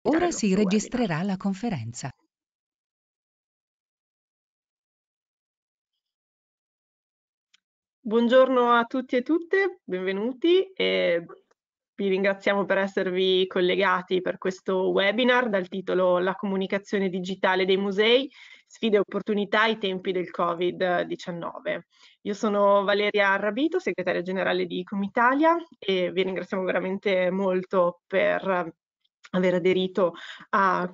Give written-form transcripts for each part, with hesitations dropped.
Ora si registrerà la conferenza. Buongiorno a tutti e tutte, benvenuti e vi ringraziamo per esservi collegati per questo webinar dal titolo La comunicazione digitale dei musei, sfide e opportunità ai tempi del Covid-19. Io sono Valeria Arrabito, segretaria generale di Comitalia, e vi ringraziamo veramente molto per aver aderito a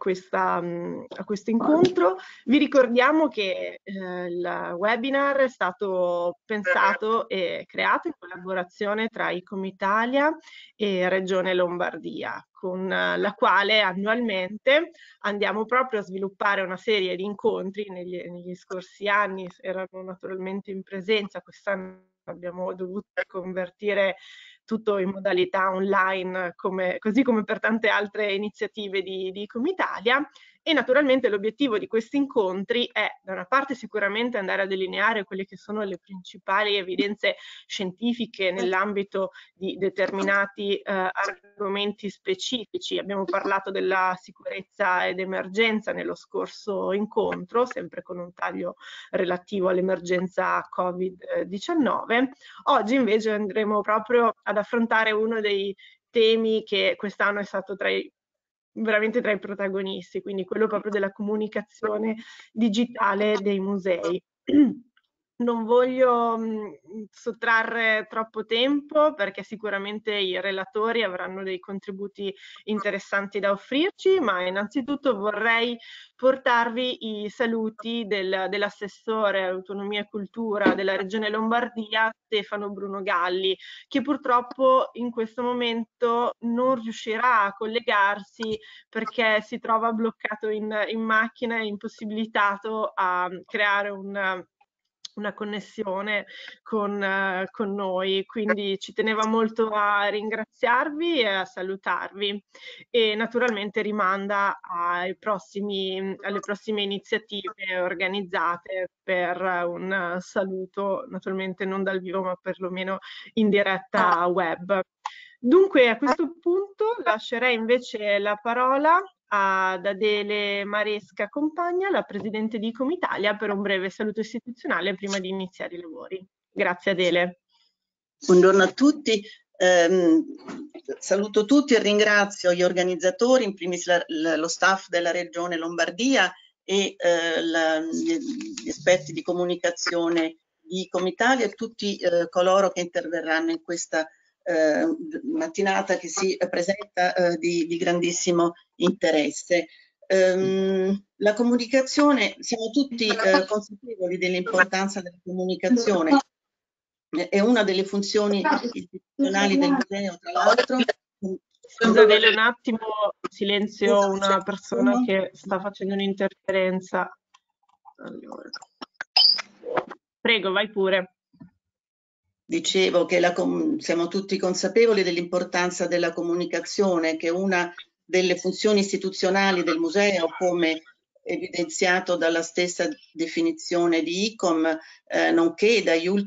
questo incontro. Vi ricordiamo che il webinar è stato pensato e creato in collaborazione tra Icomitalia e Regione Lombardia, con la quale annualmente andiamo proprio a sviluppare una serie di incontri. Negli scorsi anni erano naturalmente in presenza, quest'anno abbiamo dovuto convertire tutto in modalità online, così come per tante altre iniziative di Comitalia. E naturalmente l'obiettivo di questi incontri è, da una parte, sicuramente andare a delineare quelle che sono le principali evidenze scientifiche nell'ambito di determinati argomenti specifici. Abbiamo parlato della sicurezza ed emergenza nello scorso incontro, sempre con un taglio relativo all'emergenza Covid-19. Oggi invece andremo proprio ad affrontare uno dei temi che quest'anno è stato veramente tra i protagonisti, quindi quello proprio della comunicazione digitale dei musei. Non voglio sottrarre troppo tempo perché sicuramente i relatori avranno dei contributi interessanti da offrirci, ma innanzitutto vorrei portarvi i saluti dell'assessore all'autonomia e cultura della Regione Lombardia, Stefano Bruno Galli, che purtroppo in questo momento non riuscirà a collegarsi perché si trova bloccato in macchina e impossibilitato a creare una connessione con noi, quindi ci teneva molto a ringraziarvi e a salutarvi, e naturalmente rimanda alle prossime iniziative organizzate per un saluto, naturalmente non dal vivo ma perlomeno in diretta web. Dunque a questo punto lascerei invece la parola ad Adele Maresca Compagna, la Presidente di Icomitalia, per un breve saluto istituzionale prima di iniziare i lavori. Grazie Adele. Buongiorno a tutti, saluto tutti e ringrazio gli organizzatori, in primis lo staff della Regione Lombardia e gli esperti di comunicazione di Icomitalia e tutti coloro che interverranno in questa mattinata che si presenta di grandissimo interesse. La comunicazione, siamo tutti consapevoli dell'importanza della comunicazione, è una delle funzioni istituzionali del museo, tra l'altro. Scusa Adele, un attimo, silenzio una persona che sta facendo un'interferenza. Allora. Prego, vai pure. Dicevo che siamo tutti consapevoli dell'importanza della comunicazione, che è una delle funzioni istituzionali del museo, come evidenziato dalla stessa definizione di ICOM, nonché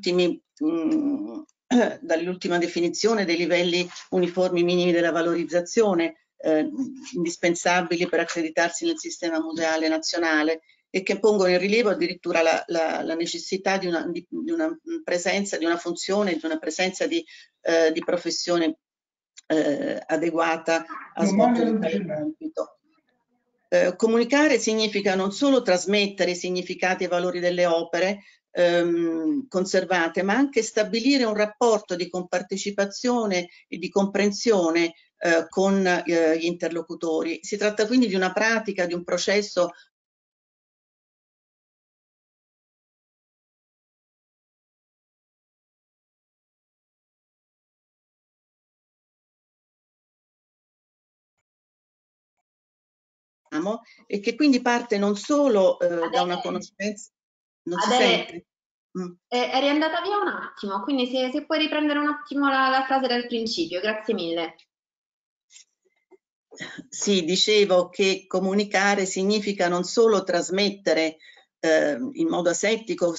dall'ultima definizione dei livelli uniformi minimi della valorizzazione, indispensabili per accreditarsi nel sistema museale nazionale, e che pongono in rilievo addirittura la necessità di una presenza, di una funzione, di una presenza di professione adeguata a svolgere tale compito. Comunicare significa non solo trasmettere i significati e valori delle opere conservate, ma anche stabilire un rapporto di compartecipazione e di comprensione con gli interlocutori. Si tratta quindi di una pratica, di un processo e che quindi parte non solo da una conoscenza. Non si sente? Eri andata via un attimo, quindi se puoi riprendere un attimo la frase dal principio, grazie mille. Sì, dicevo che comunicare significa non solo trasmettere in modo asettico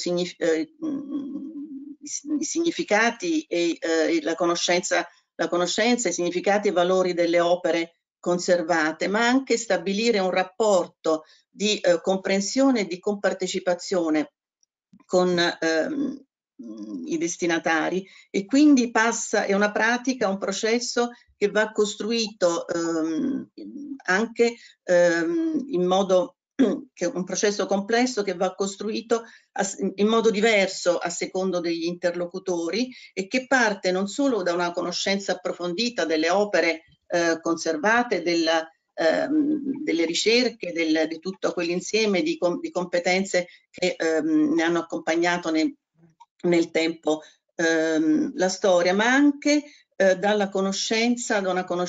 i significati e la conoscenza, i significati e i valori delle opere conservate, ma anche stabilire un rapporto di comprensione e di compartecipazione con i destinatari, e quindi è una pratica, un processo che va costruito anche in modo che è un processo complesso che va costruito in modo diverso a secondo degli interlocutori, e che parte non solo da una conoscenza approfondita delle opere conservate, delle ricerche, di tutto quell'insieme di competenze che ne hanno accompagnato nel tempo la storia, ma anche da una conoscenza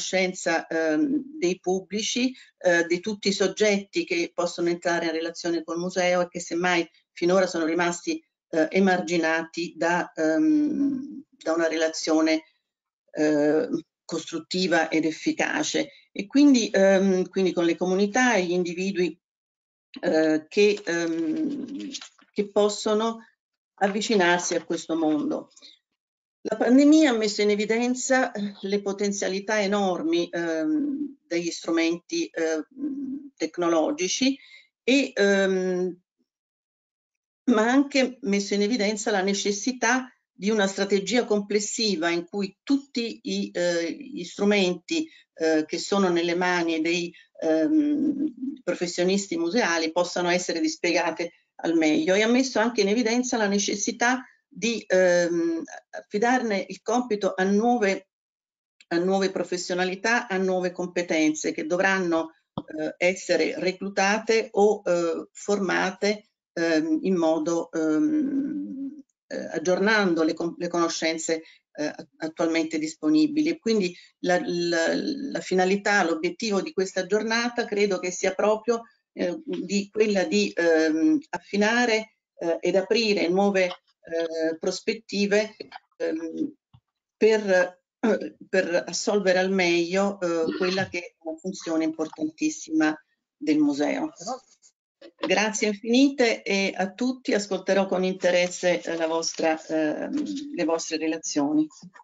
dei pubblici, di tutti i soggetti che possono entrare in relazione col museo e che semmai finora sono rimasti emarginati da una relazione costruttiva ed efficace. E quindi con le comunità e gli individui che possono avvicinarsi a questo mondo. La pandemia ha messo in evidenza le potenzialità enormi degli strumenti tecnologici, ma ha anche messo in evidenza la necessità di una strategia complessiva in cui tutti gli strumenti che sono nelle mani dei professionisti museali possano essere dispiegate al meglio, e ha messo anche in evidenza la necessità di affidarne il compito a nuove professionalità, a nuove competenze che dovranno essere reclutate o formate in modo aggiornando le conoscenze attualmente disponibili. Quindi la finalità, l'obiettivo di questa giornata credo che sia proprio quella di affinare ed aprire nuove prospettive per assolvere al meglio quella che è una funzione importantissima del museo. Grazie infinite e a tutti ascolterò con interesse le vostre relazioni.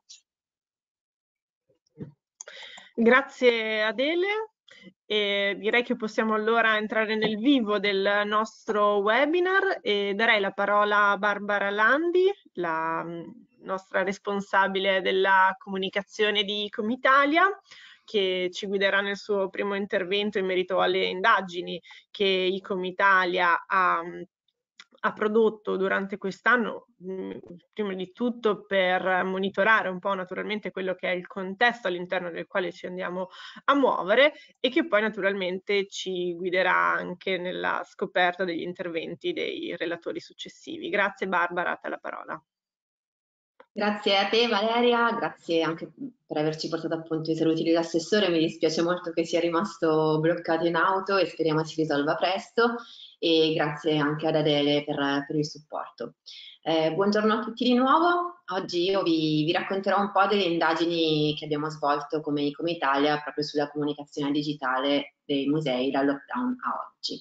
Grazie Adele. E direi che possiamo allora entrare nel vivo del nostro webinar e darei la parola a Barbara Landi, la nostra responsabile della comunicazione di Comitalia, che ci guiderà nel suo primo intervento in merito alle indagini che Icomitalia ha prodotto durante quest'anno, prima di tutto per monitorare un po' naturalmente quello che è il contesto all'interno del quale ci andiamo a muovere, e che poi naturalmente ci guiderà anche nella scoperta degli interventi dei relatori successivi. Grazie Barbara, a te la parola. Grazie a te Valeria, grazie anche per averci portato appunto i saluti dell'assessore. Mi dispiace molto che sia rimasto bloccato in auto e speriamo si risolva presto, e grazie anche ad Adele per il supporto. Buongiorno a tutti di nuovo. Oggi io vi racconterò un po' delle indagini che abbiamo svolto come Icomitalia proprio sulla comunicazione digitale dei musei dal lockdown a oggi.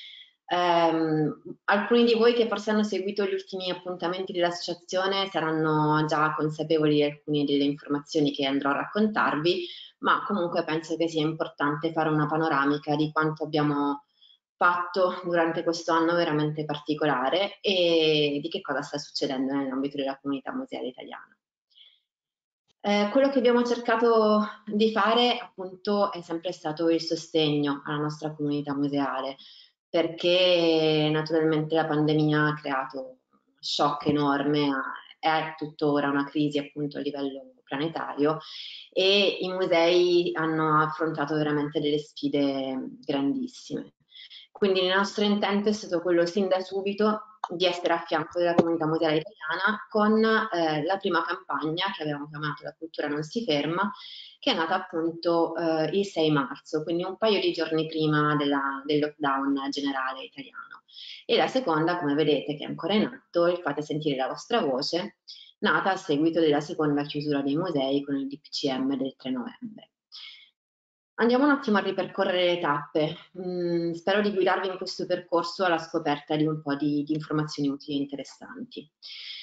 Alcuni di voi che forse hanno seguito gli ultimi appuntamenti dell'associazione saranno già consapevoli di alcune delle informazioni che andrò a raccontarvi, ma comunque penso che sia importante fare una panoramica di quanto abbiamo fatto durante questo anno veramente particolare e di che cosa sta succedendo nell'ambito della comunità museale italiana. Quello che abbiamo cercato di fare appunto è sempre stato il sostegno alla nostra comunità museale, perché naturalmente la pandemia ha creato uno shock enorme, è tuttora una crisi appunto a livello planetario, e i musei hanno affrontato veramente delle sfide grandissime. Quindi il nostro intento è stato quello sin da subito di essere a fianco della comunità museale italiana con la prima campagna che abbiamo chiamato La cultura non si ferma, che è nata appunto il 6 marzo, quindi un paio di giorni prima del lockdown generale italiano. E la seconda, come vedete, che è ancora in atto, il Fate sentire la vostra voce, nata a seguito della seconda chiusura dei musei con il DPCM del 3 novembre. Andiamo un attimo a ripercorrere le tappe. Spero di guidarvi in questo percorso alla scoperta di un po' di informazioni utili e interessanti.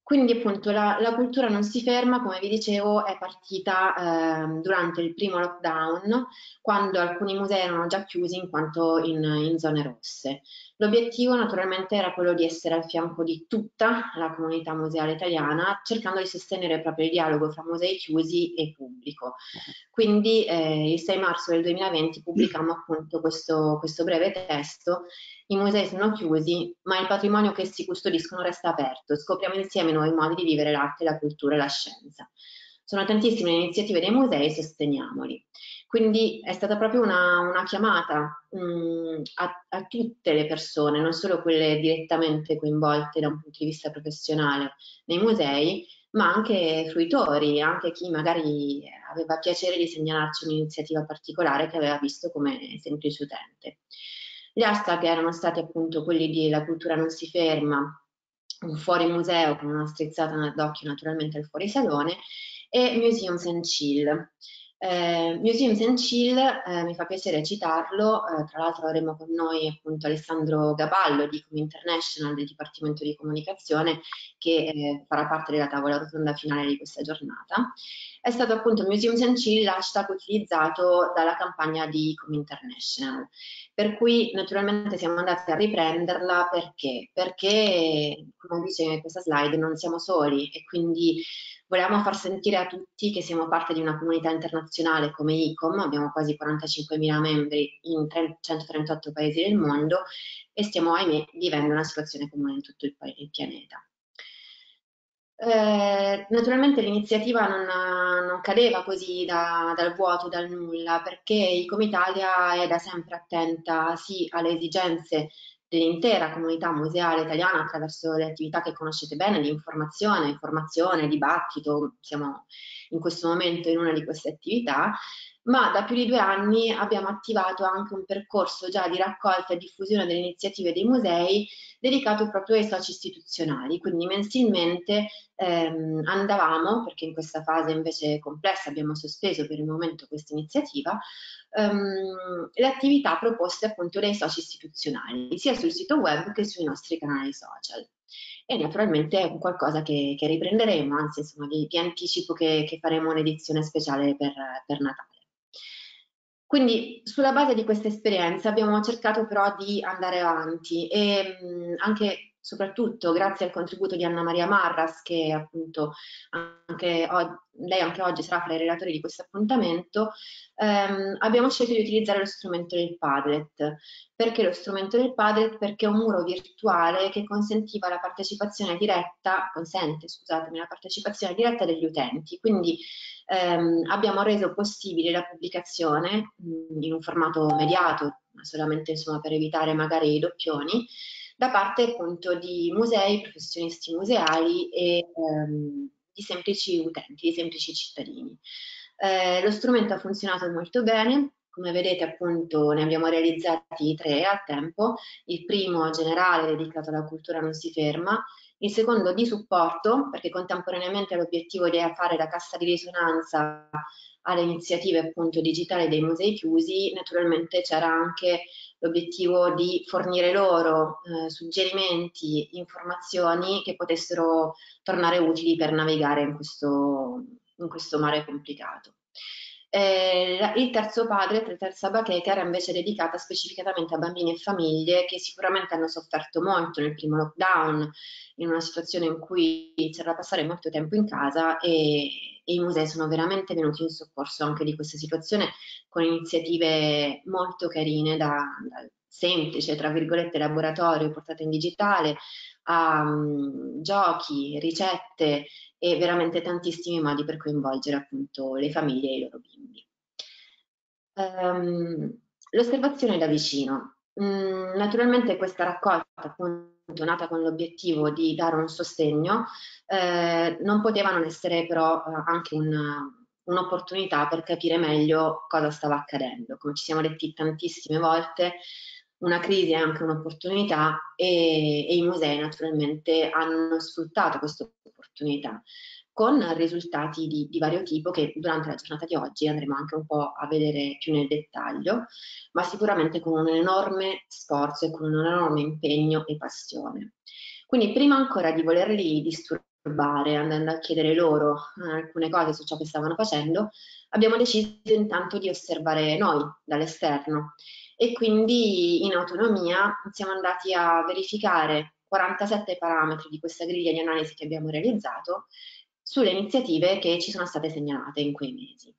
Quindi appunto la cultura non si ferma, come vi dicevo, è partita durante il primo lockdown, quando alcuni musei erano già chiusi in quanto in zone rosse. L'obiettivo naturalmente era quello di essere al fianco di tutta la comunità museale italiana, cercando di sostenere proprio il dialogo fra musei chiusi e pubblico. Quindi il 6 marzo del 2020 pubblicammo appunto questo breve testo. I musei sono chiusi, ma il patrimonio che si custodiscono resta aperto. Scopriamo insieme nuovi modi di vivere l'arte, la cultura e la scienza. Sono tantissime le iniziative dei musei, sosteniamoli. Quindi è stata proprio una chiamata a tutte le persone, non solo quelle direttamente coinvolte da un punto di vista professionale nei musei, ma anche fruitori, anche chi magari aveva piacere di segnalarci un'iniziativa particolare che aveva visto come semplice utente. Gli hashtag erano stati appunto quelli di La cultura non si ferma, un fuori museo con una strizzata d'occhio naturalmente al fuorisalone, e Museums and Chill. Museums and Chill, mi fa piacere citarlo, tra l'altro avremo con noi appunto Alessandro Gaballo di Come International del Dipartimento di Comunicazione, che farà parte della tavola rotonda finale di questa giornata. È stato appunto Museums and Chill l'hashtag utilizzato dalla campagna di Come International, per cui naturalmente siamo andati a riprenderla perché come dice questa slide non siamo soli, e quindi volevamo far sentire a tutti che siamo parte di una comunità internazionale come ICOM, abbiamo quasi 45.000 membri in 138 paesi del mondo e stiamo, ahimè, vivendo una situazione comune in tutto il pianeta. Naturalmente l'iniziativa non cadeva così dal vuoto, dal nulla, perché ICOM Italia è da sempre attenta sì alle esigenze dell'intera comunità museale italiana attraverso le attività che conoscete bene di informazione, formazione, dibattito. Siamo in questo momento in una di queste attività, ma da più di 2 anni abbiamo attivato anche un percorso già di raccolta e diffusione delle iniziative dei musei dedicato proprio ai soci istituzionali, quindi mensilmente andavamo, perché in questa fase invece complessa abbiamo sospeso per il momento questa iniziativa, le attività proposte appunto dai soci istituzionali, sia sul sito web che sui nostri canali social. E naturalmente è qualcosa che riprenderemo, anzi insomma vi anticipo che faremo un'edizione speciale per Natale. Quindi sulla base di questa esperienza abbiamo cercato però di andare avanti e anche soprattutto grazie al contributo di Anna Maria Marras, che appunto lei anche oggi sarà fra i relatori di questo appuntamento, abbiamo scelto di utilizzare lo strumento del Padlet. Perché lo strumento del Padlet? Perché è un muro virtuale che consente la partecipazione diretta degli utenti. Quindi abbiamo reso possibile la pubblicazione in un formato mediato, ma solamente insomma per evitare magari i doppioni, da parte appunto di musei, professionisti museali e di semplici utenti, di semplici cittadini. Lo strumento ha funzionato molto bene. Come vedete appunto ne abbiamo realizzati 3 al tempo, il primo generale dedicato alla cultura non si ferma, il secondo di supporto, perché contemporaneamente l'obiettivo di fare la cassa di risonanza alle iniziative appunto digitali dei musei chiusi, naturalmente c'era anche l'obiettivo di fornire loro suggerimenti, informazioni che potessero tornare utili per navigare in questo mare complicato. Il terzo Padlet, la terza bacheca, era invece dedicata specificatamente a bambini e famiglie che sicuramente hanno sofferto molto nel primo lockdown, in una situazione in cui c'era da passare molto tempo in casa, e i musei sono veramente venuti in soccorso anche di questa situazione con iniziative molto carine, dal semplice, tra virgolette, laboratorio portato in digitale a giochi, ricette e veramente tantissimi modi per coinvolgere appunto le famiglie e i loro bimbi. L'osservazione da vicino. Naturalmente questa raccolta, appunto nata con l'obiettivo di dare un sostegno, non poteva non essere però anche un'opportunità per capire meglio cosa stava accadendo. Come ci siamo detti tantissime volte, una crisi è anche un'opportunità e i musei naturalmente hanno sfruttato questa opportunità con risultati di vario tipo che durante la giornata di oggi andremo anche un po' a vedere più nel dettaglio, ma sicuramente con un enorme sforzo e con un enorme impegno e passione. Quindi prima ancora di volerli disturbare disturbare, andando a chiedere loro alcune cose su ciò che stavano facendo, abbiamo deciso intanto di osservare noi dall'esterno e quindi in autonomia siamo andati a verificare 47 parametri di questa griglia di analisi che abbiamo realizzato sulle iniziative che ci sono state segnalate in quei mesi.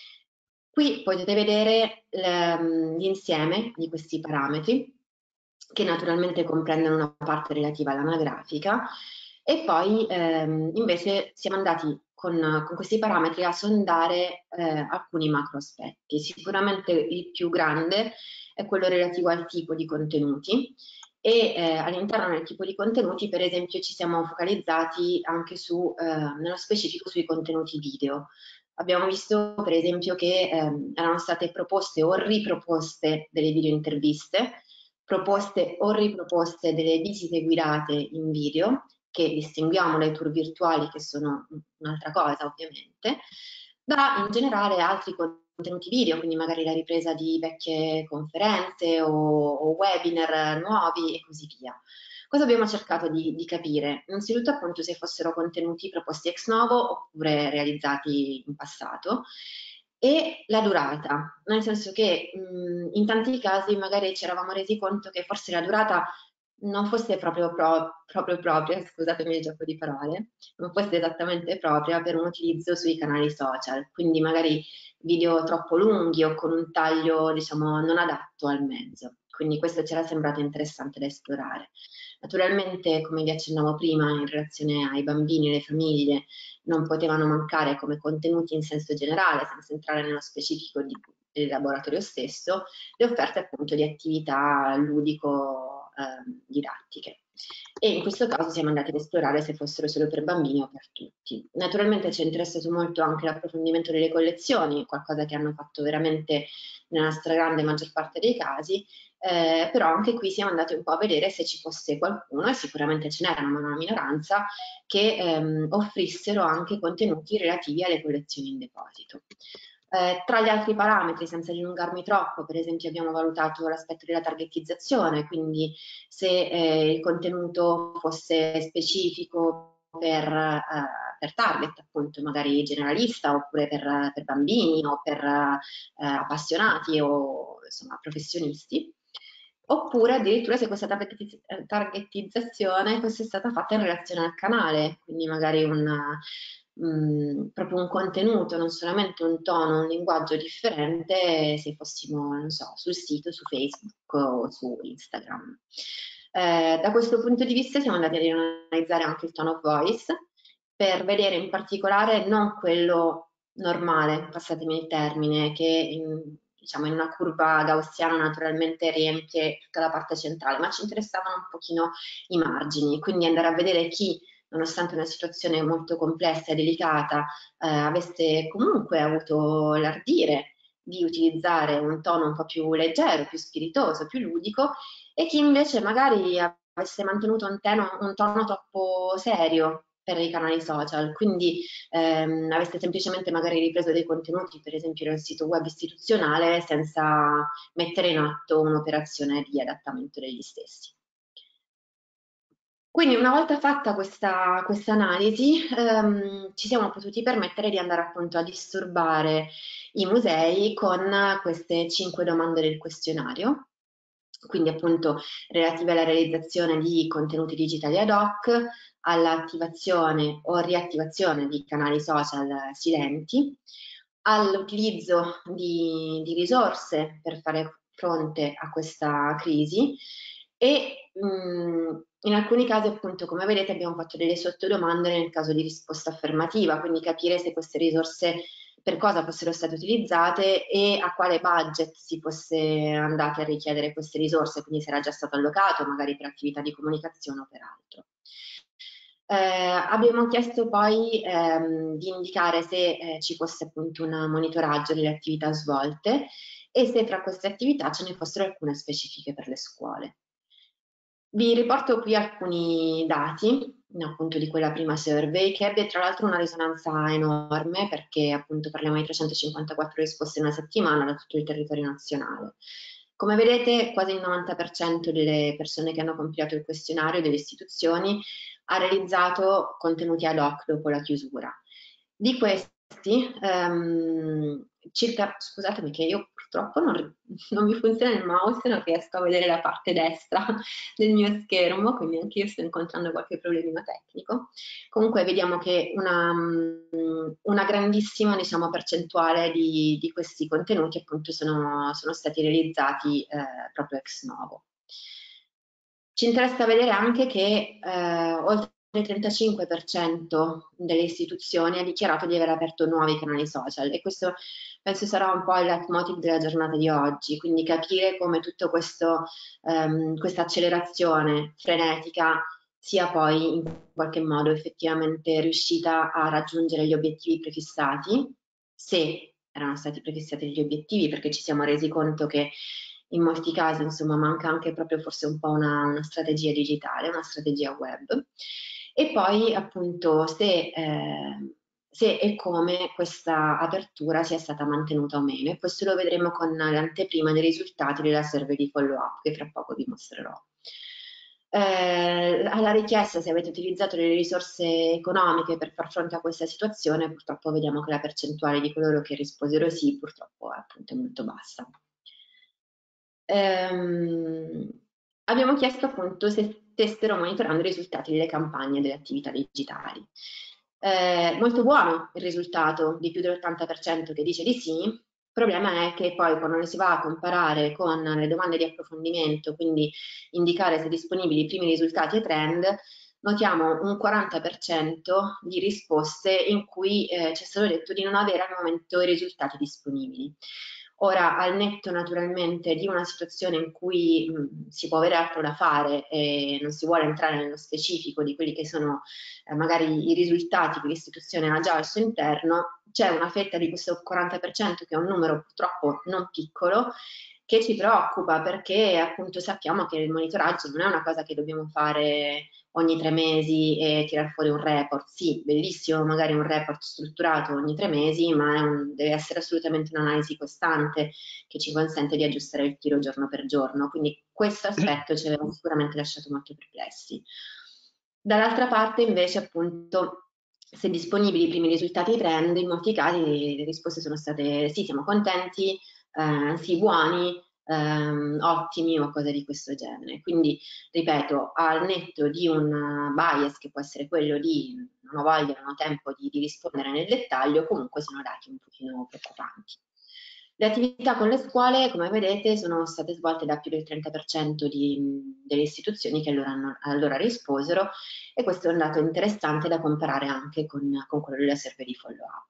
Qui potete vedere l'insieme di questi parametri, che naturalmente comprendono una parte relativa all'anagrafica, e poi invece siamo andati con questi parametri a sondare alcuni macro aspetti. Sicuramente il più grande è quello relativo al tipo di contenuti, e all'interno del tipo di contenuti, per esempio, ci siamo focalizzati anche nello specifico sui contenuti video. Abbiamo visto per esempio che erano state proposte o riproposte delle video interviste, proposte o riproposte delle visite guidate in video, che distinguiamo dai tour virtuali, che sono un'altra cosa ovviamente, da in generale altri contenuti video, quindi magari la ripresa di vecchie conferenze o webinar nuovi e così via. Cosa abbiamo cercato di capire? Innanzitutto appunto se fossero contenuti proposti ex novo oppure realizzati in passato, e la durata, nel senso che in tanti casi magari ci eravamo resi conto che forse la durata non fosse propria, scusatemi il gioco di parole, non fosse esattamente propria per un utilizzo sui canali social, quindi magari video troppo lunghi o con un taglio, diciamo, non adatto al mezzo. Quindi questo ci era sembrato interessante da esplorare. Naturalmente, come vi accennavo prima, in relazione ai bambini e alle famiglie, non potevano mancare come contenuti in senso generale, senza entrare nello specifico del laboratorio stesso, le offerte appunto di attività ludico-didattiche. E in questo caso siamo andati ad esplorare se fossero solo per bambini o per tutti. Naturalmente ci è interessato molto anche l'approfondimento delle collezioni, qualcosa che hanno fatto veramente nella stragrande maggior parte dei casi, però anche qui siamo andati un po' a vedere se ci fosse qualcuno, e sicuramente ce n'era una minoranza, che offrissero anche contenuti relativi alle collezioni in deposito. Tra gli altri parametri, senza dilungarmi troppo, per esempio abbiamo valutato l'aspetto della targetizzazione, quindi se il contenuto fosse specifico per target, appunto magari generalista, oppure per bambini o per appassionati o insomma professionisti, oppure addirittura se questa targetizzazione fosse stata fatta in relazione al canale, quindi magari proprio un contenuto, non solamente un tono, un linguaggio differente se fossimo, non so, sul sito, su Facebook o su Instagram. Da questo punto di vista siamo andati ad analizzare anche il tone of voice per vedere in particolare non quello normale, passatemi il termine, che diciamo in una curva gaussiana naturalmente riempie tutta la parte centrale, ma ci interessavano un pochino i margini, quindi andare a vedere chi, nonostante una situazione molto complessa e delicata, avesse comunque avuto l'ardire di utilizzare un tono un po' più leggero, più spiritoso, più ludico, e chi invece magari avesse mantenuto un tono troppo serio per i canali social, quindi avesse semplicemente magari ripreso dei contenuti, per esempio nel sito web istituzionale, senza mettere in atto un'operazione di adattamento degli stessi. Quindi una volta fatta questa analisi ci siamo potuti permettere di andare appunto a disturbare i musei con queste 5 domande del questionario, quindi appunto relative alla realizzazione di contenuti digitali ad hoc, all'attivazione o riattivazione di canali social silenti, all'utilizzo di risorse per fare fronte a questa crisi, e in alcuni casi appunto, come vedete, abbiamo fatto delle sottodomande nel caso di risposta affermativa, quindi capire se queste risorse per cosa fossero state utilizzate e a quale budget si fosse andati a richiedere queste risorse, quindi se era già stato allocato magari per attività di comunicazione o per altro. Abbiamo chiesto poi di indicare se ci fosse appunto un monitoraggio delle attività svolte e se tra queste attività ce ne fossero alcune specifiche per le scuole. Vi riporto qui alcuni dati appunto di quella prima survey, che ebbe tra l'altro una risonanza enorme, perché appunto parliamo di 354 risposte in una settimana da tutto il territorio nazionale. Come vedete, quasi il 90% delle persone che hanno compilato il questionario delle istituzioni ha realizzato contenuti ad hoc dopo la chiusura. Di questi, scusatemi che io purtroppo non mi funziona il mouse, non riesco a vedere la parte destra del mio schermo, quindi anche io sto incontrando qualche problemino tecnico. Comunque vediamo che una grandissima, diciamo, percentuale di questi contenuti appunto sono stati realizzati proprio ex novo. Ci interessa vedere anche che oltre il 35% delle istituzioni ha dichiarato di aver aperto nuovi canali social, e questo penso sarà un po' il leitmotiv della giornata di oggi, quindi capire come tutto questo, questa accelerazione frenetica sia poi in qualche modo effettivamente riuscita a raggiungere gli obiettivi prefissati, se erano stati prefissati gli obiettivi, perché ci siamo resi conto che in molti casi, insomma, manca anche proprio forse un po' una strategia digitale, una strategia web. E poi appunto se e come questa apertura sia stata mantenuta o meno, e questo lo vedremo con l'anteprima dei risultati della survey di follow-up che fra poco vi mostrerò. Alla richiesta se avete utilizzato le risorse economiche per far fronte a questa situazione, purtroppo vediamo che la percentuale di coloro che risposero sì purtroppo è appunto molto bassa. Abbiamo chiesto appunto se stessero monitorando i risultati delle campagne e delle attività digitali. Molto buono il risultato di più dell'80% che dice di sì. Il problema è che poi quando si va a comparare con le domande di approfondimento, quindi indicare se disponibili i primi risultati e trend, notiamo un 40% di risposte in cui ci è stato detto di non avere al momento i risultati disponibili. Ora, al netto naturalmente di una situazione in cui si può avere altro da fare e non si vuole entrare nello specifico di quelli che sono magari i risultati che l'istituzione ha già al suo interno, c'è una fetta di questo 40% che è un numero purtroppo non piccolo, che ci preoccupa perché appunto sappiamo che il monitoraggio non è una cosa che dobbiamo fare ogni 3 mesi e tirar fuori un report. Sì, bellissimo magari un report strutturato ogni 3 mesi, ma deve essere assolutamente un'analisi costante che ci consente di aggiustare il tiro giorno per giorno. Quindi questo aspetto ci aveva sicuramente lasciato molto perplessi. Dall'altra parte invece appunto se disponibili i primi risultati trend, in molti casi le risposte sono state sì, siamo contenti, sì, buoni, ottimi o cose di questo genere. Quindi, ripeto, al netto di un bias che può essere quello di non ho voglia, non ho tempo di rispondere nel dettaglio, comunque sono dati un pochino preoccupanti. Le attività con le scuole, come vedete, sono state svolte da più del 30% delle istituzioni che allora risposero, e questo è un dato interessante da comparare anche con quello della survey di follow-up.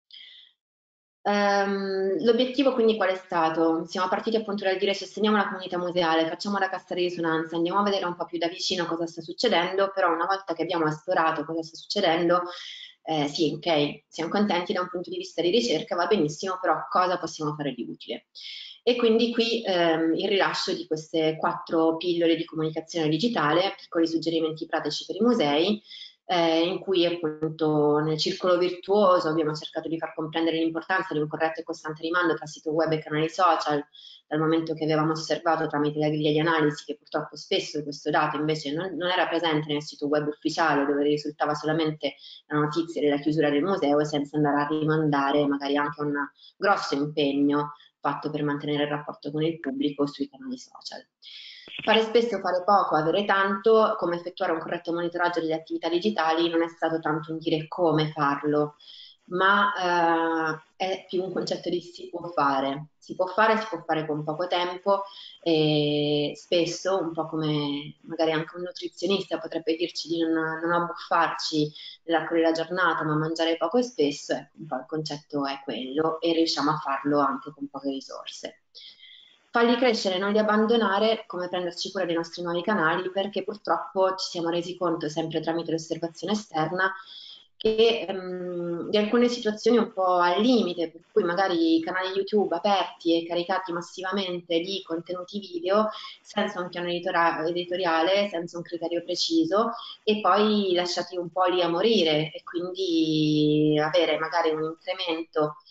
L'obiettivo quindi qual è stato? Siamo partiti appunto dal dire sosteniamo la comunità museale, facciamo la cassa di risonanza, andiamo a vedere un po' più da vicino cosa sta succedendo, però una volta che abbiamo esplorato cosa sta succedendo, sì, ok, siamo contenti da un punto di vista di ricerca, va benissimo, però cosa possiamo fare di utile? E quindi qui il rilascio di queste 4 pillole di comunicazione digitale, piccoli suggerimenti pratici per i musei, in cui appunto nel circolo virtuoso abbiamo cercato di far comprendere l'importanza di un corretto e costante rimando tra sito web e canali social, dal momento che avevamo osservato tramite la griglia di analisi che purtroppo spesso questo dato invece non era presente nel sito web ufficiale, dove risultava solamente la notizia della chiusura del museo, senza andare a rimandare magari anche un grosso impegno fatto per mantenere il rapporto con il pubblico sui canali social. Fare spesso, fare poco, avere tanto, come effettuare un corretto monitoraggio delle attività digitali non è stato tanto un dire come farlo, ma è più un concetto di si può fare. Si può fare con poco tempo, e spesso, un po' come magari anche un nutrizionista potrebbe dirci di non abbuffarci nell'arco della giornata, ma mangiare poco e spesso, ecco, un po' il concetto è quello, e riusciamo a farlo anche con poche risorse. Farli crescere, non li abbandonare, come prenderci cura dei nostri nuovi canali, perché purtroppo ci siamo resi conto, sempre tramite l'osservazione esterna, che di alcune situazioni un po' al limite, per cui magari canali YouTube aperti e caricati massivamente di contenuti video, senza un piano editoriale, senza un criterio preciso, e poi lasciati un po' lì a morire, e quindi avere magari un incremento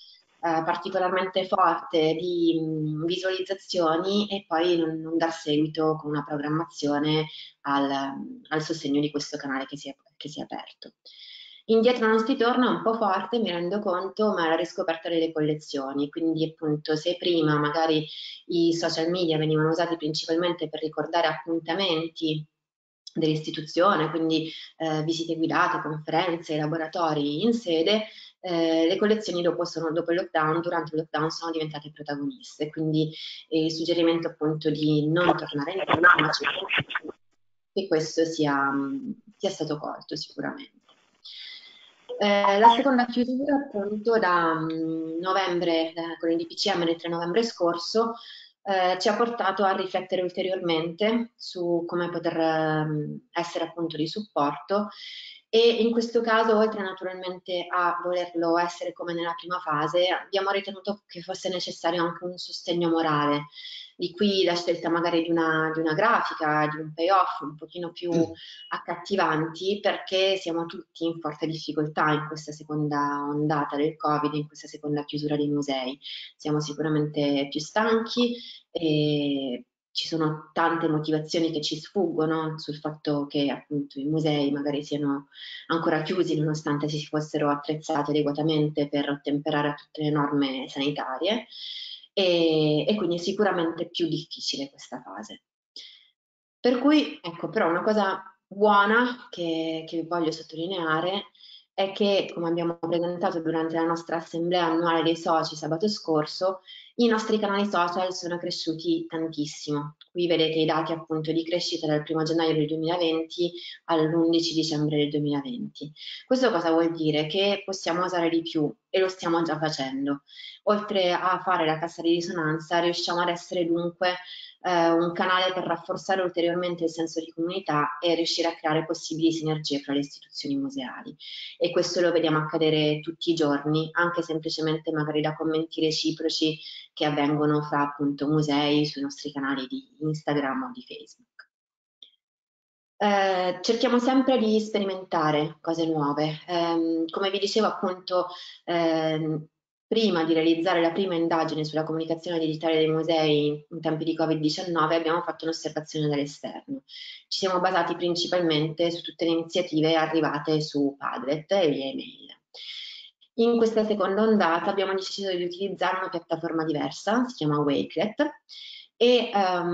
particolarmente forte di visualizzazioni e poi non dar seguito con una programmazione al sostegno di questo canale che si è aperto. Indietro non si torna un po' forte, mi rendo conto, ma è la riscoperta delle collezioni, quindi appunto se prima magari i social media venivano usati principalmente per ricordare appuntamenti dell'istituzione, quindi visite guidate, conferenze, laboratori in sede, le collezioni dopo il lockdown, durante il lockdown sono diventate protagoniste, quindi il suggerimento appunto di non tornare indietro, ma che questo sia stato colto sicuramente. La seconda chiusura appunto da novembre, con il DPCM del 3 novembre scorso, ci ha portato a riflettere ulteriormente su come poter essere appunto di supporto, e in questo caso, oltre naturalmente a volerlo essere come nella prima fase, abbiamo ritenuto che fosse necessario anche un sostegno morale. Di qui la scelta magari di una grafica, di un payoff un pochino più accattivanti, perché siamo tutti in forte difficoltà in questa seconda ondata del Covid, in questa seconda chiusura dei musei. Siamo sicuramente più stanchi e ci sono tante motivazioni che ci sfuggono sul fatto che appunto i musei magari siano ancora chiusi nonostante si fossero attrezzati adeguatamente per ottemperare a tutte le norme sanitarie, e quindi è sicuramente più difficile questa fase. Per cui, ecco, però una cosa buona che voglio sottolineare è che, come abbiamo presentato durante la nostra assemblea annuale dei soci sabato scorso, i nostri canali social sono cresciuti tantissimo. Qui vedete i dati appunto di crescita dal 1 gennaio del 2020 all'11 dicembre del 2020. Questo cosa vuol dire? Che possiamo usare di più e lo stiamo già facendo. Oltre a fare la cassa di risonanza, riusciamo ad essere dunque un canale per rafforzare ulteriormente il senso di comunità e riuscire a creare possibili sinergie fra le istituzioni museali. E questo lo vediamo accadere tutti i giorni, anche semplicemente magari da commenti reciproci che avvengono fra appunto musei sui nostri canali di Instagram o di Facebook. Cerchiamo sempre di sperimentare cose nuove. Come vi dicevo appunto, prima di realizzare la prima indagine sulla comunicazione digitale dei musei in tempi di Covid-19 abbiamo fatto un'osservazione dall'esterno. Ci siamo basati principalmente su tutte le iniziative arrivate su Padlet e via email. In questa seconda ondata abbiamo deciso di utilizzare una piattaforma diversa, si chiama Wakelet. E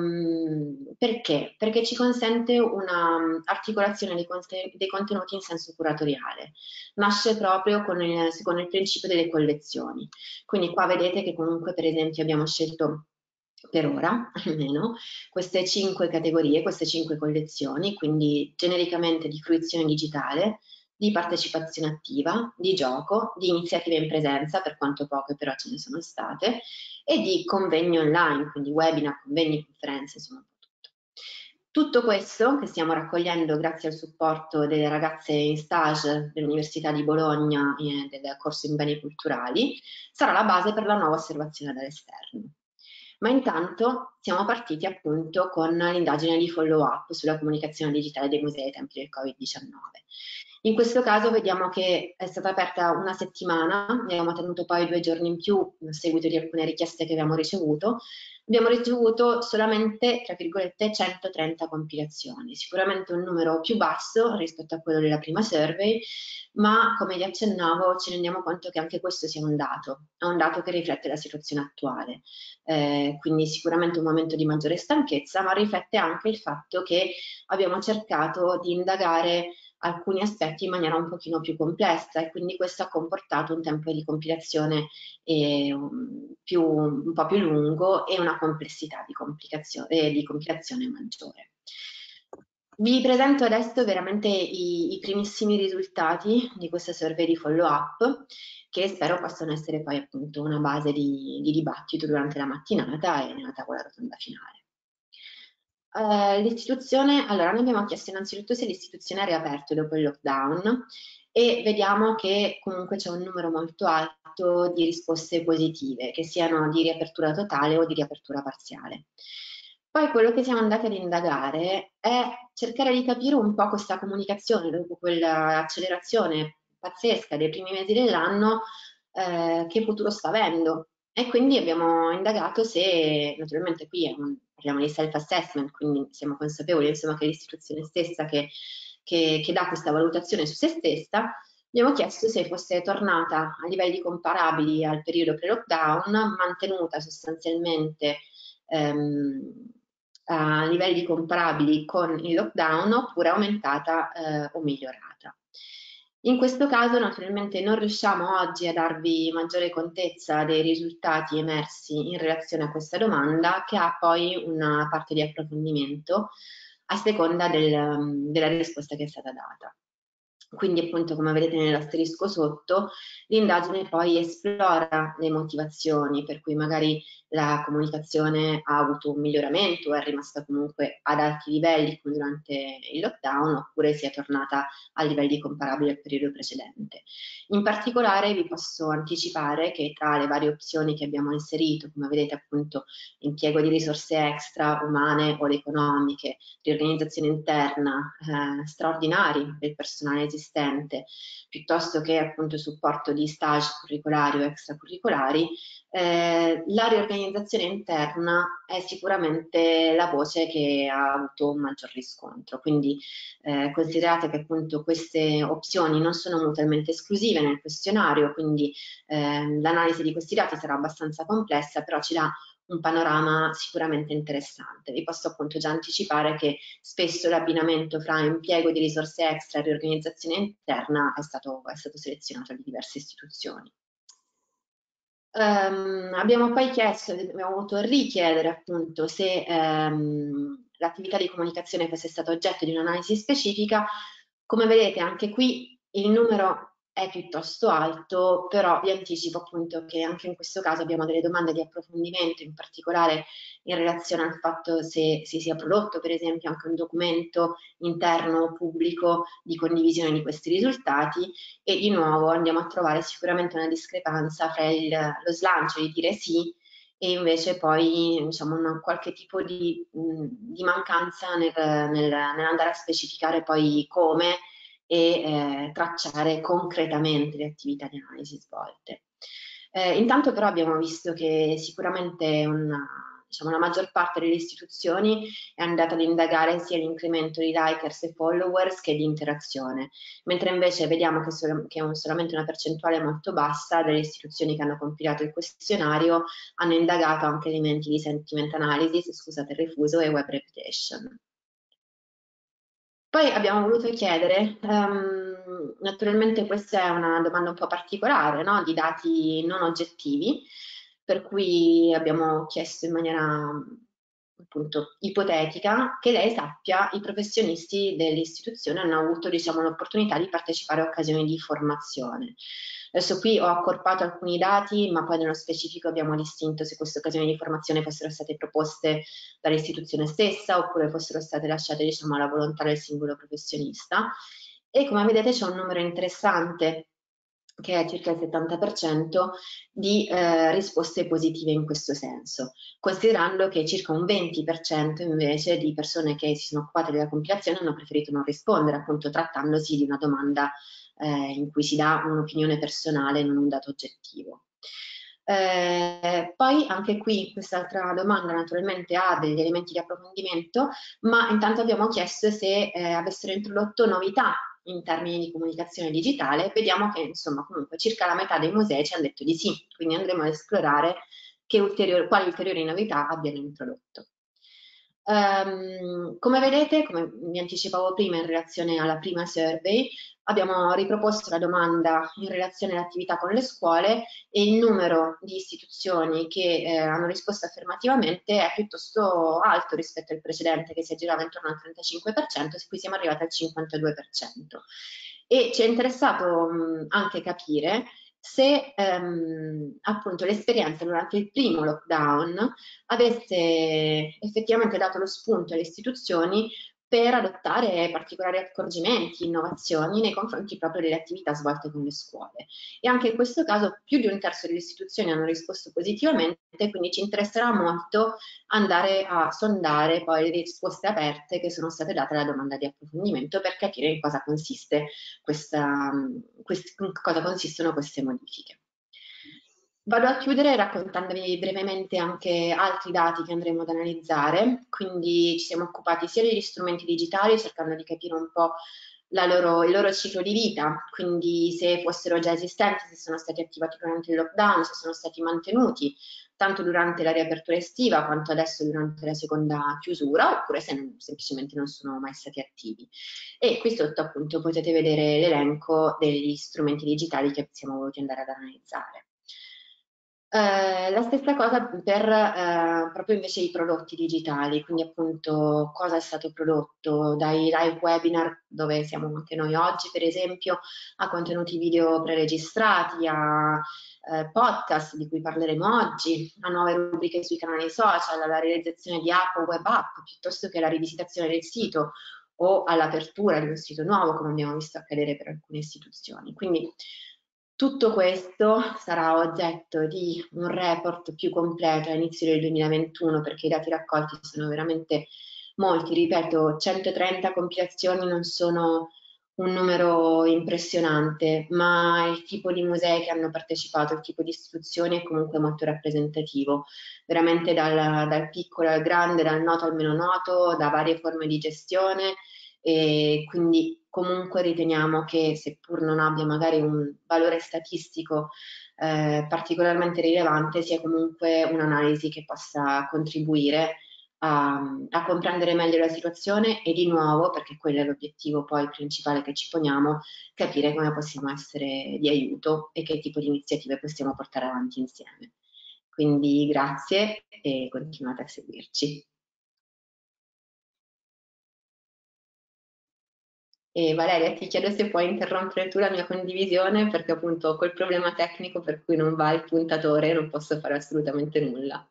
perché? Perché ci consente una articolazione dei contenuti in senso curatoriale. Nasce proprio secondo il principio delle collezioni. Quindi qua vedete che comunque per esempio abbiamo scelto per ora almeno queste 5 categorie, queste 5 collezioni, quindi genericamente di fruizione digitale, di partecipazione attiva, di gioco, di iniziative in presenza, per quanto poche però ce ne sono state, e di convegni online, quindi webinar, convegni, conferenze, insomma tutto. Tutto questo che stiamo raccogliendo grazie al supporto delle ragazze in stage dell'Università di Bologna del corso in beni culturali sarà la base per la nuova osservazione dall'esterno. Ma intanto siamo partiti appunto con l'indagine di follow-up sulla comunicazione digitale dei musei ai tempi del Covid-19. In questo caso vediamo che è stata aperta una settimana, abbiamo tenuto poi 2 giorni in più a seguito di alcune richieste che abbiamo ricevuto. Abbiamo ricevuto solamente, tra virgolette, 130 compilazioni, sicuramente un numero più basso rispetto a quello della prima survey, ma come vi accennavo ci rendiamo conto che anche questo sia è un dato che riflette la situazione attuale. Quindi sicuramente un momento di maggiore stanchezza, ma riflette anche il fatto che abbiamo cercato di indagare alcuni aspetti in maniera un pochino più complessa e quindi questo ha comportato un tempo di compilazione un po' più lungo e una complessità di compilazione maggiore. Vi presento adesso veramente i primissimi risultati di questa survey di follow-up che spero possano essere poi appunto una base di dibattito durante la mattinata e nella tavola rotonda finale. L'istituzione, allora noi abbiamo chiesto innanzitutto se l'istituzione ha riaperto dopo il lockdown e vediamo che comunque c'è un numero molto alto di risposte positive, che siano di riapertura totale o di riapertura parziale. Poi quello che siamo andati ad indagare è cercare di capire un po' questa comunicazione dopo quell'accelerazione pazzesca dei primi mesi dell'anno, che futuro sta avendo. E quindi abbiamo indagato se, naturalmente qui parliamo di self-assessment, quindi siamo consapevoli insomma, che è l'istituzione stessa che dà questa valutazione su se stessa. Abbiamo chiesto se fosse tornata a livelli comparabili al periodo pre-lockdown, mantenuta sostanzialmente a livelli comparabili con il lockdown, oppure aumentata o migliorata. In questo caso naturalmente non riusciamo oggi a darvi maggiore contezza dei risultati emersi in relazione a questa domanda, che ha poi una parte di approfondimento a seconda della risposta che è stata data. Quindi appunto, come vedete nell'asterisco sotto, l'indagine poi esplora le motivazioni per cui magari la comunicazione ha avuto un miglioramento, è rimasta comunque ad alti livelli come durante il lockdown, oppure si è tornata a livelli comparabili al periodo precedente. In particolare vi posso anticipare che tra le varie opzioni che abbiamo inserito, come vedete appunto impiego di risorse extra, umane o economiche, riorganizzazione interna, straordinari del personale esistente, piuttosto che appunto supporto di stage curricolari o extracurricolari, la riorganizzazione interna è sicuramente la voce che ha avuto un maggior riscontro. Quindi considerate che appunto queste opzioni non sono mutualmente esclusive nel questionario, quindi l'analisi di questi dati sarà abbastanza complessa, però ci dà un panorama sicuramente interessante. Vi posso appunto già anticipare che spesso l'abbinamento fra impiego di risorse extra e riorganizzazione interna è stato selezionato da diverse istituzioni. Abbiamo poi chiesto, abbiamo voluto richiedere appunto se l'attività di comunicazione fosse stata oggetto di un'analisi specifica. Come vedete anche qui il numero è piuttosto alto, però vi anticipo appunto che anche in questo caso abbiamo delle domande di approfondimento, in particolare in relazione al fatto se si sia prodotto per esempio anche un documento interno pubblico di condivisione di questi risultati, e di nuovo andiamo a trovare sicuramente una discrepanza fra lo slancio di dire sì e invece poi diciamo qualche tipo di mancanza nell'andare a specificare poi come e tracciare concretamente le attività di analisi svolte. Intanto però abbiamo visto che sicuramente la maggior parte delle istituzioni è andata ad indagare sia l'incremento di likers e followers che di interazione, mentre invece vediamo che è solamente una percentuale molto bassa delle istituzioni che hanno compilato il questionario hanno indagato anche elementi di sentiment analysis, scusate il refuso, e web reputation. Poi abbiamo voluto chiedere, naturalmente questa è una domanda un po' particolare, no? Di dati non oggettivi, per cui abbiamo chiesto in maniera appunto ipotetica che lei sappia i professionisti dell'istituzione hanno avuto l'opportunità di partecipare a occasioni di formazione. Adesso qui ho accorpato alcuni dati, ma poi nello specifico abbiamo distinto se queste occasioni di formazione fossero state proposte dall'istituzione stessa oppure fossero state lasciate alla volontà del singolo professionista. E come vedete c'è un numero interessante, che è circa il 70%, di risposte positive in questo senso, considerando che circa un 20% invece di persone che si sono occupate della compilazione hanno preferito non rispondere, appunto trattandosi di una domanda in cui si dà un'opinione personale, non un dato oggettivo. Poi anche qui quest'altra domanda naturalmente ha degli elementi di approfondimento, ma intanto abbiamo chiesto se avessero introdotto novità in termini di comunicazione digitale. Vediamo che insomma comunque circa la metà dei musei ci hanno detto di sì, quindi andremo ad esplorare quali ulteriori novità abbiano introdotto. Come vedete, come vi anticipavo prima in relazione alla prima survey, abbiamo riproposto la domanda in relazione all'attività con le scuole e il numero di istituzioni che hanno risposto affermativamente è piuttosto alto rispetto al precedente, che si aggirava intorno al 35%, su cui siamo arrivati al 52%. E ci è interessato anche capire se appunto l'esperienza durante il primo lockdown avesse effettivamente dato lo spunto alle istituzioni per adottare particolari accorgimenti, innovazioni nei confronti proprio delle attività svolte con le scuole. E anche in questo caso più di un terzo delle istituzioni hanno risposto positivamente, quindi ci interesserà molto andare a sondare poi le risposte aperte che sono state date alla domanda di approfondimento per capire in cosa consistono queste modifiche. Vado a chiudere raccontandovi brevemente anche altri dati che andremo ad analizzare, quindi ci siamo occupati sia degli strumenti digitali cercando di capire un po' il loro ciclo di vita, quindi se fossero già esistenti, se sono stati attivati durante il lockdown, se sono stati mantenuti tanto durante la riapertura estiva quanto adesso durante la seconda chiusura, oppure se semplicemente non sono mai stati attivi. E qui sotto appunto potete vedere l'elenco degli strumenti digitali che siamo voluti andare ad analizzare. La stessa cosa per proprio invece i prodotti digitali, quindi appunto cosa è stato prodotto dai live webinar dove siamo anche noi oggi per esempio, a contenuti video preregistrati, a podcast di cui parleremo oggi, a nuove rubriche sui canali social, alla realizzazione di app o web app, piuttosto che alla rivisitazione del sito o all'apertura di un sito nuovo come abbiamo visto accadere per alcune istituzioni. Quindi tutto questo sarà oggetto di un report più completo all'inizio del 2021 perché i dati raccolti sono veramente molti, ripeto, 130 compilazioni non sono un numero impressionante, ma il tipo di musei che hanno partecipato, il tipo di istituzioni è comunque molto rappresentativo, veramente dal piccolo al grande, dal noto al meno noto, da varie forme di gestione e quindi comunque riteniamo che seppur non abbia magari un valore statistico particolarmente rilevante, sia comunque un'analisi che possa contribuire a comprendere meglio la situazione e di nuovo, perché quello è l'obiettivo poi principale che ci poniamo, capire come possiamo essere di aiuto e che tipo di iniziative possiamo portare avanti insieme. Quindi grazie e continuate a seguirci. E Valeria, ti chiedo se puoi interrompere tu la mia condivisione perché appunto ho quel problema tecnico per cui non va il puntatore e non posso fare assolutamente nulla.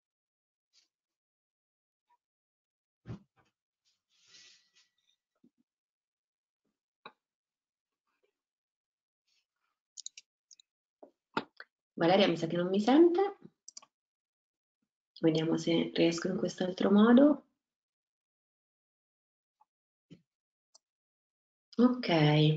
Valeria mi sa che non mi sente. Vediamo se riesco in quest'altro modo. Ok.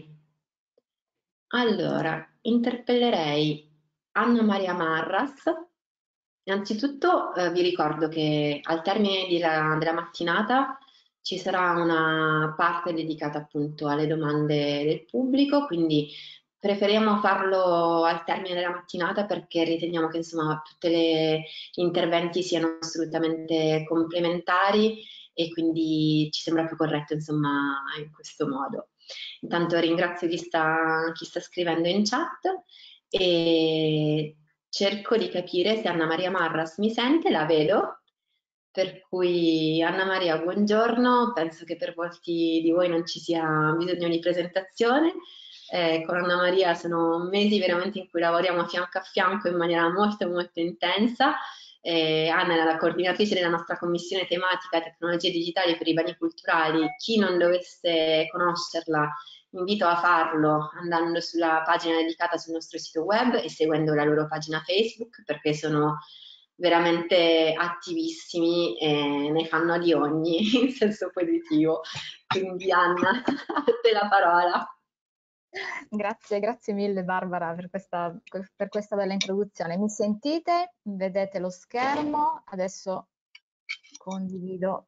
Allora, interpellerei Anna Maria Marras. Innanzitutto vi ricordo che al termine della mattinata ci sarà una parte dedicata appunto alle domande del pubblico, quindi preferiamo farlo al termine della mattinata perché riteniamo che insomma tutti gli interventi siano assolutamente complementari e quindi ci sembra più corretto insomma in questo modo. Intanto ringrazio chi sta scrivendo in chat e cerco di capire se Anna Maria Marras mi sente, la vedo, per cui Anna Maria, buongiorno, penso che per molti di voi non ci sia bisogno di presentazione. Con Anna Maria sono mesi veramente in cui lavoriamo fianco a fianco in maniera molto molto intensa. Anna è la coordinatrice della nostra commissione tematica tecnologie digitali per i beni culturali. Chi non dovesse conoscerla invito a farlo andando sulla pagina dedicata sul nostro sito web e seguendo la loro pagina Facebook perché sono veramente attivissimi e ne fanno di ogni in senso positivo. Quindi Anna, a te la parola. Grazie mille Barbara per questa bella introduzione. Mi sentite? Vedete lo schermo? Adesso condivido,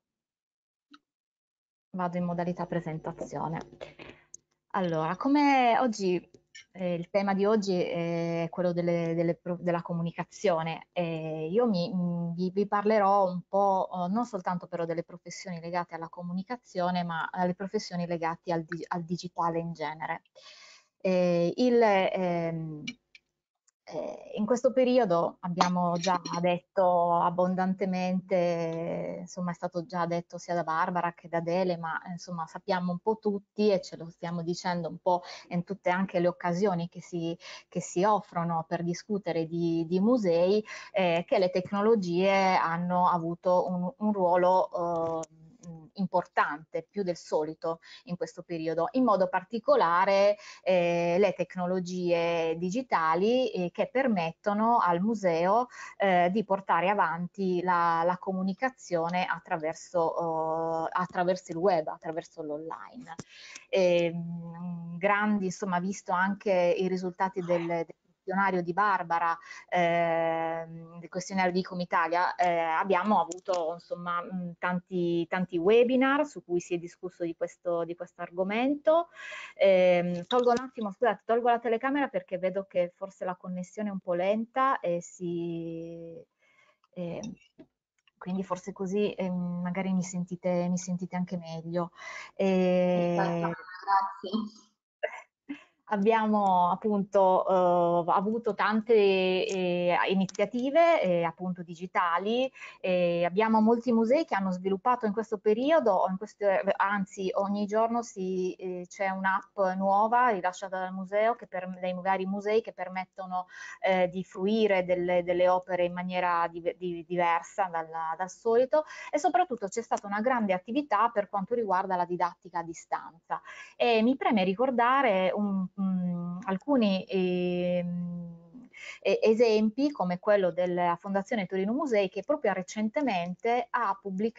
vado in modalità presentazione. Allora, come oggi il tema di oggi è quello della comunicazione. Io vi parlerò un po' non soltanto però delle professioni legate alla comunicazione, ma alle professioni legate al digitale in genere. In questo periodo abbiamo già detto abbondantemente, insomma è stato già detto sia da Barbara che da Dele, ma insomma sappiamo un po' tutti e ce lo stiamo dicendo un po' in tutte anche le occasioni che si offrono per discutere di musei, che le tecnologie hanno avuto un ruolo importante, più del solito in questo periodo, in modo particolare le tecnologie digitali che permettono al museo di portare avanti la comunicazione attraverso il web, attraverso l'online. Grandi, insomma, visto anche i risultati delle questionario di Barbara, del questionario di Comitalia, abbiamo avuto insomma tanti webinar su cui si è discusso di questo argomento. Tolgo un attimo, scusate, tolgo la telecamera perché vedo che forse la connessione è un po' lenta e quindi forse così magari mi sentite anche meglio. Perfetto, grazie. Abbiamo appunto avuto tante iniziative appunto digitali, abbiamo molti musei che hanno sviluppato in questo periodo, anzi ogni giorno c'è un'app nuova rilasciata dal museo, dai vari musei, che permettono di fruire delle opere in maniera diversa dal solito, e soprattutto c'è stata una grande attività per quanto riguarda la didattica a distanza. E mi preme ricordare alcuni esempi, come quello della Fondazione Torino Musei, che proprio recentemente ha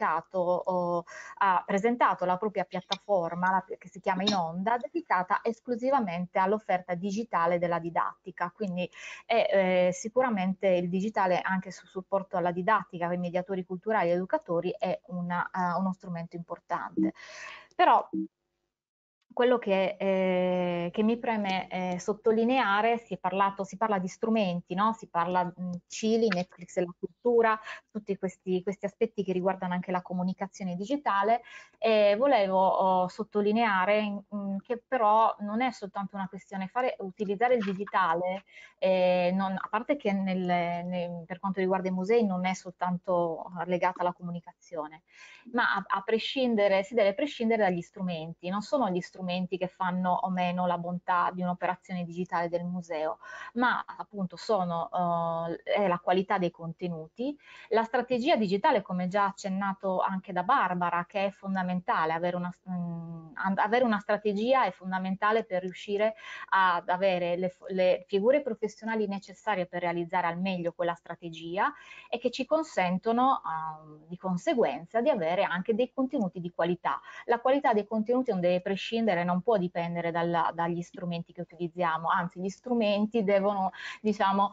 presentato la propria piattaforma che si chiama In Onda, dedicata esclusivamente all'offerta digitale della didattica. Quindi sicuramente il digitale, anche su supporto alla didattica, ai mediatori culturali e educatori, è uno strumento importante. Però quello che mi preme sottolineare, si parla di strumenti, no? Si parla Cili, Netflix e la cultura, tutti questi aspetti che riguardano anche la comunicazione digitale, e volevo sottolineare che però non è soltanto una questione utilizzare il digitale, a parte che per quanto riguarda i musei non è soltanto legata alla comunicazione, ma si deve prescindere dagli strumenti. Non sono gli strumenti che fanno o meno la bontà di un'operazione digitale del museo, ma appunto è la qualità dei contenuti, la strategia digitale, come già accennato anche da Barbara, che è fondamentale. Avere una strategia è fondamentale per riuscire ad avere le figure professionali necessarie per realizzare al meglio quella strategia, e che ci consentono di conseguenza di avere anche dei contenuti di qualità. La qualità dei contenuti non deve prescindere, non può dipendere dagli strumenti che utilizziamo, anzi gli strumenti devono, diciamo,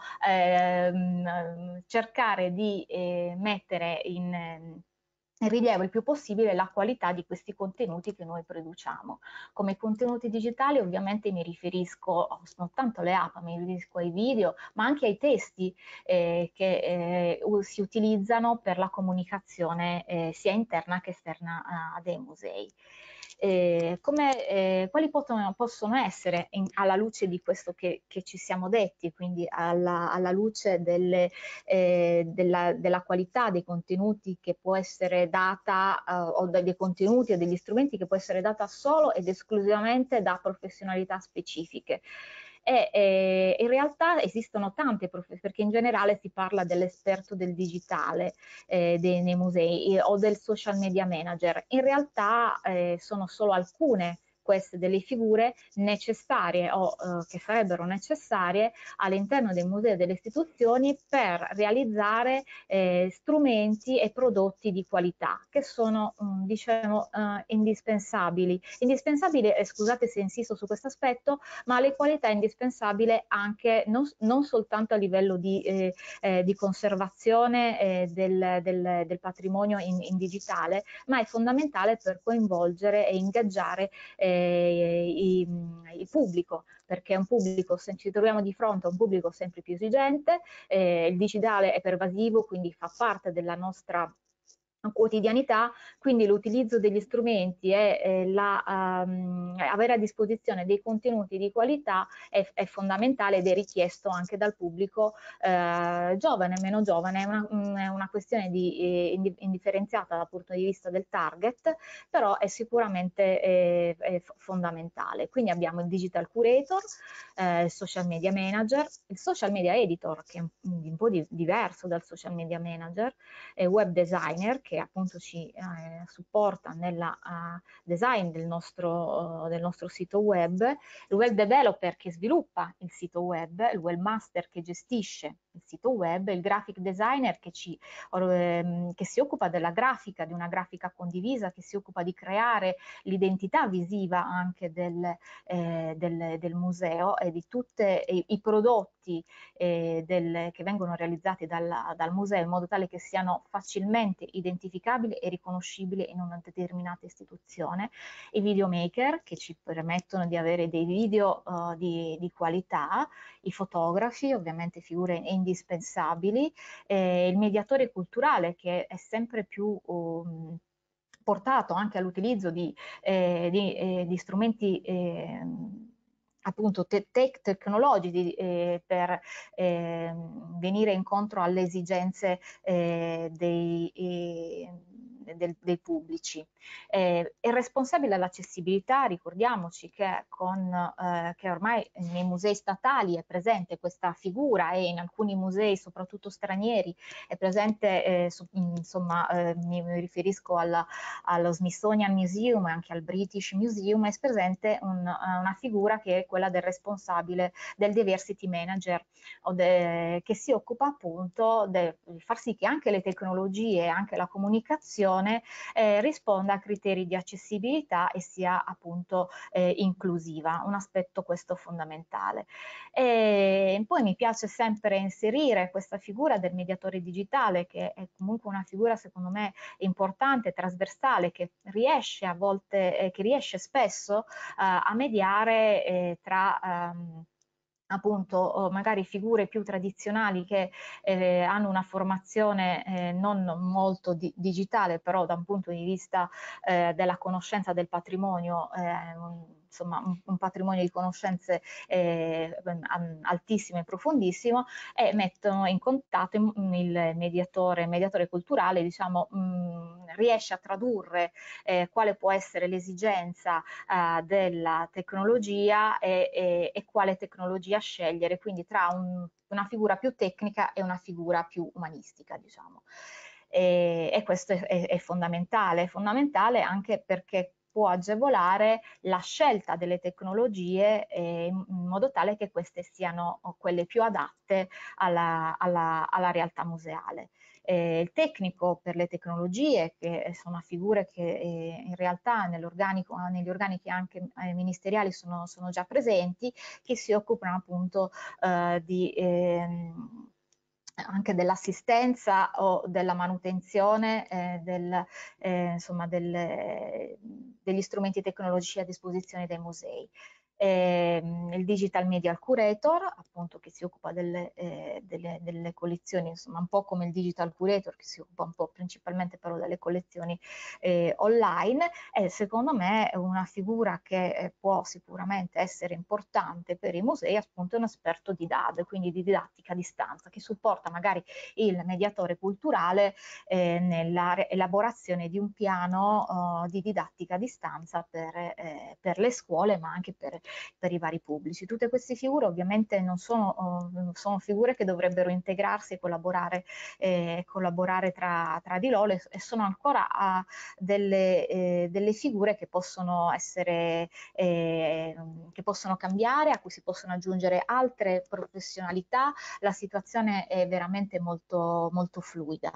cercare di mettere in rilievo il più possibile la qualità di questi contenuti che noi produciamo. Come contenuti digitali ovviamente mi riferisco non tanto alle app, mi riferisco ai video, ma anche ai testi che si utilizzano per la comunicazione sia interna che esterna dei musei. Quali possono essere, alla luce di questo che ci siamo detti, quindi alla luce della qualità dei contenuti che può essere data, o dei contenuti o degli strumenti che può essere data solo ed esclusivamente da professionalità specifiche? In realtà esistono tante professioni, perché in generale si parla dell'esperto del digitale nei musei o del social media manager. In realtà sono solo alcune queste delle figure necessarie o che sarebbero necessarie all'interno dei musei e delle istituzioni per realizzare strumenti e prodotti di qualità, che sono diciamo indispensabili. Indispensabili, scusate se insisto su questo aspetto, ma la qualità è indispensabile anche non soltanto a livello di conservazione del patrimonio in digitale, ma è fondamentale per coinvolgere e ingaggiare il pubblico, perché è un pubblico, ci troviamo di fronte a un pubblico sempre più esigente, il digitale è pervasivo, quindi fa parte della nostra quotidianità, quindi l'utilizzo degli strumenti e avere a disposizione dei contenuti di qualità è fondamentale ed è richiesto anche dal pubblico giovane, meno giovane. È una questione indifferenziata dal punto di vista del target, però è sicuramente fondamentale. Quindi abbiamo il digital curator, il social media manager, il social media editor, che è un po' diverso dal social media manager, web designer, che appunto ci supporta nella design del nostro sito web, il web developer che sviluppa il sito web, il webmaster che gestisce il sito web, il graphic designer che si occupa della grafica, di una grafica condivisa, che si occupa di creare l'identità visiva anche del museo e di tutti i prodotti che vengono realizzati dal museo, in modo tale che siano facilmente identificabili e riconoscibili in una determinata istituzione, i videomaker che ci permettono di avere dei video di qualità, i fotografi, ovviamente figure indispensabili, il mediatore culturale che è sempre più portato anche all'utilizzo di strumenti appunto tecnologici per venire incontro alle esigenze dei pubblici. È responsabile dell'accessibilità, ricordiamoci che che ormai nei musei statali è presente questa figura e in alcuni musei, soprattutto stranieri, è presente, mi riferisco allo Smithsonian Museum e anche al British Museum, è presente una figura che è quella del responsabile, del diversity manager, che si occupa appunto di far sì che anche le tecnologie e anche la comunicazione risponda a criteri di accessibilità e sia appunto inclusiva, un aspetto questo fondamentale. E poi mi piace sempre inserire questa figura del mediatore digitale, che è comunque una figura secondo me importante, trasversale, che riesce a volte, che riesce spesso a mediare tra appunto magari figure più tradizionali che hanno una formazione non molto digitale, però da un punto di vista della conoscenza del patrimonio, insomma un patrimonio di conoscenze altissimo e profondissimo, e mettono in contatto il mediatore culturale, diciamo, riesce a tradurre quale può essere l'esigenza della tecnologia e quale tecnologia scegliere, quindi tra una figura più tecnica e una figura più umanistica, diciamo. E questo è fondamentale anche perché può agevolare la scelta delle tecnologie in modo tale che queste siano quelle più adatte alla realtà museale. Il tecnico per le tecnologie, che sono figure che in realtà negli organici anche ministeriali sono già presenti, che si occupano appunto anche dell'assistenza o della manutenzione insomma degli strumenti tecnologici a disposizione dei musei. Il Digital Media Curator, appunto, che si occupa delle collezioni, insomma un po' come il Digital Curator che si occupa un po' principalmente però delle collezioni online, è secondo me una figura che può sicuramente essere importante per i musei, appunto un esperto di DAD, quindi di didattica a distanza, che supporta magari il mediatore culturale nella elaborazione di un piano di didattica a distanza per le scuole, ma anche per i vari pubblici. Tutte queste figure ovviamente non sono figure che dovrebbero integrarsi e collaborare tra di loro, e sono ancora delle figure che possono essere che possono cambiare, a cui si possono aggiungere altre professionalità. La situazione è veramente molto, molto fluida.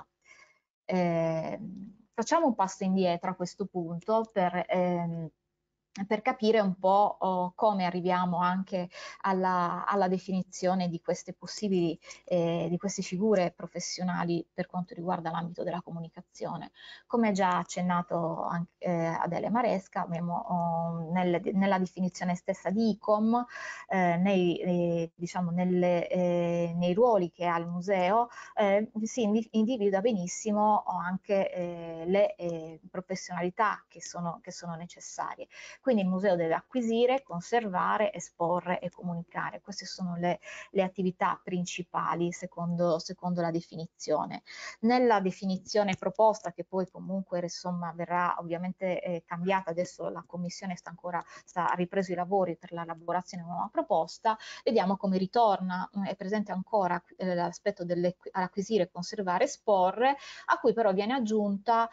Facciamo un passo indietro a questo punto per capire un po' come arriviamo anche alla definizione di queste possibili, di queste figure professionali per quanto riguarda l'ambito della comunicazione. Come già accennato anche, Adele Maresca, abbiamo nella definizione stessa di ICOM, diciamo nei ruoli che ha il museo, si individua benissimo anche le professionalità che sono necessarie. Quindi il museo deve acquisire, conservare, esporre e comunicare. Queste sono le attività principali secondo la definizione. Nella definizione proposta, che poi comunque insomma verrà ovviamente cambiata, adesso la commissione sta ripreso i lavori per l'elaborazione di una nuova proposta, vediamo come ritorna, è presente ancora l'aspetto dell'acquisire, conservare, esporre, a cui però viene aggiunto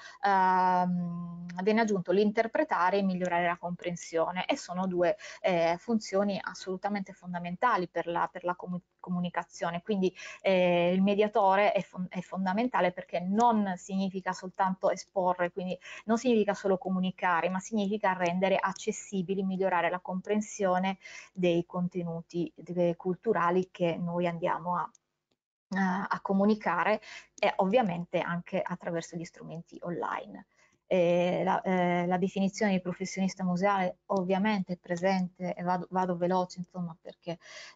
l'interpretare e migliorare la comprensione, e sono due funzioni assolutamente fondamentali per la comunicazione. Quindi il mediatore è fondamentale, perché non significa soltanto esporre, quindi non significa solo comunicare, ma significa rendere accessibili, migliorare la comprensione dei contenuti culturali che noi andiamo a comunicare, e ovviamente anche attraverso gli strumenti online. La definizione di professionista museale ovviamente è presente, e vado veloce insomma, perché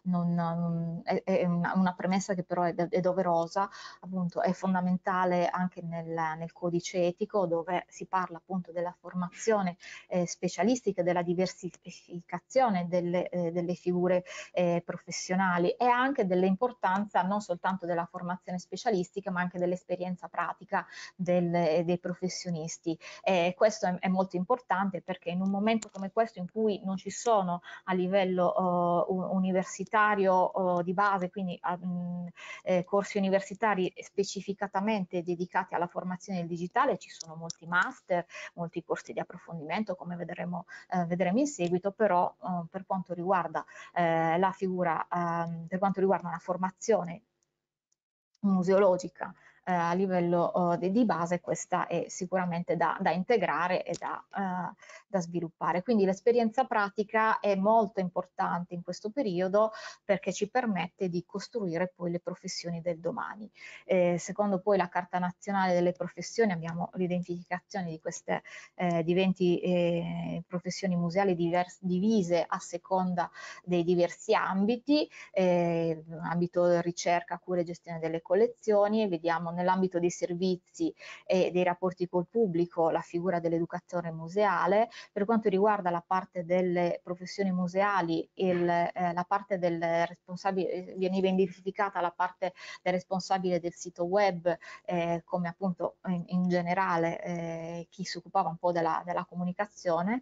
è una premessa che però è doverosa. Appunto è fondamentale anche nel codice etico, dove si parla appunto della formazione specialistica, della diversificazione delle figure professionali, e anche dell'importanza non soltanto della formazione specialistica, ma anche dell'esperienza pratica dei professionisti. Questo è molto importante, perché in un momento come questo, in cui non ci sono a livello universitario di base, quindi corsi universitari specificatamente dedicati alla formazione del digitale, ci sono molti master, molti corsi di approfondimento, come vedremo in seguito, però per quanto riguarda la figura, per quanto riguarda una formazione museologica a livello di base, questa è sicuramente da integrare e da sviluppare. Quindi l'esperienza pratica è molto importante in questo periodo, perché ci permette di costruire poi le professioni del domani. Secondo poi la Carta Nazionale delle Professioni abbiamo l'identificazione di queste di 20 professioni museali divise a seconda dei diversi ambiti, ambito ricerca, cura e gestione delle collezioni, e vediamo nell'ambito dei servizi e dei rapporti col pubblico la figura dell'educatore museale. Per quanto riguarda la parte delle professioni museali, la parte del responsabile, veniva identificata la parte del responsabile del sito web, come appunto in generale chi si occupava un po' della comunicazione.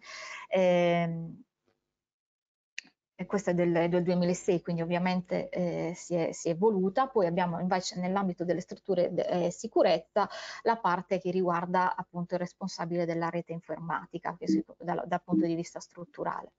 E questa è del 2006, quindi ovviamente si è evoluta. Poi abbiamo invece nell'ambito delle strutture sicurezza la parte che riguarda appunto il responsabile della rete informatica, dal punto di vista strutturale.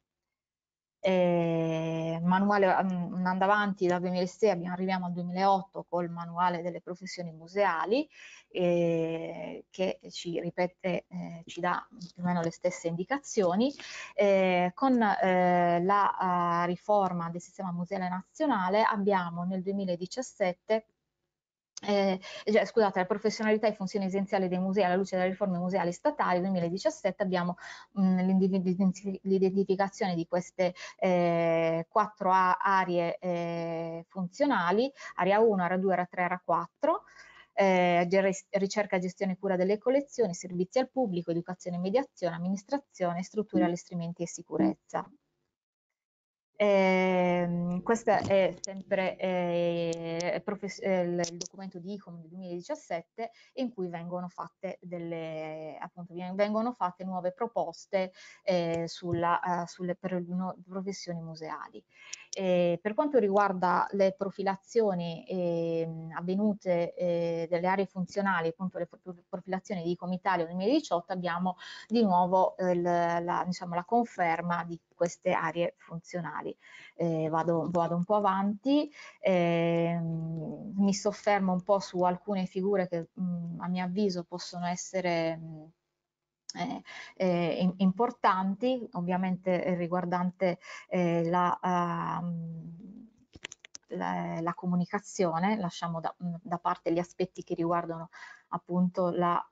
Manuale, andando avanti dal 2006 arriviamo al 2008 col manuale delle professioni museali, che ci dà più o meno le stesse indicazioni. Con la riforma del sistema museale nazionale abbiamo nel 2017 scusate, la professionalità e funzioni essenziali dei musei alla luce delle riforme museali statali. Nel 2017 abbiamo l'identificazione di queste 4 aree funzionali: area 1, area 2, area 3, area 4. Ricerca, gestione e cura delle collezioni, servizi al pubblico, educazione e mediazione, amministrazione, strutture, allestimenti e sicurezza. Questo è sempre il documento di ICOM del 2017, in cui vengono fatte nuove proposte per le professioni museali. Per quanto riguarda le profilazioni avvenute delle aree funzionali, appunto le profilazioni di ICOM Italia 2018, abbiamo di nuovo la conferma di queste aree funzionali. Vado un po' avanti, mi soffermo un po' su alcune figure che a mio avviso possono essere importanti, ovviamente riguardante la comunicazione. Lasciamo da parte gli aspetti che riguardano appunto la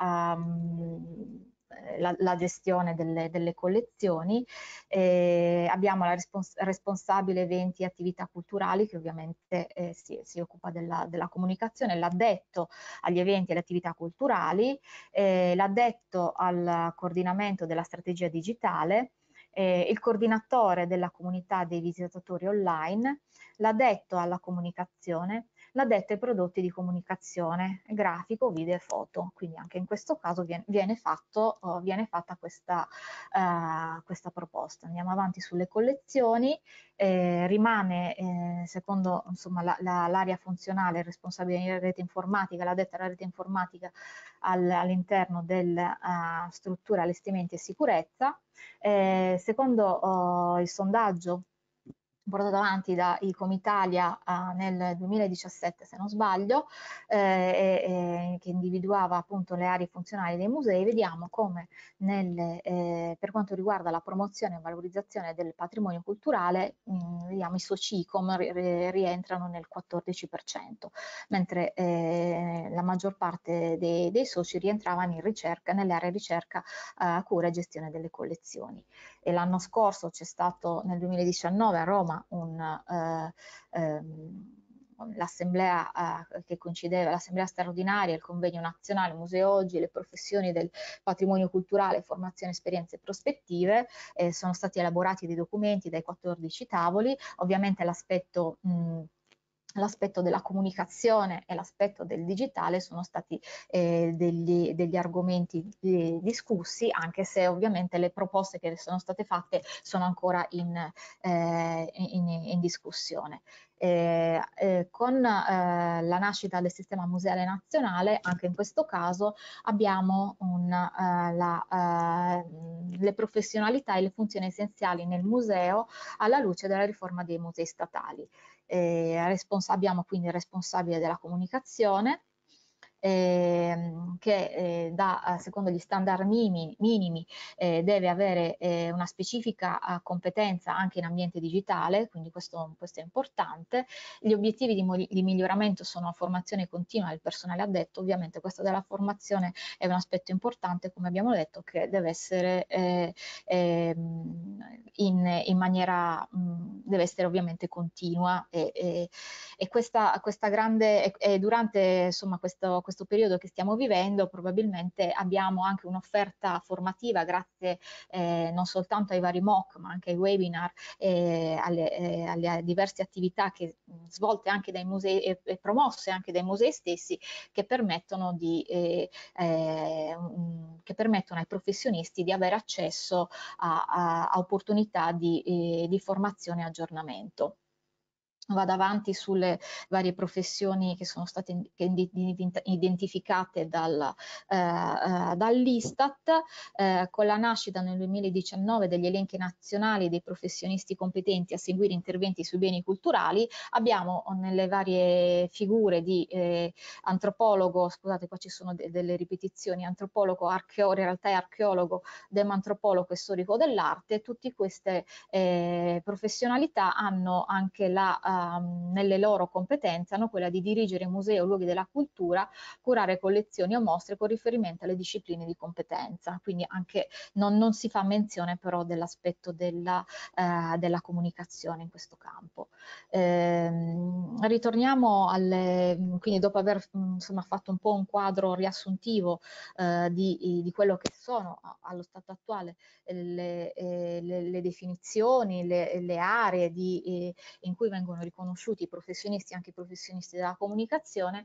gestione delle collezioni. Abbiamo la responsabile eventi e attività culturali, che ovviamente si occupa della comunicazione, l'addetto agli eventi e alle attività culturali, l'addetto al coordinamento della strategia digitale, il coordinatore della comunità dei visitatori online, l'addetto alla comunicazione, l'addetto ai prodotti di comunicazione, grafico, video e foto. Quindi anche in questo caso viene fatta questa proposta. Andiamo avanti sulle collezioni. Rimane, secondo insomma, l'area funzionale, il responsabile della rete informatica, l'addetta alla rete informatica all'interno della struttura allestimenti e sicurezza. Secondo il sondaggio portato avanti da Icomitalia nel 2017, se non sbaglio, che individuava appunto le aree funzionali dei musei, vediamo come per quanto riguarda la promozione e valorizzazione del patrimonio culturale, vediamo i soci ICOM rientrano nel 14%, mentre la maggior parte dei soci rientravano in ricerca, nelle aree ricerca, cura e gestione delle collezioni. E l'anno scorso c'è stato, nel 2019 a Roma, l'assemblea che coincideva, l'assemblea straordinaria, il convegno nazionale Museo Oggi, le professioni del patrimonio culturale, formazione, esperienze e prospettive. Sono stati elaborati dei documenti dai 14 tavoli. Ovviamente l'aspetto della comunicazione e l'aspetto del digitale sono stati degli argomenti discussi, anche se ovviamente le proposte che sono state fatte sono ancora in discussione. Con la nascita del sistema museale nazionale, anche in questo caso abbiamo le professionalità e le funzioni essenziali nel museo alla luce della riforma dei musei statali. Abbiamo quindi il responsabile della comunicazione, che secondo gli standard minimi deve avere una specifica competenza anche in ambiente digitale, quindi questo è importante. Gli obiettivi di miglioramento sono la formazione continua del personale addetto. Ovviamente questo della formazione è un aspetto importante, come abbiamo detto, che deve essere in maniera, deve essere ovviamente continua, e questa grande, durante insomma questo periodo che stiamo vivendo, probabilmente abbiamo anche un'offerta formativa grazie non soltanto ai vari MOOC, ma anche ai webinar, alle diverse attività svolte anche dai musei e promosse anche dai musei stessi, che permettono ai professionisti di avere accesso a opportunità di formazione e aggiornamento. Vado avanti sulle varie professioni che sono state identificate dall'Istat. Con la nascita nel 2019 degli elenchi nazionali dei professionisti competenti a seguire interventi sui beni culturali, abbiamo nelle varie figure di antropologo, scusate qua ci sono delle ripetizioni, antropologo, in realtà è archeologo, demantropologo e storico dell'arte. Tutte queste professionalità hanno anche nelle loro competenze hanno quella di dirigere musei o luoghi della cultura, curare collezioni o mostre con riferimento alle discipline di competenza. Quindi anche non si fa menzione però dell'aspetto della comunicazione in questo campo. Ritorniamo quindi dopo aver insomma fatto un po' un quadro riassuntivo di quello che sono allo stato attuale le definizioni, le aree in cui vengono riconosciuti i professionisti, anche i professionisti della comunicazione,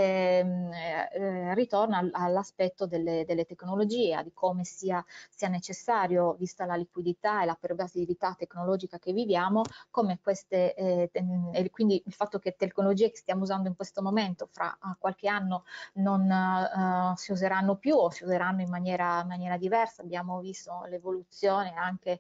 ritorna all'aspetto delle tecnologie, di come sia necessario, vista la liquidità e la pervasività tecnologica che viviamo, come queste, e quindi il fatto che tecnologie che stiamo usando in questo momento fra qualche anno non si useranno più o si useranno in maniera diversa. Abbiamo visto l'evoluzione anche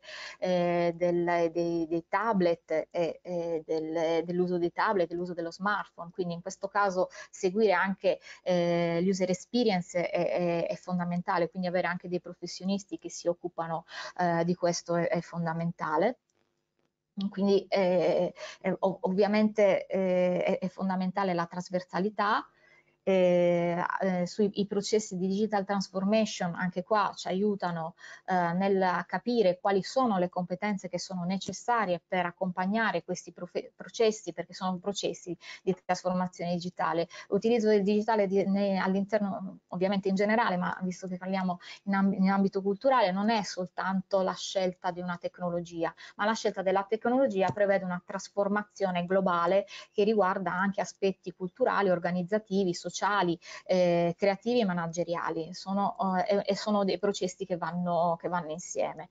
dei tablet e dell'uso dei tablet, dell'uso dello smartphone, quindi in questo caso seguire anche l'user experience è fondamentale, quindi avere anche dei professionisti che si occupano di questo è fondamentale. Quindi ovviamente è fondamentale la trasversalità, sui processi di digital transformation. Anche qua ci aiutano nel capire quali sono le competenze che sono necessarie per accompagnare questi processi, perché sono processi di trasformazione digitale. L'utilizzo del digitale all'interno, ovviamente in generale, ma visto che parliamo in ambito culturale, non è soltanto la scelta di una tecnologia, ma la scelta della tecnologia prevede una trasformazione globale che riguarda anche aspetti culturali, organizzativi, sociali, creativi e manageriali. Sono dei processi che vanno insieme.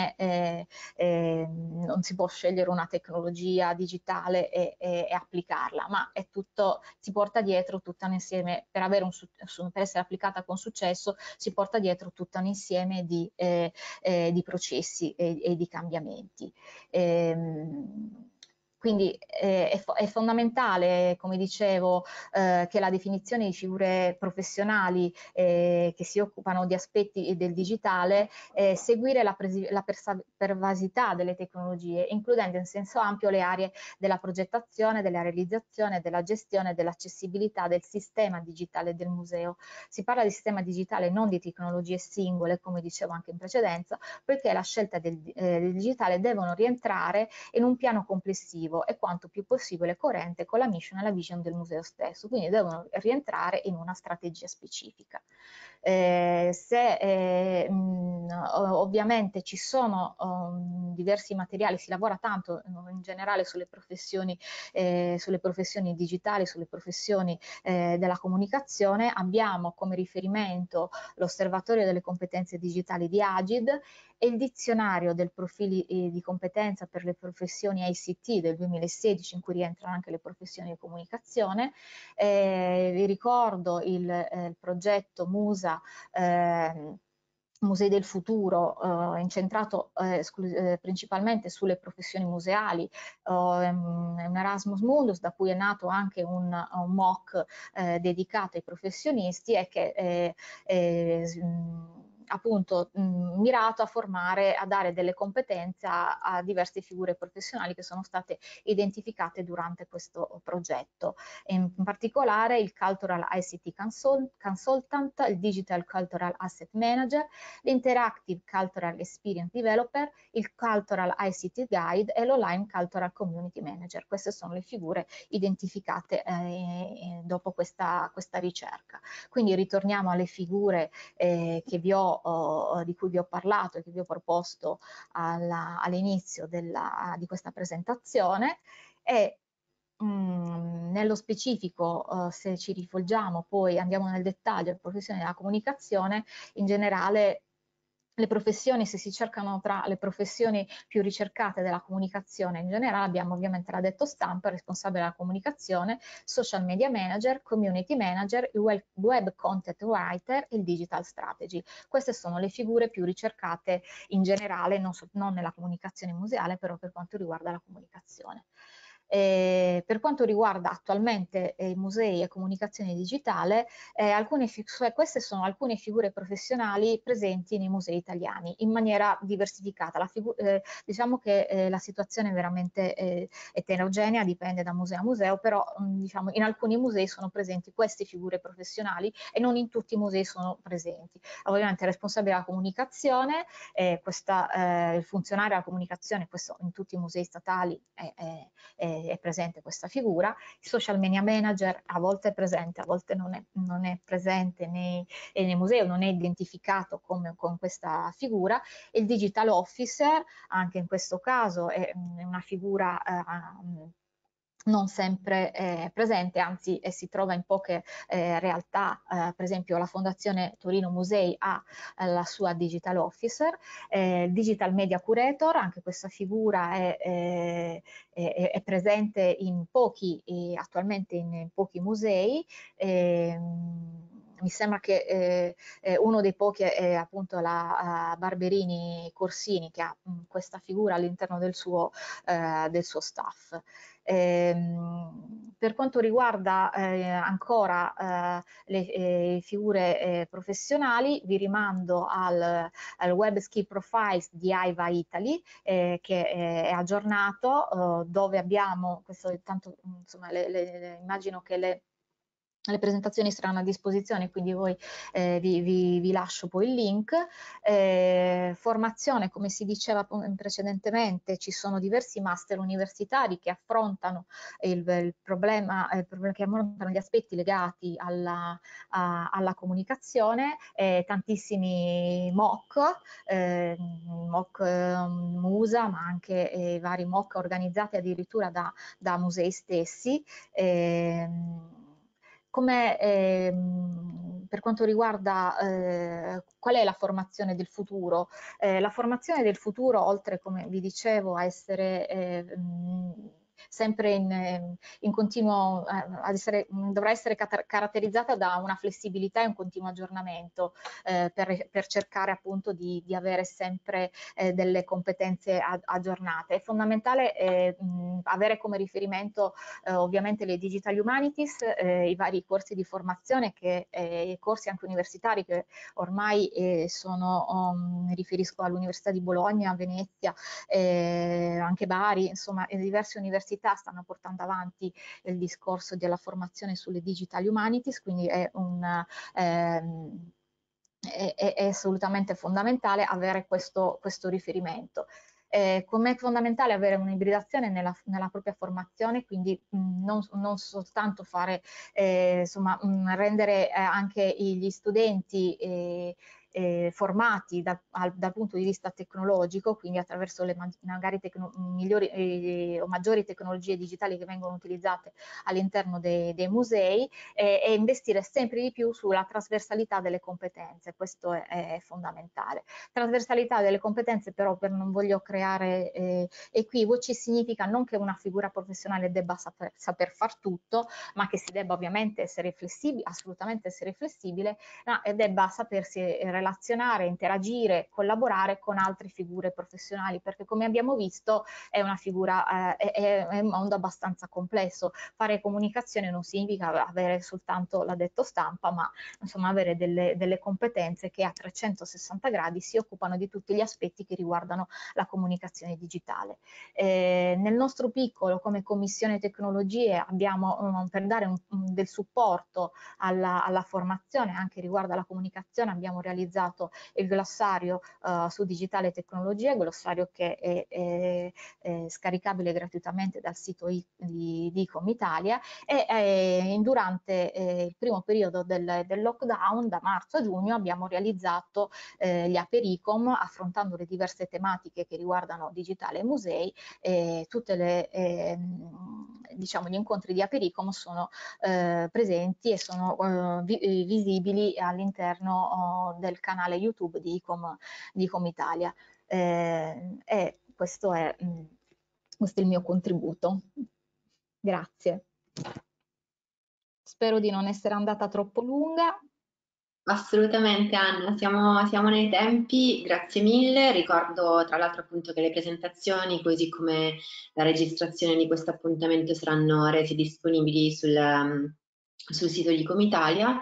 Non si può scegliere una tecnologia digitale e applicarla, ma è tutto, si porta dietro tutta un insieme, per essere applicata con successo, si porta dietro tutto un insieme di processi e di cambiamenti. Quindi è fondamentale, come dicevo, che la definizione di figure professionali che si occupano di aspetti del digitale, seguire la pervasità delle tecnologie, includendo in senso ampio le aree della progettazione, della realizzazione, della gestione, dell'accessibilità del sistema digitale del museo. Si parla di sistema digitale, non di tecnologie singole, come dicevo anche in precedenza, perché la scelta del digitale devono rientrare in un piano complessivo e quanto più possibile coerente con la mission e la vision del museo stesso, quindi devono rientrare in una strategia specifica. Ovviamente ci sono diversi materiali, si lavora tanto in generale sulle professioni digitali, sulle professioni della comunicazione. Abbiamo come riferimento l'Osservatorio delle competenze digitali di Agid e il dizionario del profili di competenza per le professioni ICT del 2016, in cui rientrano anche le professioni di comunicazione. Vi ricordo il progetto MUSA, Musei del Futuro, incentrato principalmente sulle professioni museali, un Erasmus Mundus, da cui è nato anche un MOOC dedicato ai professionisti e che appunto mirato a dare delle competenze a diverse figure professionali che sono state identificate durante questo progetto. In particolare il Cultural ICT Consultant, il Digital Cultural Asset Manager, l'Interactive Cultural Experience Developer, il Cultural ICT Guide e l'Online Cultural Community Manager. Queste sono le figure identificate dopo questa ricerca. Quindi ritorniamo alle figure di cui vi ho parlato e che vi ho proposto all'inizio di questa presentazione. E nello specifico, se ci rivolgiamo, poi andiamo nel dettaglio alle professioni della comunicazione, in generale le professioni, se si cercano tra le professioni più ricercate della comunicazione in generale, abbiamo ovviamente l'addetto stampa, responsabile della comunicazione, social media manager, community manager, il web content writer e il digital strategy. Queste sono le figure più ricercate in generale, non nella comunicazione museale, però per quanto riguarda la comunicazione. Per quanto riguarda attualmente i musei e comunicazione digitale, queste sono alcune figure professionali presenti nei musei italiani in maniera diversificata. Diciamo che la situazione è veramente eterogenea, dipende da museo a museo, però diciamo, in alcuni musei sono presenti queste figure professionali e non in tutti i musei sono presenti. Ovviamente il responsabile della comunicazione, il funzionario della comunicazione, questo in tutti i musei statali è presente questa figura. Il social media manager a volte è presente, a volte non è presente nei musei, non è identificato con questa figura. Il digital officer, anche in questo caso, è una figura non sempre presente, anzi si trova in poche realtà. Per esempio la Fondazione Torino Musei ha la sua digital officer, digital media curator, anche questa figura è presente attualmente in pochi musei. Mi sembra che uno dei pochi è appunto la Barberini Corsini, che ha questa figura all'interno del suo staff. Per quanto riguarda ancora le figure professionali, vi rimando al Web Skill Profiles di AIVA Italy, che è aggiornato, dove abbiamo questo, tanto insomma immagino che Le presentazioni saranno a disposizione, quindi voi, vi lascio poi il link. Formazione, come si diceva precedentemente, ci sono diversi master universitari che affrontano il problema che affrontano gli aspetti legati alla comunicazione, tantissimi MOOC, MUSA, ma anche vari MOOC organizzati addirittura da musei stessi. Per quanto riguarda qual è la formazione del futuro, la formazione del futuro, oltre, come vi dicevo, a essere sempre in continuo, dovrà essere caratterizzata da una flessibilità e un continuo aggiornamento per cercare appunto di avere sempre delle competenze aggiornate. È fondamentale avere come riferimento ovviamente le Digital Humanities, i vari corsi di formazione, i corsi anche universitari che ormai mi riferisco all'Università di Bologna, Venezia, anche Bari, insomma diverse università stanno portando avanti il discorso della formazione sulle Digital Humanities, quindi è assolutamente fondamentale avere questo riferimento. Com'è fondamentale avere un'ibridazione nella propria formazione, quindi non soltanto fare, rendere anche gli studenti formati dal punto di vista tecnologico, quindi attraverso le magari migliori o maggiori tecnologie digitali che vengono utilizzate all'interno dei musei, e investire sempre di più sulla trasversalità delle competenze. Questo è fondamentale. Trasversalità delle competenze, però, non voglio creare equivoci, significa non che una figura professionale debba saper far tutto, ma che si debba ovviamente essere flessibile, assolutamente essere flessibile, e debba sapersi relazionare, interagire, collaborare con altre figure professionali, perché come abbiamo visto è una figura, è un mondo abbastanza complesso. Fare comunicazione non significa avere soltanto l'addetto stampa, ma insomma avere delle competenze che a 360 gradi si occupano di tutti gli aspetti che riguardano la comunicazione digitale. Nel nostro piccolo, come Commissione Tecnologie, abbiamo, per dare del supporto alla formazione anche riguardo alla comunicazione, abbiamo realizzato il glossario su digitale tecnologia, glossario che è scaricabile gratuitamente dal sito di ICOM Italia, e durante il primo periodo del lockdown, da marzo a giugno, abbiamo realizzato gli Apericom, affrontando le diverse tematiche che riguardano digitale e musei. Tutte le diciamo, gli incontri di Apericom sono presenti e sono visibili all'interno del canale YouTube di ICOM Italia. E questo è il mio contributo. Grazie. Spero di non essere andata troppo lunga. Assolutamente Anna, siamo nei tempi, grazie mille. Ricordo tra l'altro appunto che le presentazioni, così come la registrazione di questo appuntamento, saranno resi disponibili sul sito di ICOM Italia.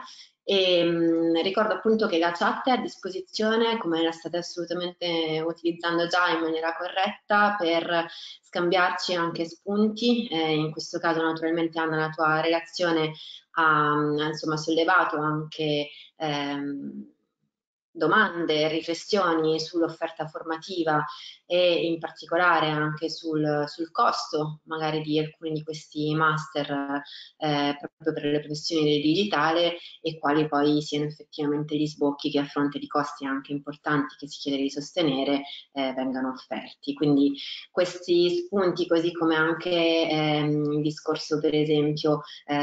E ricordo appunto che la chat è a disposizione, come la state assolutamente utilizzando già in maniera corretta, per scambiarci anche spunti. In questo caso naturalmente Anna, la tua relazione ha insomma sollevato anche domande, riflessioni sull'offerta formativa e in particolare anche sul costo magari di alcuni di questi master proprio per le professioni del digitale, e quali poi siano effettivamente gli sbocchi che, a fronte di costi anche importanti che si chiede di sostenere, vengano offerti. Quindi questi spunti, così come anche il discorso per esempio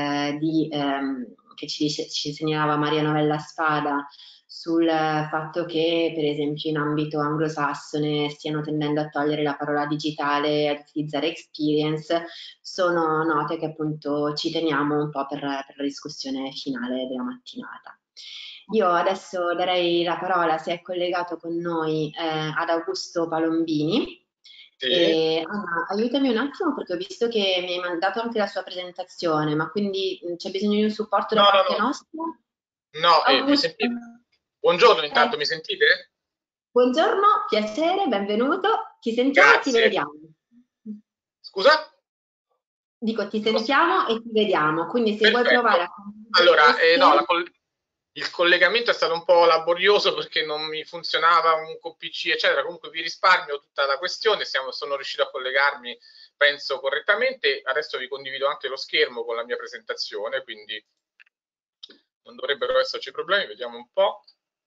che ci segnalava Maria Novella Spada sul fatto che per esempio in ambito anglosassone stiano tendendo a togliere la parola digitale e ad utilizzare experience, sono note che appunto ci teniamo un po' per la discussione finale della mattinata. Io adesso darei la parola, se è collegato con noi, ad Augusto Palombini. Sì. E Anna, aiutami un attimo, perché ho visto che mi hai mandato anche la sua presentazione, ma quindi c'è bisogno di un supporto da parte nostra? No, mi sentite? Buongiorno, intanto mi sentite? Buongiorno, piacere, benvenuto. Ti sentiamo e ti vediamo. Scusa? Dico, ti sentiamo e ti vediamo, quindi se vuoi Perfetto. provare a... Allora, no, il collegamento è stato un po' laborioso perché non mi funzionava un PC, eccetera. Comunque vi risparmio tutta la questione, sono riuscito a collegarmi, penso, correttamente. Adesso vi condivido anche lo schermo con la mia presentazione, quindi non dovrebbero esserci problemi, vediamo un po'.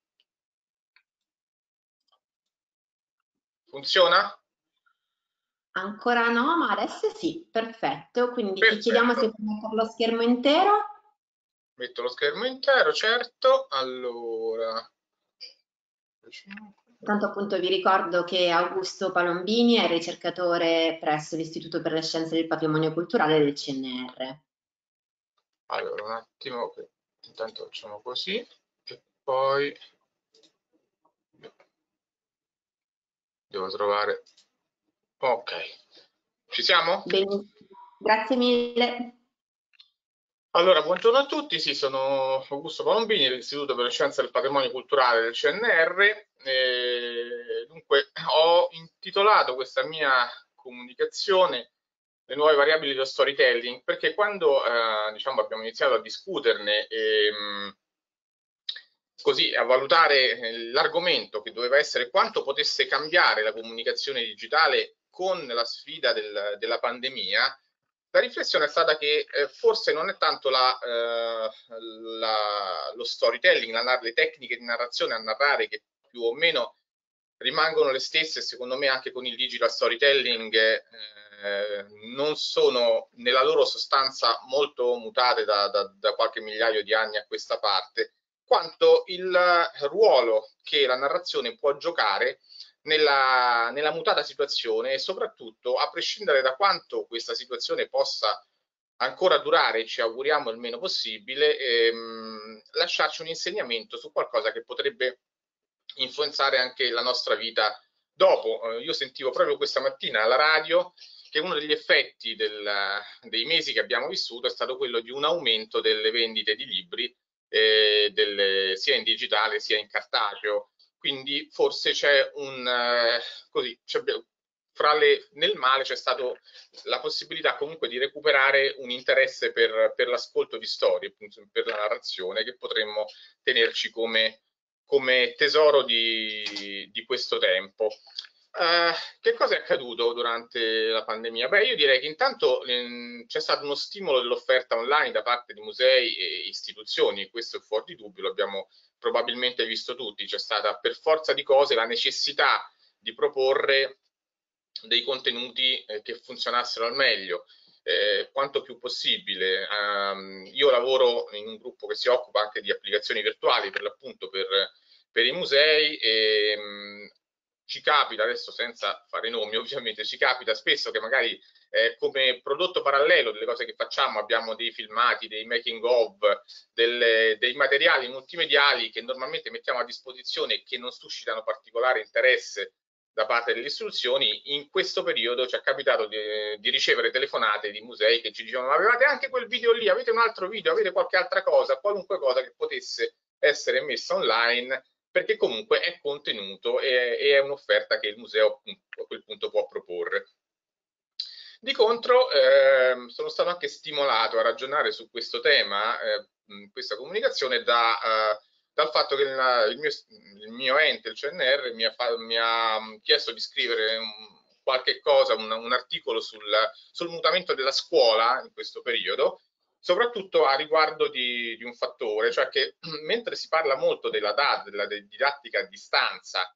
Funziona? Ancora no, ma adesso sì, perfetto. Quindi ti chiediamo se Perfetto. puoi mettere lo schermo intero. Metto lo schermo intero, certo. Allora, Intanto appunto vi ricordo che Augusto Palombini è ricercatore presso l'Istituto per le Scienze del Patrimonio Culturale del CNR. allora un attimo, intanto facciamo così e poi devo trovare. Ok, ci siamo? Benissimo, grazie mille. Allora, buongiorno a tutti, sì, sono Augusto Palombini dell'Istituto per le Scienze del Patrimonio Culturale del CNR. Dunque, ho intitolato questa mia comunicazione le nuove variabili dello storytelling, perché quando diciamo, abbiamo iniziato a discuterne così a valutare l'argomento che doveva essere quanto potesse cambiare la comunicazione digitale con la sfida della pandemia, la riflessione è stata che forse non è tanto lo storytelling, le tecniche di narrazione a narrare che più o meno rimangono le stesse, secondo me anche con il digital storytelling non sono nella loro sostanza molto mutate da qualche migliaio di anni a questa parte, quanto il ruolo che la narrazione può giocare nella mutata situazione e soprattutto, a prescindere da quanto questa situazione possa ancora durare, ci auguriamo il meno possibile, lasciarci un insegnamento su qualcosa che potrebbe influenzare anche la nostra vita dopo. Io sentivo proprio questa mattina alla radio che uno degli effetti dei mesi che abbiamo vissuto è stato quello di un aumento delle vendite di libri, sia in digitale sia in cartaceo. Quindi forse c'è nel male c'è stata la possibilità comunque di recuperare un interesse per l'ascolto di storie, per la narrazione, che potremmo tenerci come tesoro di questo tempo. Che cosa è accaduto durante la pandemia? Beh, io direi che intanto c'è stato uno stimolo dell'offerta online da parte di musei e istituzioni, e questo è fuori di dubbio, l'abbiamo probabilmente visto tutti. C'è stata per forza di cose la necessità di proporre dei contenuti che funzionassero al meglio. Quanto più possibile. Io lavoro in un gruppo che si occupa anche di applicazioni virtuali per l'appunto per i musei e ci capita, adesso senza fare nomi ovviamente, ci capita spesso che magari come prodotto parallelo delle cose che facciamo abbiamo dei filmati, dei making of, dei materiali multimediali che normalmente mettiamo a disposizione e che non suscitano particolare interesse da parte delle istituzioni. In questo periodo ci è capitato di ricevere telefonate di musei che ci dicevano: ma avevate anche quel video lì, avete un altro video, avete qualche altra cosa, qualunque cosa che potesse essere messa online, perché comunque è contenuto e è un'offerta che il museo a quel punto può proporre. Di contro sono stato anche stimolato a ragionare su questo tema, questa comunicazione, dal fatto che il mio ente, il CNR, mi ha chiesto di scrivere qualche cosa, un articolo sul mutamento della scuola in questo periodo, soprattutto a riguardo di un fattore, cioè che mentre si parla molto della didattica a distanza,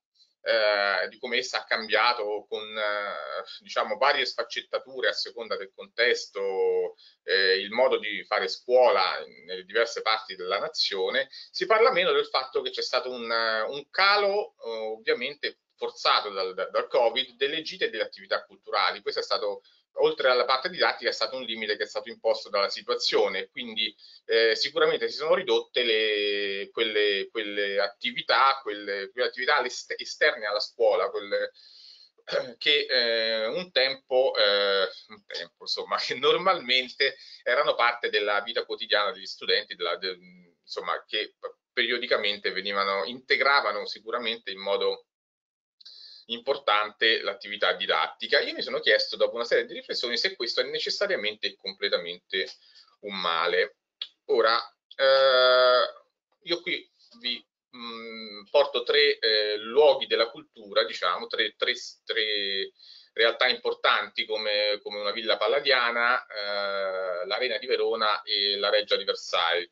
di come essa ha cambiato con diciamo varie sfaccettature a seconda del contesto, il modo di fare scuola nelle diverse parti della nazione, si parla meno del fatto che c'è stato un calo ovviamente forzato dal Covid delle gite e delle attività culturali. Questo è stato, oltre alla parte didattica, è stato un limite che è stato imposto dalla situazione, quindi sicuramente si sono ridotte quelle attività esterne alla scuola, che un tempo insomma, che normalmente erano parte della vita quotidiana degli studenti, insomma, che periodicamente integravano sicuramente importante l'attività didattica. Io mi sono chiesto, dopo una serie di riflessioni, se questo è necessariamente e completamente un male. Ora, io qui vi porto tre luoghi della cultura, diciamo, tre realtà importanti come una villa palladiana, l'Arena di Verona e la Reggia di Versailles.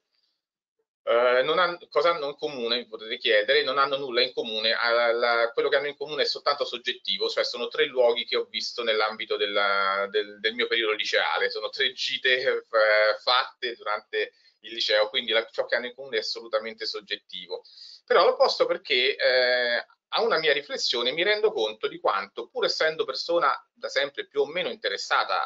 Cosa hanno in comune, mi potete chiedere? Non hanno nulla in comune, quello che hanno in comune è soltanto soggettivo, cioè sono tre luoghi che ho visto nell'ambito del mio periodo liceale, sono tre gite fatte durante il liceo, quindi ciò che hanno in comune è assolutamente soggettivo. Però l'ho posto perché a una mia riflessione mi rendo conto di quanto, pur essendo persona da sempre più o meno interessata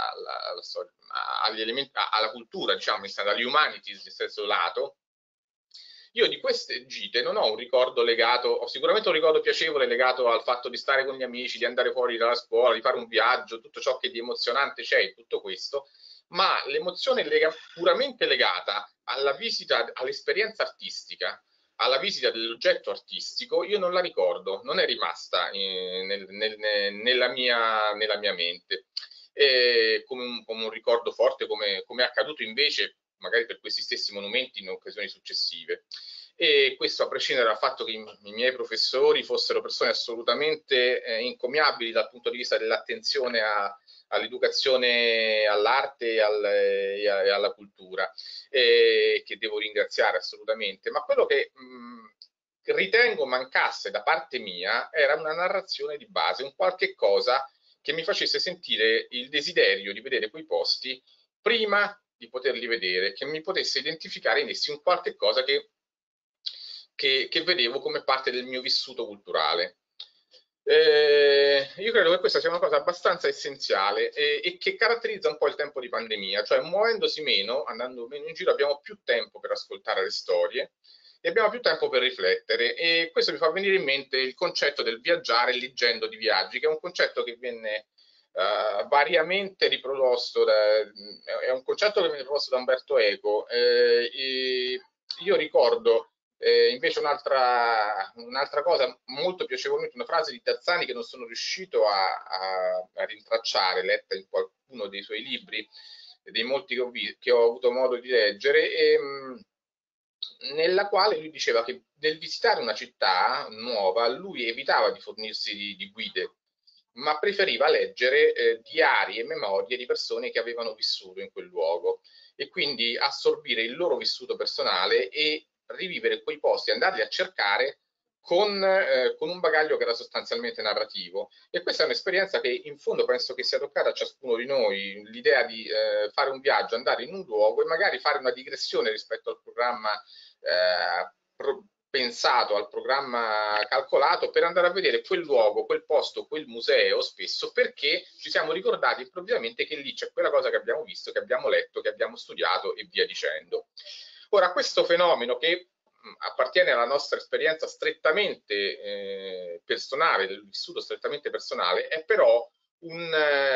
alla cultura, diciamo, agli humanities in senso lato, io di queste gite non ho un ricordo legato, ho sicuramente un ricordo piacevole legato al fatto di stare con gli amici, di andare fuori dalla scuola, di fare un viaggio, tutto ciò che di emozionante c'è in tutto questo, ma l'emozione puramente legata alla visita, all'esperienza artistica, alla visita dell'oggetto artistico, io non la ricordo, non è rimasta nella mia mente. Come un ricordo forte, come è accaduto invece magari per questi stessi monumenti in occasioni successive. E questo a prescindere dal fatto che i miei professori fossero persone assolutamente incommiabili dal punto di vista dell'attenzione all'educazione, all'arte e alla cultura, che devo ringraziare assolutamente. Ma quello che ritengo mancasse da parte mia era una narrazione di base, un qualche cosa che mi facesse sentire il desiderio di vedere quei posti prima di poterli vedere, che mi potesse identificare in essi un qualche cosa che vedevo come parte del mio vissuto culturale. Io credo che questa sia una cosa abbastanza essenziale e che caratterizza un po' il tempo di pandemia, cioè muovendosi meno, andando meno in giro, abbiamo più tempo per ascoltare le storie e abbiamo più tempo per riflettere, e questo mi fa venire in mente il concetto del viaggiare leggendo di viaggi, che è un concetto che venne variamente riproposto è un concetto che viene proposto da Umberto Eco. Io ricordo invece un'altra cosa molto piacevolmente, una frase di Tazzani che non sono riuscito a rintracciare, letta in qualcuno dei suoi libri, dei molti che ho avuto modo di leggere, nella quale lui diceva che nel visitare una città nuova lui evitava di fornirsi di guide, ma preferiva leggere diari e memorie di persone che avevano vissuto in quel luogo e quindi assorbire il loro vissuto personale e rivivere quei posti, andarli a cercare con un bagaglio che era sostanzialmente narrativo. E questa è un'esperienza che in fondo penso che sia toccata a ciascuno di noi, l'idea di fare un viaggio, andare in un luogo e magari fare una digressione rispetto al programma pensato, al programma calcolato, per andare a vedere quel luogo, quel posto, quel museo, spesso perché ci siamo ricordati improvvisamente che lì c'è quella cosa che abbiamo visto, che abbiamo letto, che abbiamo studiato e via dicendo. Ora, questo fenomeno che appartiene alla nostra esperienza strettamente personale, del vissuto strettamente personale, è però un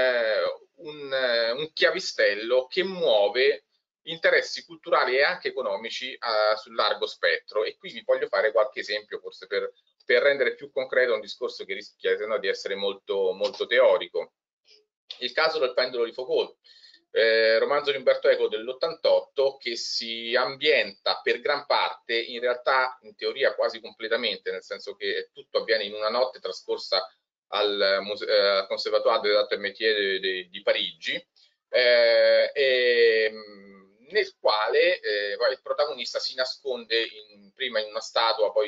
chiavistello che muove interessi culturali e anche economici sul largo spettro, e qui vi voglio fare qualche esempio forse per rendere più concreto un discorso che rischia di essere molto, molto teorico. Il caso del pendolo di Foucault, romanzo di Umberto Eco dell'88, che si ambienta per gran parte, in realtà in teoria quasi completamente, nel senso che tutto avviene in una notte trascorsa al Conservatoire des Arts et Métiers di Parigi, nel quale il protagonista si nasconde prima in una statua, poi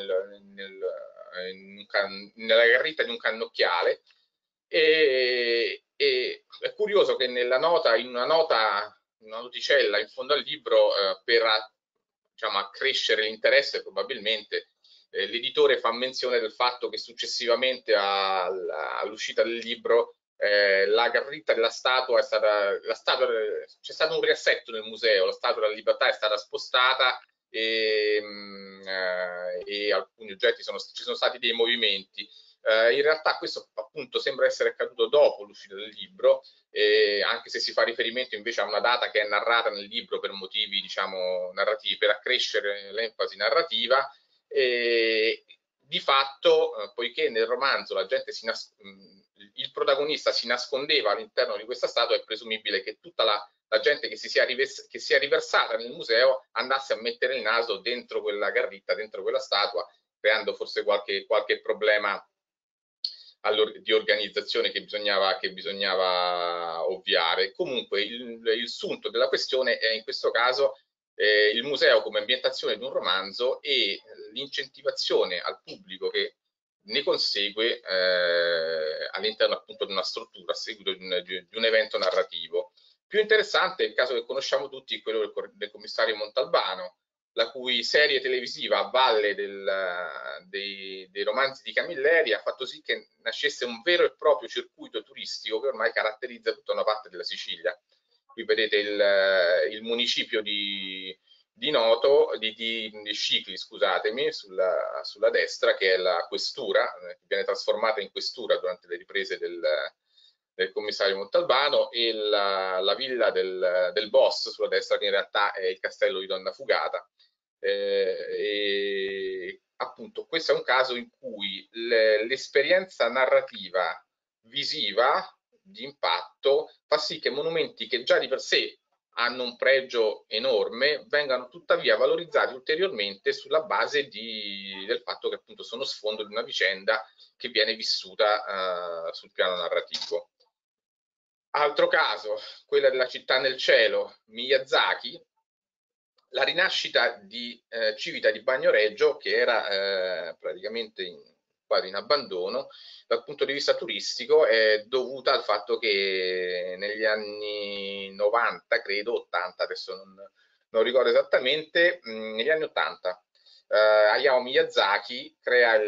nella garritta di un cannocchiale, e è curioso che in una noticella in fondo al libro, per diciamo, accrescere l'interesse probabilmente, l'editore fa menzione del fatto che successivamente all'uscita del libro la garritta della statua c'è stato un riassetto nel museo, la Statua della Libertà è stata spostata e alcuni oggetti ci sono stati dei movimenti. In realtà questo appunto sembra essere accaduto dopo l'uscita del libro, anche se si fa riferimento invece a una data che è narrata nel libro per motivi, diciamo, narrativi, per accrescere l'enfasi narrativa. di fatto, poiché nel romanzo il protagonista si nascondeva all'interno di questa statua, è presumibile che tutta la gente che si è riversata nel museo andasse a mettere il naso dentro quella garritta, dentro quella statua, creando forse qualche problema di organizzazione che bisognava ovviare. Comunque il sunto della questione è in questo caso il museo come ambientazione di un romanzo e l'incentivazione al pubblico che ne consegue all'interno appunto di una struttura a seguito di un evento narrativo. Più interessante è il caso che conosciamo tutti, quello del commissario Montalbano, la cui serie televisiva a valle dei romanzi di Camilleri ha fatto sì che nascesse un vero e proprio circuito turistico che ormai caratterizza tutta una parte della Sicilia. Qui vedete il municipio di Noto, di Scicli, scusatemi, sulla destra, che è la questura, che viene trasformata in questura durante le riprese del commissario Montalbano, e la villa del boss sulla destra, che in realtà è il castello di Donna Fugata. E appunto questo è un caso in cui l'esperienza narrativa visiva di impatto fa sì che monumenti che già di per sé hanno un pregio enorme vengano tuttavia valorizzati ulteriormente sulla base del fatto che appunto sono sfondo di una vicenda che viene vissuta sul piano narrativo. Altro caso, quella della Città nel cielo, Miyazaki. La rinascita di Civita di Bagnoregio, che era praticamente quasi in abbandono dal punto di vista turistico, è dovuta al fatto che negli anni 90, credo 80, adesso non ricordo esattamente, negli anni 80 Hayao Miyazaki crea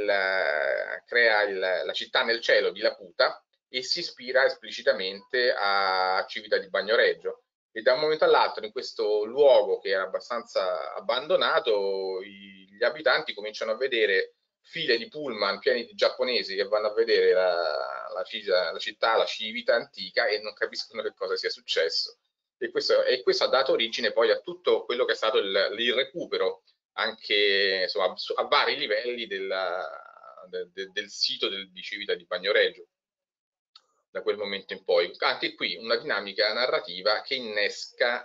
la Città nel cielo di Laputa e si ispira esplicitamente a Civita di Bagnoregio. E da un momento all'altro in questo luogo che era abbastanza abbandonato gli abitanti cominciano a vedere file di pullman pieni di giapponesi che vanno a vedere la città, la Civita antica, e non capiscono che cosa sia successo. E questo ha dato origine poi a tutto quello che è stato il recupero anche insomma, a vari livelli del sito di Civita di Bagnoregio. Da quel momento in poi, anche qui una dinamica narrativa che innesca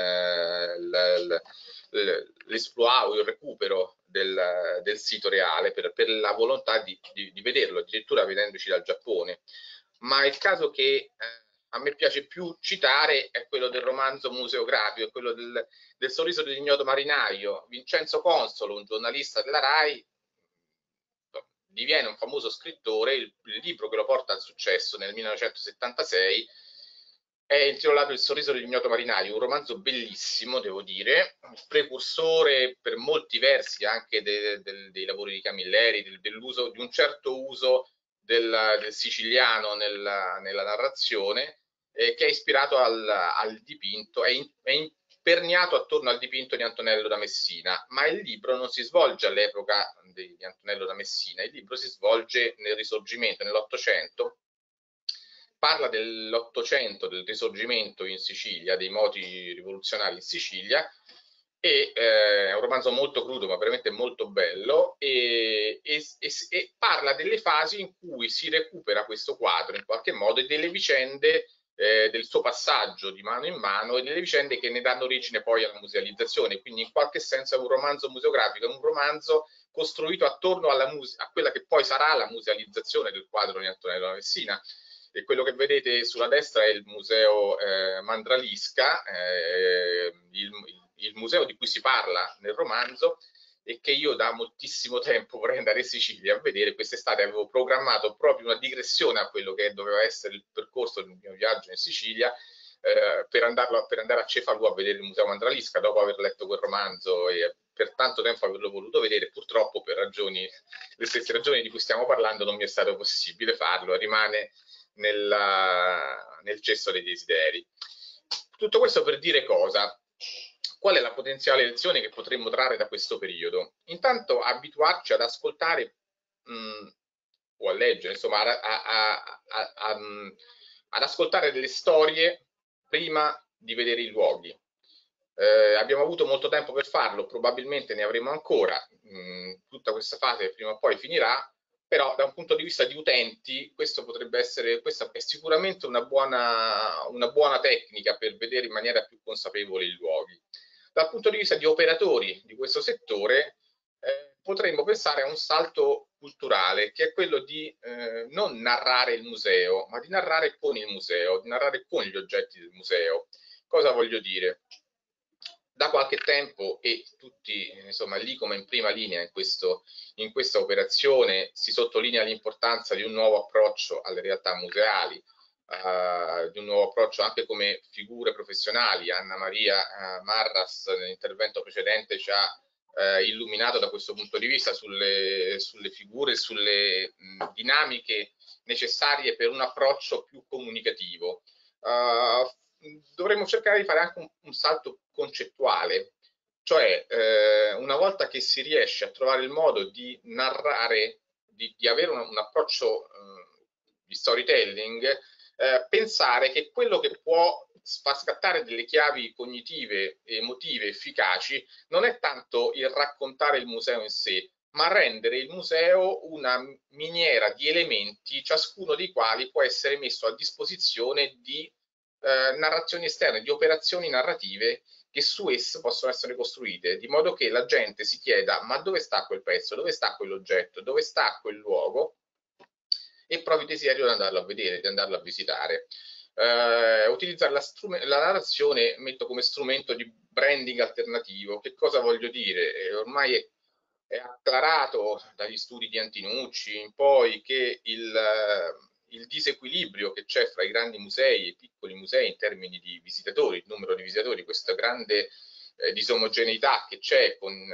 l'esploit o il recupero del sito reale per la volontà di vederlo, addirittura vedendoci dal Giappone. Ma il caso che a me piace più citare è quello del romanzo museografico, è quello del sorriso dell'ignoto marinaio. Vincenzo Consolo, un giornalista della RAI, diviene un famoso scrittore. Il libro che lo porta al successo nel 1976 è intitolato Il sorriso dell'ignoto marinaio, un romanzo bellissimo, devo dire, precursore per molti versi anche dei lavori di Camilleri, dell'uso di un certo uso del siciliano nella narrazione, che è ispirato al dipinto, è imperniato attorno al dipinto di Antonello da Messina, ma il libro non si svolge all'epoca di Antonello da Messina, il libro si svolge nel Risorgimento, nell'Ottocento, parla dell'Ottocento, del Risorgimento in Sicilia, dei moti rivoluzionari in Sicilia, e è un romanzo molto crudo ma veramente molto bello, e parla delle fasi in cui si recupera questo quadro in qualche modo e delle vicende del suo passaggio di mano in mano e delle vicende che ne danno origine poi alla musealizzazione. Quindi in qualche senso è un romanzo museografico, è un romanzo costruito attorno a quella che poi sarà la musealizzazione del quadro di Antonello da Messina. E quello che vedete sulla destra è il museo Mandralisca, il museo di cui si parla nel romanzo e che io da moltissimo tempo vorrei andare in Sicilia a vedere. Quest'estate avevo programmato proprio una digressione a quello che doveva essere il percorso del mio viaggio in Sicilia, per andare a Cefalù a vedere il museo Mandralisca, dopo aver letto quel romanzo e per tanto tempo averlo voluto vedere. Purtroppo per le stesse ragioni di cui stiamo parlando non mi è stato possibile farlo, rimane nel cesso dei desideri. Tutto questo per dire cosa? Qual è la potenziale lezione che potremmo trarre da questo periodo? Intanto abituarci ad ascoltare o a leggere, insomma, ad ascoltare delle storie prima di vedere i luoghi. Abbiamo avuto molto tempo per farlo, probabilmente ne avremo ancora, tutta questa fase prima o poi finirà, però da un punto di vista di utenti questa è sicuramente una buona tecnica per vedere in maniera più consapevole i luoghi. Dal punto di vista di operatori di questo settore, potremmo pensare a un salto culturale, che è quello di non narrare il museo, ma di narrare con il museo, di narrare con gli oggetti del museo. Cosa voglio dire? Da qualche tempo, e tutti insomma lì come in prima linea in questa operazione, si sottolinea l'importanza di un nuovo approccio alle realtà museali, di un nuovo approccio anche come figure professionali. Anna Maria Marras nell'intervento precedente ci ha illuminato da questo punto di vista sulle figure, sulle dinamiche necessarie per un approccio più comunicativo. Dovremmo cercare di fare anche un salto concettuale, cioè una volta che si riesce a trovare il modo di narrare, di avere un approccio di storytelling, pensare che quello che può far scattare delle chiavi cognitive, emotive, efficaci, non è tanto il raccontare il museo in sé, ma rendere il museo una miniera di elementi, ciascuno dei quali può essere messo a disposizione di narrazioni esterne, di operazioni narrative che su esso possono essere costruite, di modo che la gente si chieda: ma dove sta quel pezzo, dove sta quell'oggetto, dove sta quel luogo, e provi desiderio di andarlo a vedere, di andarlo a visitare. Utilizzare la narrazione, metto come strumento di branding alternativo. Che cosa voglio dire? Ormai è acclarato dagli studi di Antinucci in poi che il disequilibrio che c'è fra i grandi musei e i piccoli musei in termini di visitatori, il numero di visitatori, questa grande disomogeneità che c'è,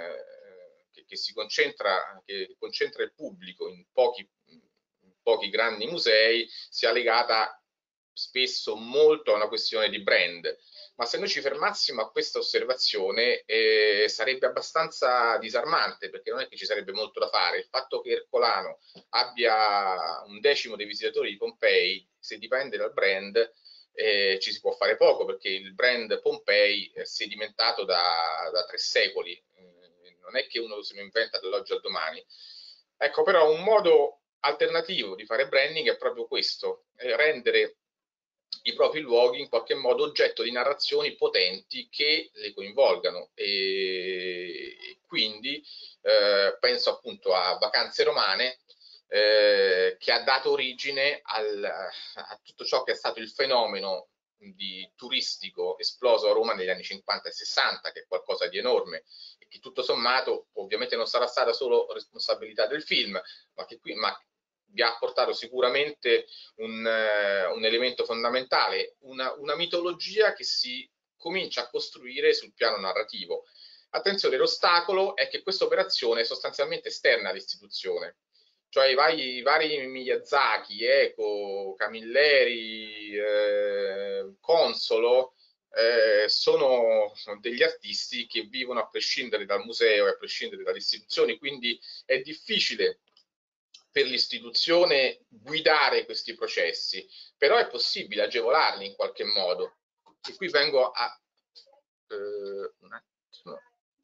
che concentra il pubblico in pochi grandi musei, sia legata spesso molto a una questione di brand. Ma se noi ci fermassimo a questa osservazione sarebbe abbastanza disarmante, perché non è che ci sarebbe molto da fare. Il fatto che Ercolano abbia 1/10 dei visitatori di Pompei, se dipende dal brand, ci si può fare poco, perché il brand Pompei è sedimentato da 3 secoli, non è che uno se lo inventa dall'oggi al domani. Ecco, però un modo alternativo di fare branding è proprio questo: rendere i propri luoghi in qualche modo oggetto di narrazioni potenti che le coinvolgano, e quindi penso appunto a Vacanze Romane, che ha dato origine a tutto ciò che è stato il fenomeno turistico esploso a Roma negli anni 50 e 60, che è qualcosa di enorme e che tutto sommato ovviamente non sarà stata solo responsabilità del film, ma vi ha portato sicuramente un elemento fondamentale, una mitologia che si comincia a costruire sul piano narrativo. Attenzione, l'ostacolo è che questa operazione è sostanzialmente esterna all'istituzione, cioè i vari Miyazaki, Eco, Camilleri, Consolo, sono degli artisti che vivono a prescindere dal museo e a prescindere dalle istituzioni, quindi è difficile per l'istituzione guidare questi processi, però è possibile agevolarli in qualche modo. E qui vengo a un attimo.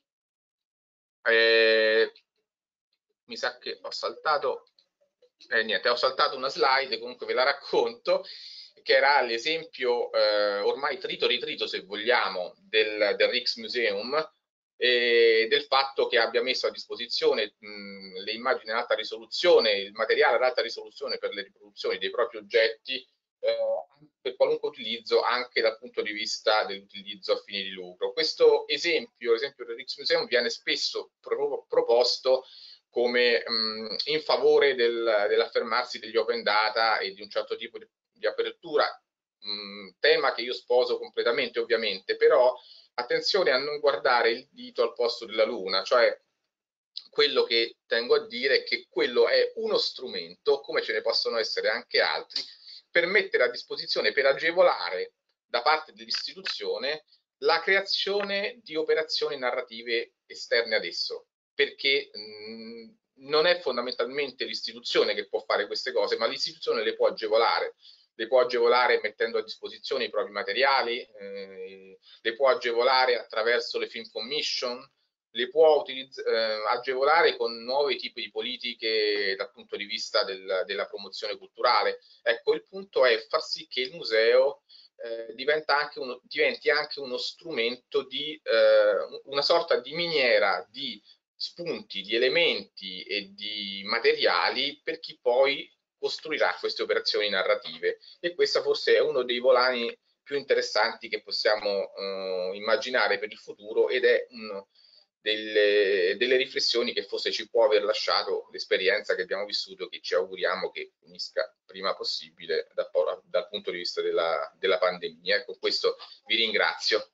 Mi sa che ho saltato una slide, comunque ve la racconto, che era l'esempio ormai trito ritrito, se vogliamo, del Rijksmuseum, e del fatto che abbia messo a disposizione le immagini ad alta risoluzione, il materiale ad alta risoluzione per le riproduzioni dei propri oggetti, per qualunque utilizzo, anche dal punto di vista dell'utilizzo a fini di lucro. Questo esempio del Rijksmuseum, viene spesso proposto come in favore dell'affermarsi degli open data e di un certo tipo di apertura, tema che io sposo completamente ovviamente, però attenzione a non guardare il dito al posto della luna, cioè quello che tengo a dire è che quello è uno strumento, come ce ne possono essere anche altri, per mettere a disposizione, per agevolare da parte dell'istituzione la creazione di operazioni narrative esterne ad esso, perché non è fondamentalmente l'istituzione che può fare queste cose, ma l'istituzione le può agevolare. le può agevolare mettendo a disposizione i propri materiali, le può agevolare attraverso le film commission, le può agevolare con nuovi tipi di politiche dal punto di vista della promozione culturale. Ecco, il punto è far sì che il museo diventi anche uno strumento di una sorta di miniera di spunti, di elementi e di materiali per chi poi costruirà queste operazioni narrative, e questo forse è uno dei volani più interessanti che possiamo immaginare per il futuro, ed è delle riflessioni che forse ci può aver lasciato l'esperienza che abbiamo vissuto, che ci auguriamo che finisca prima possibile dal punto di vista della pandemia. Con questo vi ringrazio.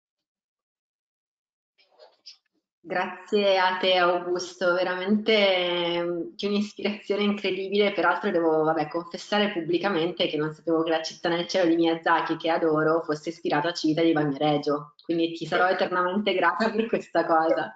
Grazie a te Augusto, veramente che un'ispirazione incredibile. Peraltro devo confessare pubblicamente che non sapevo che La città nel cielo di Miyazaki, che adoro, fosse ispirato a Civita di Bagnoregio, quindi ti sarò eternamente grata per questa cosa.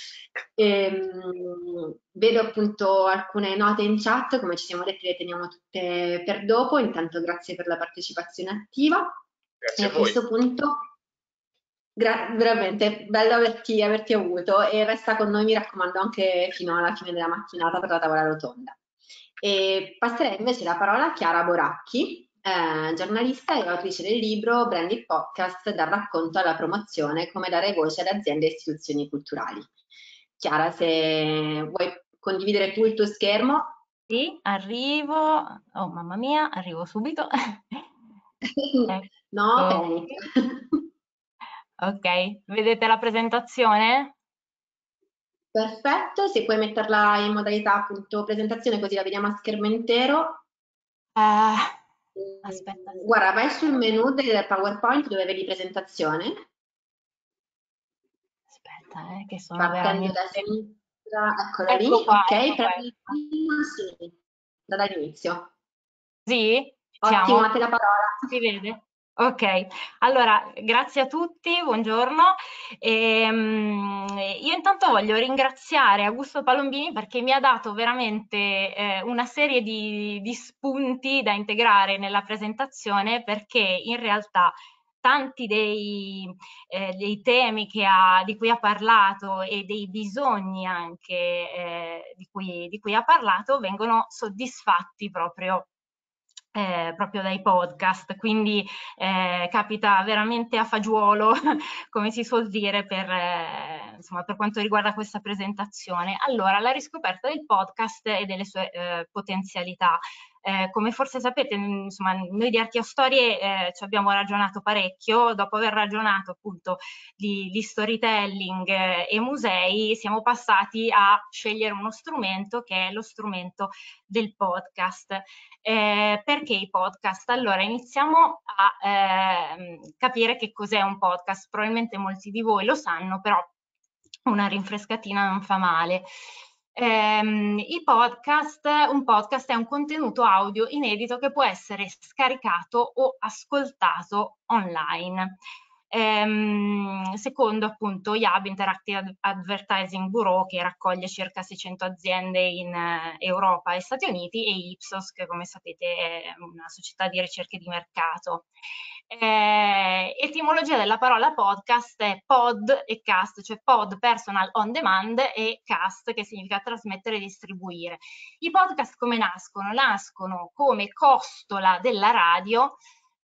Vedo appunto alcune note in chat, come ci siamo detti le teniamo tutte per dopo. Intanto grazie per la partecipazione attiva. Grazie e a voi. questo punto veramente bello averti avuto, e resta con noi, mi raccomando, anche fino alla fine della mattinata per la tavola rotonda. E passerei invece la parola a Chiara Boracchi, giornalista e autrice del libro Branded Podcast, dal racconto alla promozione, come dare voce ad aziende e istituzioni culturali. Chiara, se vuoi condividere tu il tuo schermo. Sì, arrivo. Oh, mamma mia, arrivo subito. No, Ecco. panic. Ok, vedete la presentazione? Perfetto, se puoi metterla in modalità appunto presentazione, così la vediamo a schermo intero. Aspetta. Guarda, vai sul menu del PowerPoint dove vedi presentazione. Aspetta, che sono Partendo veramente... da sinistra, eccola Ecco lì, qua, ok, ecco prendi il primo, sì, dall'inizio. Sì? Ottimo, Siamo? a te la parola. Si vede? Ok, allora grazie a tutti, buongiorno. Io intanto voglio ringraziare Augusto Palombini perché mi ha dato veramente una serie di spunti da integrare nella presentazione, perché in realtà tanti dei temi di cui ha parlato e dei bisogni anche di cui ha parlato vengono soddisfatti proprio dai podcast, quindi capita veramente a fagiolo, come si suol dire, insomma, per quanto riguarda questa presentazione. Allora, la riscoperta del podcast e delle sue potenzialità. Come forse sapete, insomma, noi di Archiostorie ci abbiamo ragionato parecchio. Dopo aver ragionato appunto di storytelling e musei, siamo passati a scegliere uno strumento che è lo strumento del podcast. Perché i podcast? Allora, iniziamo a capire che cos'è un podcast. Probabilmente molti di voi lo sanno, però una rinfrescatina non fa male. Un podcast è un contenuto audio inedito che può essere scaricato o ascoltato online. Secondo appunto IAB, Interactive Advertising Bureau, che raccoglie circa 600 aziende in Europa e Stati Uniti, e Ipsos, che come sapete è una società di ricerche di mercato. Etimologia della parola podcast è pod e cast, cioè pod, personal on demand, e cast, che significa trasmettere e distribuire. I podcast come nascono? Nascono come costola della radio,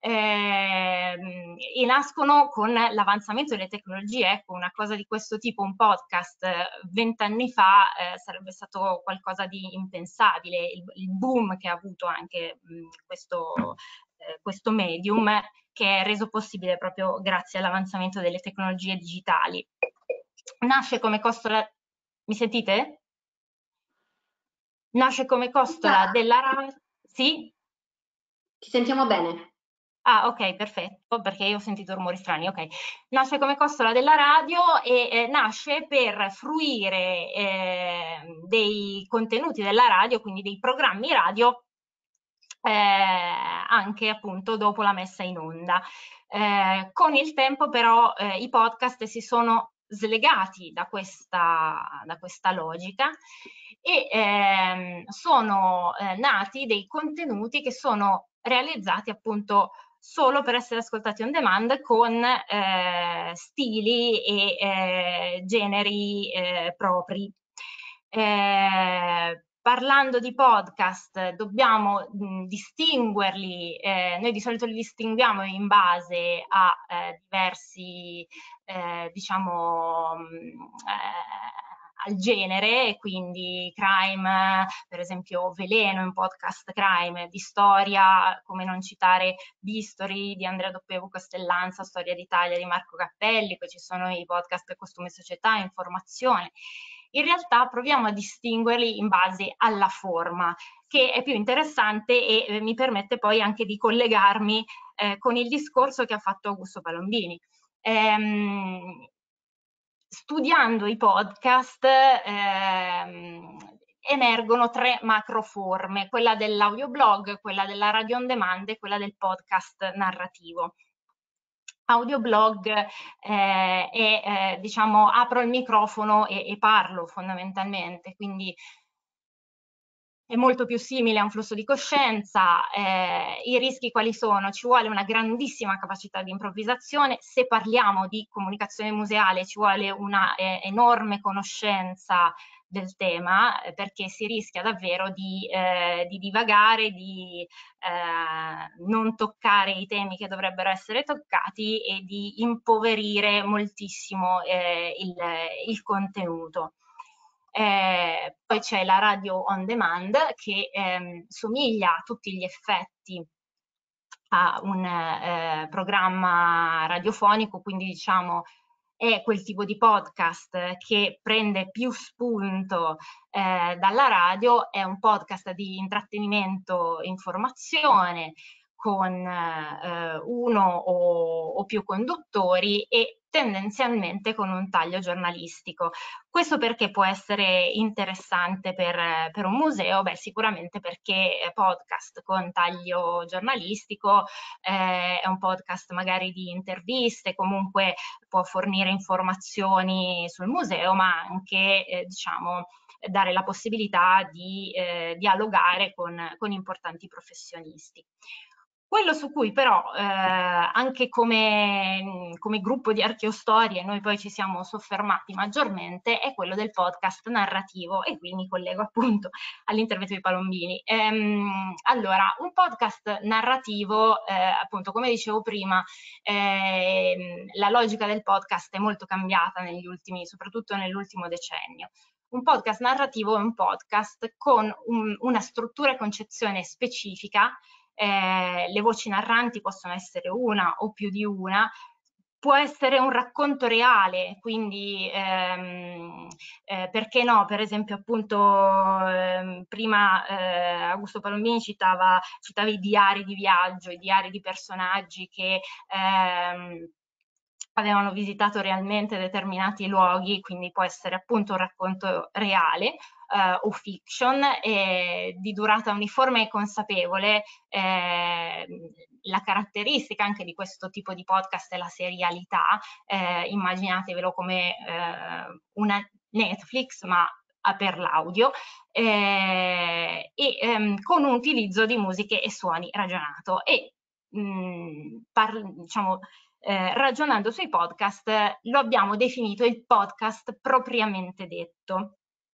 e nascono con l'avanzamento delle tecnologie. Ecco, una cosa di questo tipo, un podcast 20 anni fa sarebbe stato qualcosa di impensabile. Il boom che ha avuto anche questo medium, che è reso possibile proprio grazie all'avanzamento delle tecnologie digitali. Nasce come costola... Mi sentite? Nasce come costola della radio... Sì? Ti sentiamo bene. Ah, ok, perfetto, perché io ho sentito rumori strani, ok. Nasce come costola della radio e nasce per fruire dei contenuti della radio, quindi dei programmi radio, anche appunto dopo la messa in onda. Con il tempo però i podcast si sono slegati da questa logica e sono nati dei contenuti che sono realizzati appunto solo per essere ascoltati on demand con stili e generi propri. Parlando di podcast, dobbiamo distinguerli, noi di solito li distinguiamo in base a diversi, diciamo, al genere, quindi crime, per esempio Veleno, un podcast crime, di storia, come non citare Bistory di Andrea Doppevo Castellanza, Storia d'Italia di Marco Cappelli, poi ci sono i podcast Costume e Società, Informazione. In realtà proviamo a distinguerli in base alla forma, che è più interessante e mi permette poi anche di collegarmi con il discorso che ha fatto Augusto Palombini. Studiando i podcast emergono 3 macroforme, quella dell'audioblog, quella della radio on demand e quella del podcast narrativo. Audioblog diciamo, apro il microfono e parlo fondamentalmente, quindi è molto più simile a un flusso di coscienza. I rischi quali sono? Ci vuole una grandissima capacità di improvvisazione. Se parliamo di comunicazione museale ci vuole una enorme conoscenza del tema, perché si rischia davvero di divagare, di non toccare i temi che dovrebbero essere toccati e di impoverire moltissimo il contenuto. Poi c'è la radio on demand che somiglia a tutti gli effetti a un programma radiofonico, quindi diciamo è quel tipo di podcast che prende più spunto dalla radio, è un podcast di intrattenimento e informazione con uno o più conduttori e tendenzialmente con un taglio giornalistico. Questo perché può essere interessante per un museo? Beh, sicuramente perché podcast con taglio giornalistico è un podcast magari di interviste, comunque può fornire informazioni sul museo, ma anche diciamo dare la possibilità di dialogare con importanti professionisti. Quello su cui però anche come gruppo di Archeostorie noi poi ci siamo soffermati maggiormente è quello del podcast narrativo, e qui mi collego appunto all'intervento di Palombini. Allora, un podcast narrativo, appunto come dicevo prima, la logica del podcast è molto cambiata negli ultimi, soprattutto nell'ultimo decennio. Un podcast narrativo è un podcast con una struttura e concezione specifica. Le voci narranti possono essere una o più di una, può essere un racconto reale, quindi perché no? Per esempio appunto prima Augusto Palombini citava i diari di viaggio, i diari di personaggi che avevano visitato realmente determinati luoghi, quindi può essere appunto un racconto reale o fiction, di durata uniforme e consapevole. La caratteristica anche di questo tipo di podcast è la serialità, immaginatevelo come una Netflix ma per l'audio, con un utilizzo di musiche e suoni ragionato e diciamo ragionando sui podcast lo abbiamo definito il podcast propriamente detto.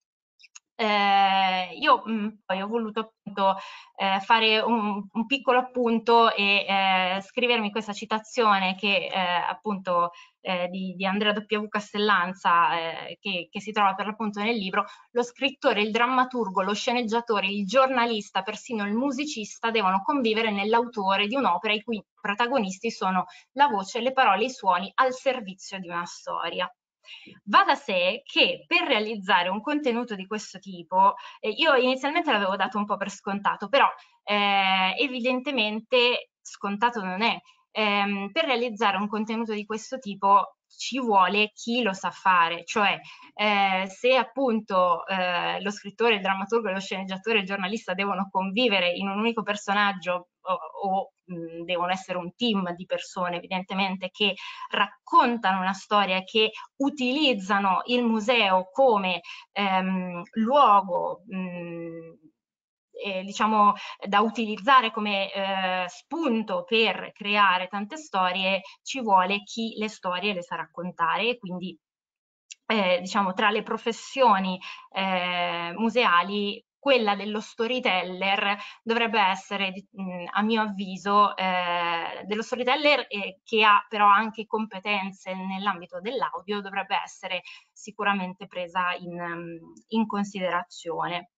Io poi ho voluto appunto fare un piccolo appunto e scrivermi questa citazione che appunto di Andrea W. Castellanza che si trova per l'appunto nel libro: lo scrittore, il drammaturgo, lo sceneggiatore, il giornalista, persino il musicista devono convivere nell'autore di un'opera i cui protagonisti sono la voce, le parole, i suoni al servizio di una storia. Va da sé che per realizzare un contenuto di questo tipo, io inizialmente l'avevo dato un po' per scontato, però evidentemente scontato non è. Per realizzare un contenuto di questo tipo ci vuole chi lo sa fare, cioè se appunto lo scrittore, il drammaturgo, lo sceneggiatore e il giornalista devono convivere in un unico personaggio o devono essere un team di persone evidentemente che raccontano una storia, che utilizzano il museo come luogo diciamo da utilizzare come spunto per creare tante storie, ci vuole chi le storie le sa raccontare, e quindi diciamo tra le professioni museali quella dello storyteller dovrebbe essere, a mio avviso, dello storyteller che ha però anche competenze nell'ambito dell'audio, dovrebbe essere sicuramente presa in considerazione.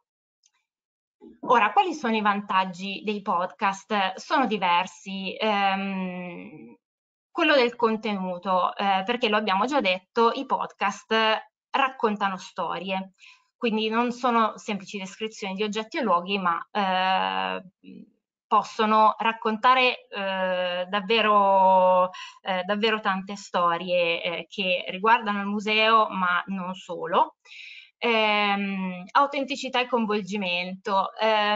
Ora, quali sono i vantaggi dei podcast? Sono diversi. Quello del contenuto, perché lo abbiamo già detto, i podcast raccontano storie, quindi non sono semplici descrizioni di oggetti e luoghi, ma possono raccontare davvero tante storie che riguardano il museo, ma non solo. Autenticità e coinvolgimento.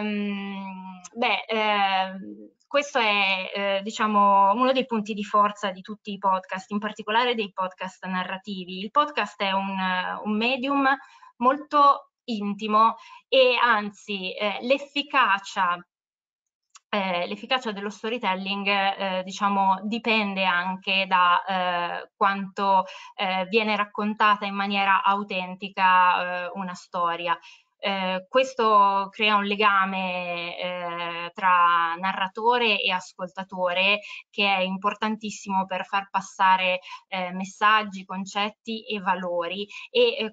Questo è diciamo uno dei punti di forza di tutti i podcast, in particolare dei podcast narrativi. Il podcast è un medium molto intimo e anzi l'efficacia dello storytelling diciamo dipende anche da quanto viene raccontata in maniera autentica una storia. Questo crea un legame tra narratore e ascoltatore che è importantissimo per far passare messaggi, concetti e valori, e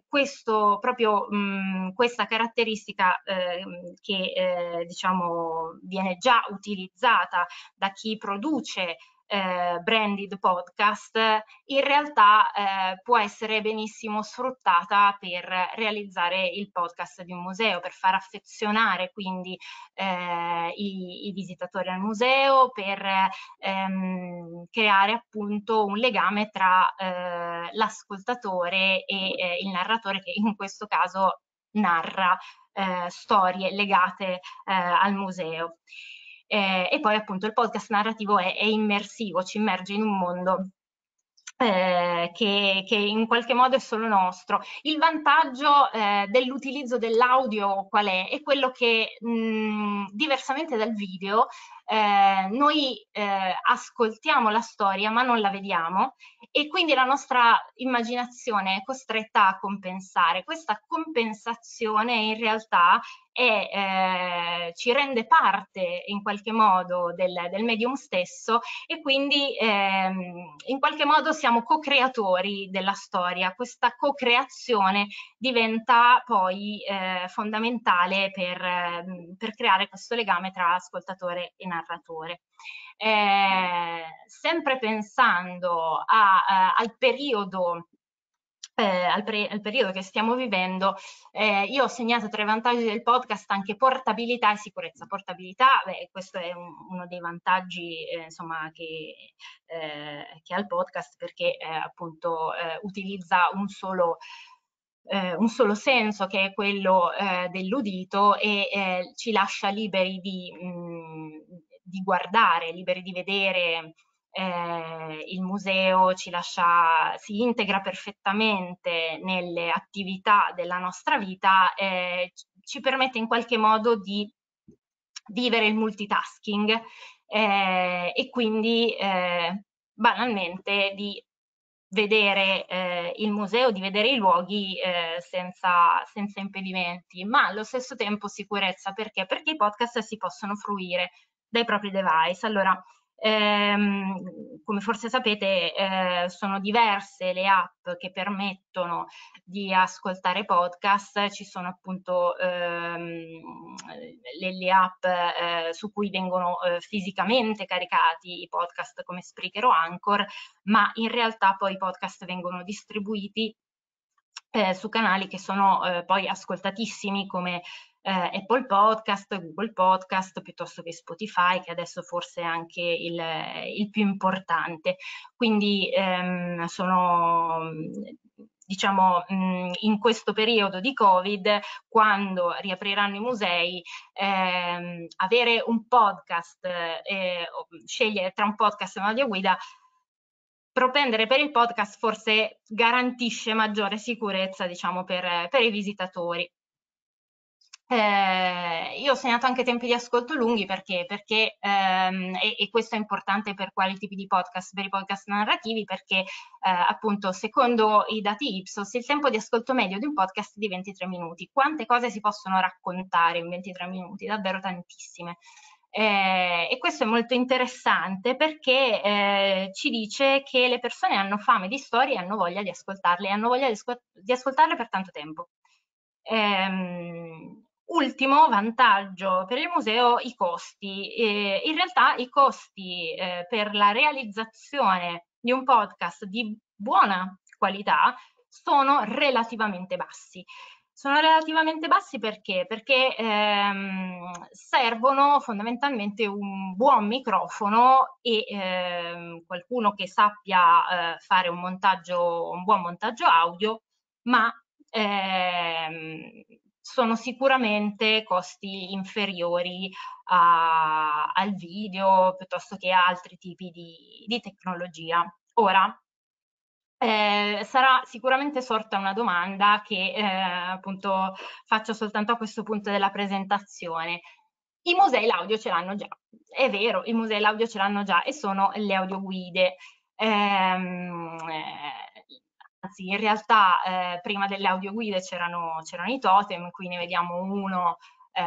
questa caratteristica che diciamo viene già utilizzata da chi produce branded podcast, in realtà può essere benissimo sfruttata per realizzare il podcast di un museo, per far affezionare quindi i visitatori al museo, per creare appunto un legame tra l'ascoltatore e il narratore, che in questo caso narra storie legate al museo. E poi appunto il podcast narrativo è immersivo, ci immerge in un mondo che in qualche modo è solo nostro. Il vantaggio dell'utilizzo dell'audio qual è? È quello che diversamente dal video noi ascoltiamo la storia ma non la vediamo, e quindi la nostra immaginazione è costretta a compensare. Questa compensazione in realtà ci rende parte in qualche modo del medium stesso, e quindi in qualche modo siamo co-creatori della storia. Questa co-creazione diventa poi fondamentale per creare questo legame tra ascoltatore e narratore. Sempre pensando al periodo che stiamo vivendo, io ho segnato tra i vantaggi del podcast anche portabilità e sicurezza. Portabilità, questo è uno dei vantaggi insomma che ha il podcast, perché appunto utilizza un solo senso, che è quello dell'udito, e ci lascia liberi di guardare, liberi di vedere il museo, si integra perfettamente nelle attività della nostra vita, ci permette in qualche modo di vivere il multitasking e quindi banalmente di vedere il museo, di vedere i luoghi senza impedimenti, ma allo stesso tempo sicurezza. Perché? Perché i podcast si possono fruire dai propri device. Allora, come forse sapete, sono diverse le app che permettono di ascoltare podcast. Ci sono appunto le app su cui vengono fisicamente caricati i podcast, come Spreaker o Anchor, ma in realtà poi i podcast vengono distribuiti su canali che sono poi ascoltatissimi, come Apple Podcast, Google Podcast, piuttosto che Spotify, che adesso forse è anche il più importante. Quindi sono, diciamo, in questo periodo di Covid, quando riapriranno i musei, avere un podcast, scegliere tra un podcast e un audioguida, propendere per il podcast forse garantisce maggiore sicurezza, diciamo, per i visitatori. Io ho segnato anche tempi di ascolto lunghi perché e questo è importante per quali tipi di podcast, per i podcast narrativi, perché appunto secondo i dati Ipsos il tempo di ascolto medio di un podcast è di 23 minuti. Quante cose si possono raccontare in 23 minuti? Davvero tantissime. E questo è molto interessante perché ci dice che le persone hanno fame di storie e hanno voglia di ascoltarle, hanno voglia di ascoltarle per tanto tempo. Ultimo vantaggio per il museo, i costi. In realtà i costi per la realizzazione di un podcast di buona qualità sono relativamente bassi. Sono relativamente bassi perché? Perché servono fondamentalmente un buon microfono e qualcuno che sappia fare un buon montaggio audio, ma sono sicuramente costi inferiori al video piuttosto che a altri tipi di tecnologia. Ora, sarà sicuramente sorta una domanda che appunto faccio soltanto a questo punto della presentazione. I musei l'audio ce l'hanno già, è vero, i musei l'audio ce l'hanno già e sono le audioguide. Anzi, in realtà prima delle audioguide c'erano i totem, qui ne vediamo uno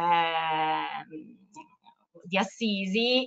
di Assisi,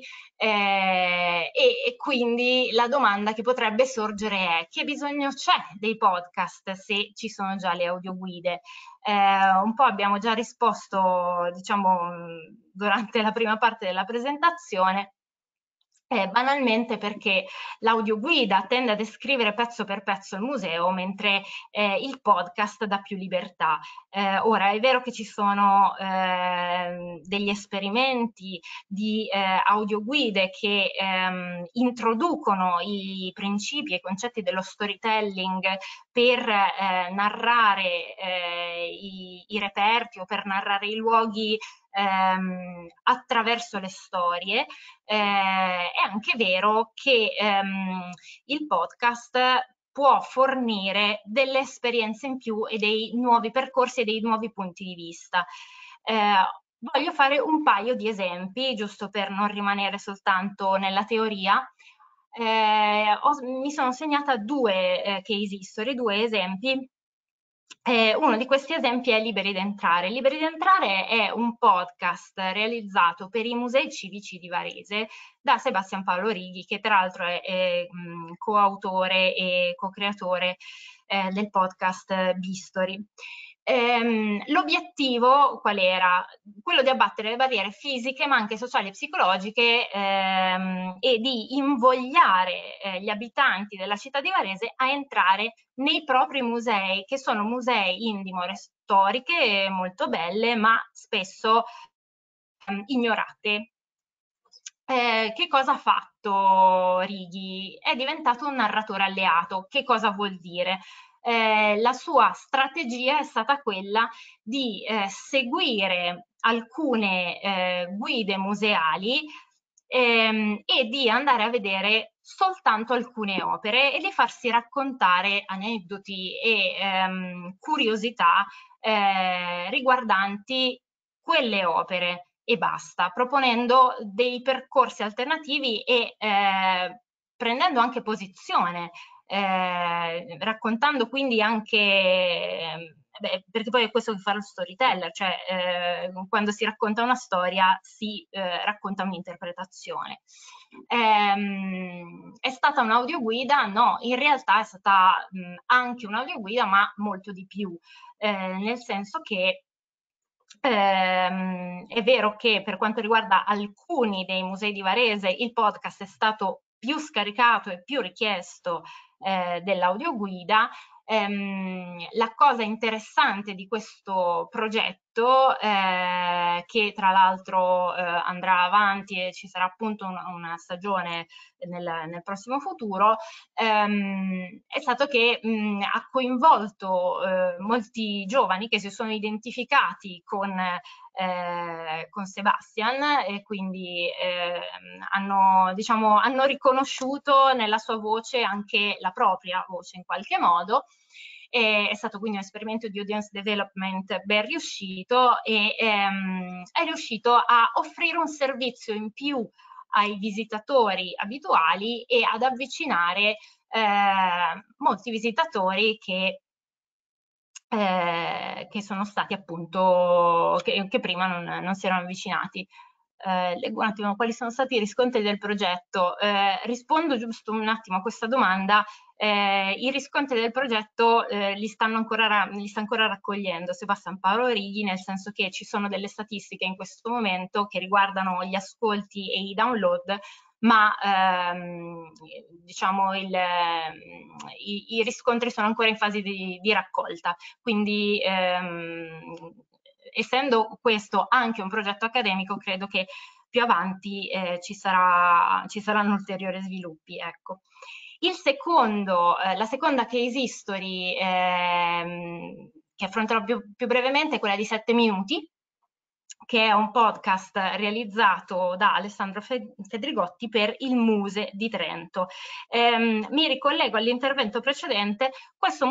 e quindi la domanda che potrebbe sorgere è: che bisogno c'è dei podcast se ci sono già le audioguide? Un po' abbiamo già risposto, diciamo, durante la prima parte della presentazione. Banalmente perché l'audioguida tende a descrivere pezzo per pezzo il museo, mentre il podcast dà più libertà. Ora è vero che ci sono degli esperimenti di audioguide che introducono i principi e i concetti dello storytelling per narrare i reperti o per narrare i luoghi attraverso le storie. È anche vero che il podcast può fornire delle esperienze in più e dei nuovi percorsi e dei nuovi punti di vista. Voglio fare un paio di esempi, giusto per non rimanere soltanto nella teoria. Mi sono segnata due case history, due esempi. Uno di questi esempi è Liberi d'Entrare. Liberi d'Entrare è un podcast realizzato per i musei civici di Varese da Sebastian Paolo Righi, che tra l'altro è coautore e co-creatore del podcast Bistori. L'obiettivo qual era? Quello di abbattere le barriere fisiche ma anche sociali e psicologiche e di invogliare gli abitanti della città di Varese a entrare nei propri musei, che sono musei in dimore storiche molto belle ma spesso ignorate. Che cosa ha fatto Righi? È diventato un narratore alleato. Che cosa vuol dire? La sua strategia è stata quella di seguire alcune guide museali e di andare a vedere soltanto alcune opere e di farsi raccontare aneddoti e curiosità riguardanti quelle opere e basta, proponendo dei percorsi alternativi e prendendo anche posizione, raccontando quindi anche, perché poi è questo che fa lo storyteller, cioè quando si racconta una storia si racconta un'interpretazione. È stata un'audioguida? No, in realtà è stata anche un'audioguida, ma molto di più, nel senso che è vero che per quanto riguarda alcuni dei musei di Varese il podcast è stato più scaricato e più richiesto dell'audioguida. La cosa interessante di questo progetto, che tra l'altro andrà avanti e ci sarà appunto una stagione nel prossimo futuro, è stato che ha coinvolto molti giovani che si sono identificati con Sebastian e quindi hanno riconosciuto nella sua voce anche la propria voce in qualche modo È stato quindi un esperimento di audience development ben riuscito e è riuscito a offrire un servizio in più ai visitatori abituali e ad avvicinare molti visitatori che sono stati appunto, che prima non si erano avvicinati. Leggo un attimo quali sono stati i riscontri del progetto. Rispondo giusto un attimo a questa domanda. I riscontri del progetto li sta ancora raccogliendo Sebastian Paolo Righi, nel senso che ci sono delle statistiche in questo momento che riguardano gli ascolti e i download, ma diciamo i riscontri sono ancora in fase di raccolta, quindi essendo questo anche un progetto accademico, credo che più avanti ci saranno ulteriori sviluppi. Ecco. La seconda case history che affronterò più brevemente è quella di 7 minuti, che è un podcast realizzato da Alessandro Fedrigotti per il Muse di Trento. Mi ricollego all'intervento precedente. Questo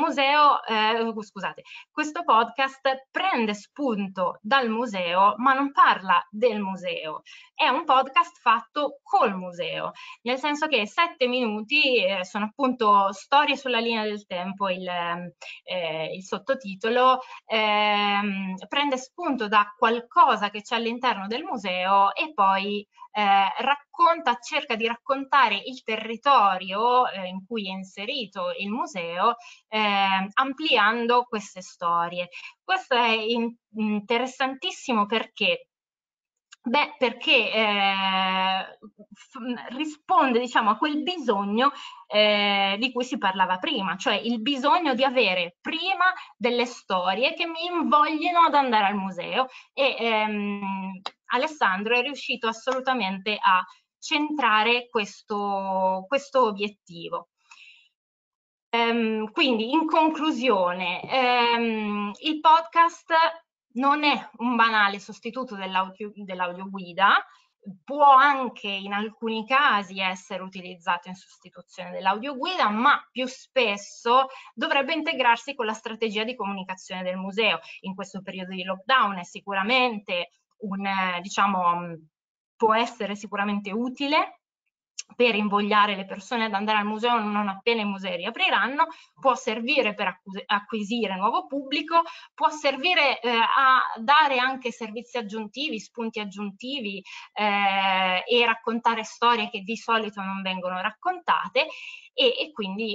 podcast prende spunto dal museo, ma non parla del museo. È un podcast fatto col museo, nel senso che 7 minuti sono appunto storie sulla linea del tempo, il sottotitolo, prende spunto da qualcosa che c'è all'interno del museo e poi cerca di raccontare il territorio in cui è inserito il museo, ampliando queste storie. Questo è interessantissimo perché risponde, diciamo, a quel bisogno di cui si parlava prima, cioè il bisogno di avere prima delle storie che mi invoglino ad andare al museo, e Alessandro è riuscito assolutamente a centrare questo obiettivo. Quindi, in conclusione, il podcast non è un banale sostituto dell'audioguida, può anche in alcuni casi essere utilizzato in sostituzione dell'audioguida, ma più spesso dovrebbe integrarsi con la strategia di comunicazione del museo. In questo periodo di lockdown è sicuramente può essere sicuramente utile per invogliare le persone ad andare al museo non appena i musei riapriranno, può servire per acquisire nuovo pubblico, può servire a dare anche servizi aggiuntivi, spunti aggiuntivi e raccontare storie che di solito non vengono raccontate, e quindi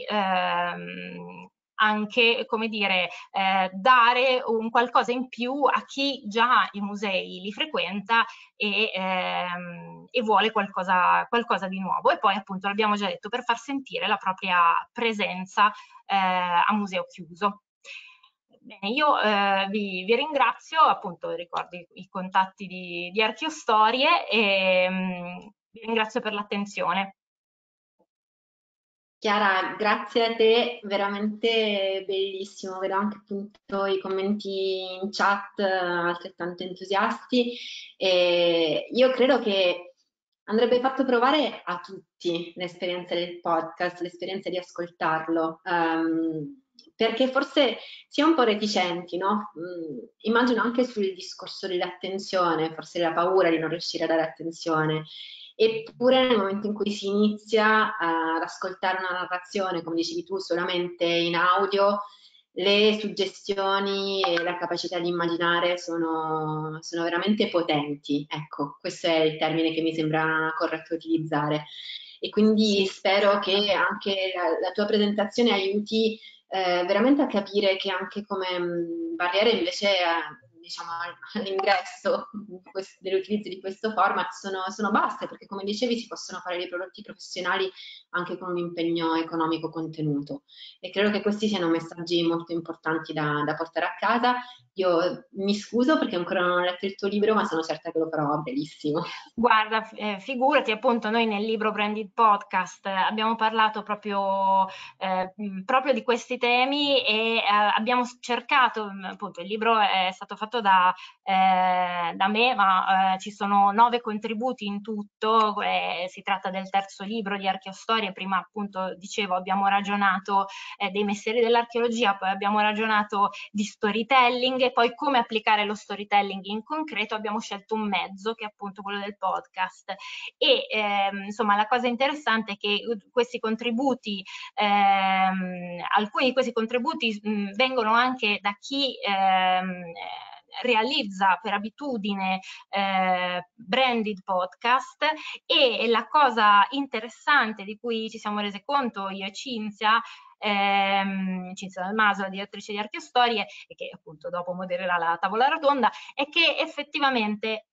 anche, come dire, dare un qualcosa in più a chi già i musei li frequenta e vuole qualcosa di nuovo. E poi, appunto, l'abbiamo già detto, per far sentire la propria presenza a museo chiuso. Bene, io vi ringrazio, appunto ricordo i contatti di Archiostorie e vi ringrazio per l'attenzione. Chiara, grazie a te, veramente bellissimo, vedo anche appunto i commenti in chat altrettanto entusiasti, e io credo che andrebbe fatto provare a tutti l'esperienza del podcast, l'esperienza di ascoltarlo, perché forse si è un po' reticenti, no? Immagino anche sul discorso dell'attenzione, forse la paura di non riuscire a dare attenzione. Eppure nel momento in cui si inizia ad ascoltare una narrazione, come dicevi tu, solamente in audio, le suggestioni e la capacità di immaginare sono veramente potenti. Ecco, questo è il termine che mi sembra corretto utilizzare. E quindi spero che anche la tua presentazione aiuti veramente a capire che anche come barriere invece diciamo all'ingresso dell'utilizzo di questo format sono basse, perché come dicevi si possono fare dei prodotti professionali anche con un impegno economico contenuto, e credo che questi siano messaggi molto importanti da portare a casa. Io mi scuso perché ancora non ho letto il tuo libro, ma sono certa che lo farò a brevissimo. Guarda, figurati, appunto, noi nel libro Branded Podcast abbiamo parlato proprio di questi temi e abbiamo cercato, appunto, il libro è stato fatto fatto da me, ma ci sono 9 contributi in tutto, si tratta del terzo libro di archeostorie. Prima appunto dicevo abbiamo ragionato dei mestieri dell'archeologia, poi abbiamo ragionato di storytelling e poi come applicare lo storytelling in concreto. Abbiamo scelto un mezzo che è appunto quello del podcast e insomma la cosa interessante è che questi contributi, alcuni di questi contributi vengono anche da chi realizza per abitudine branded podcast, e la cosa interessante di cui ci siamo rese conto io e Cinzia Dalmaso, la direttrice di Archeostorie, e che appunto dopo modererà la tavola rotonda, è che effettivamente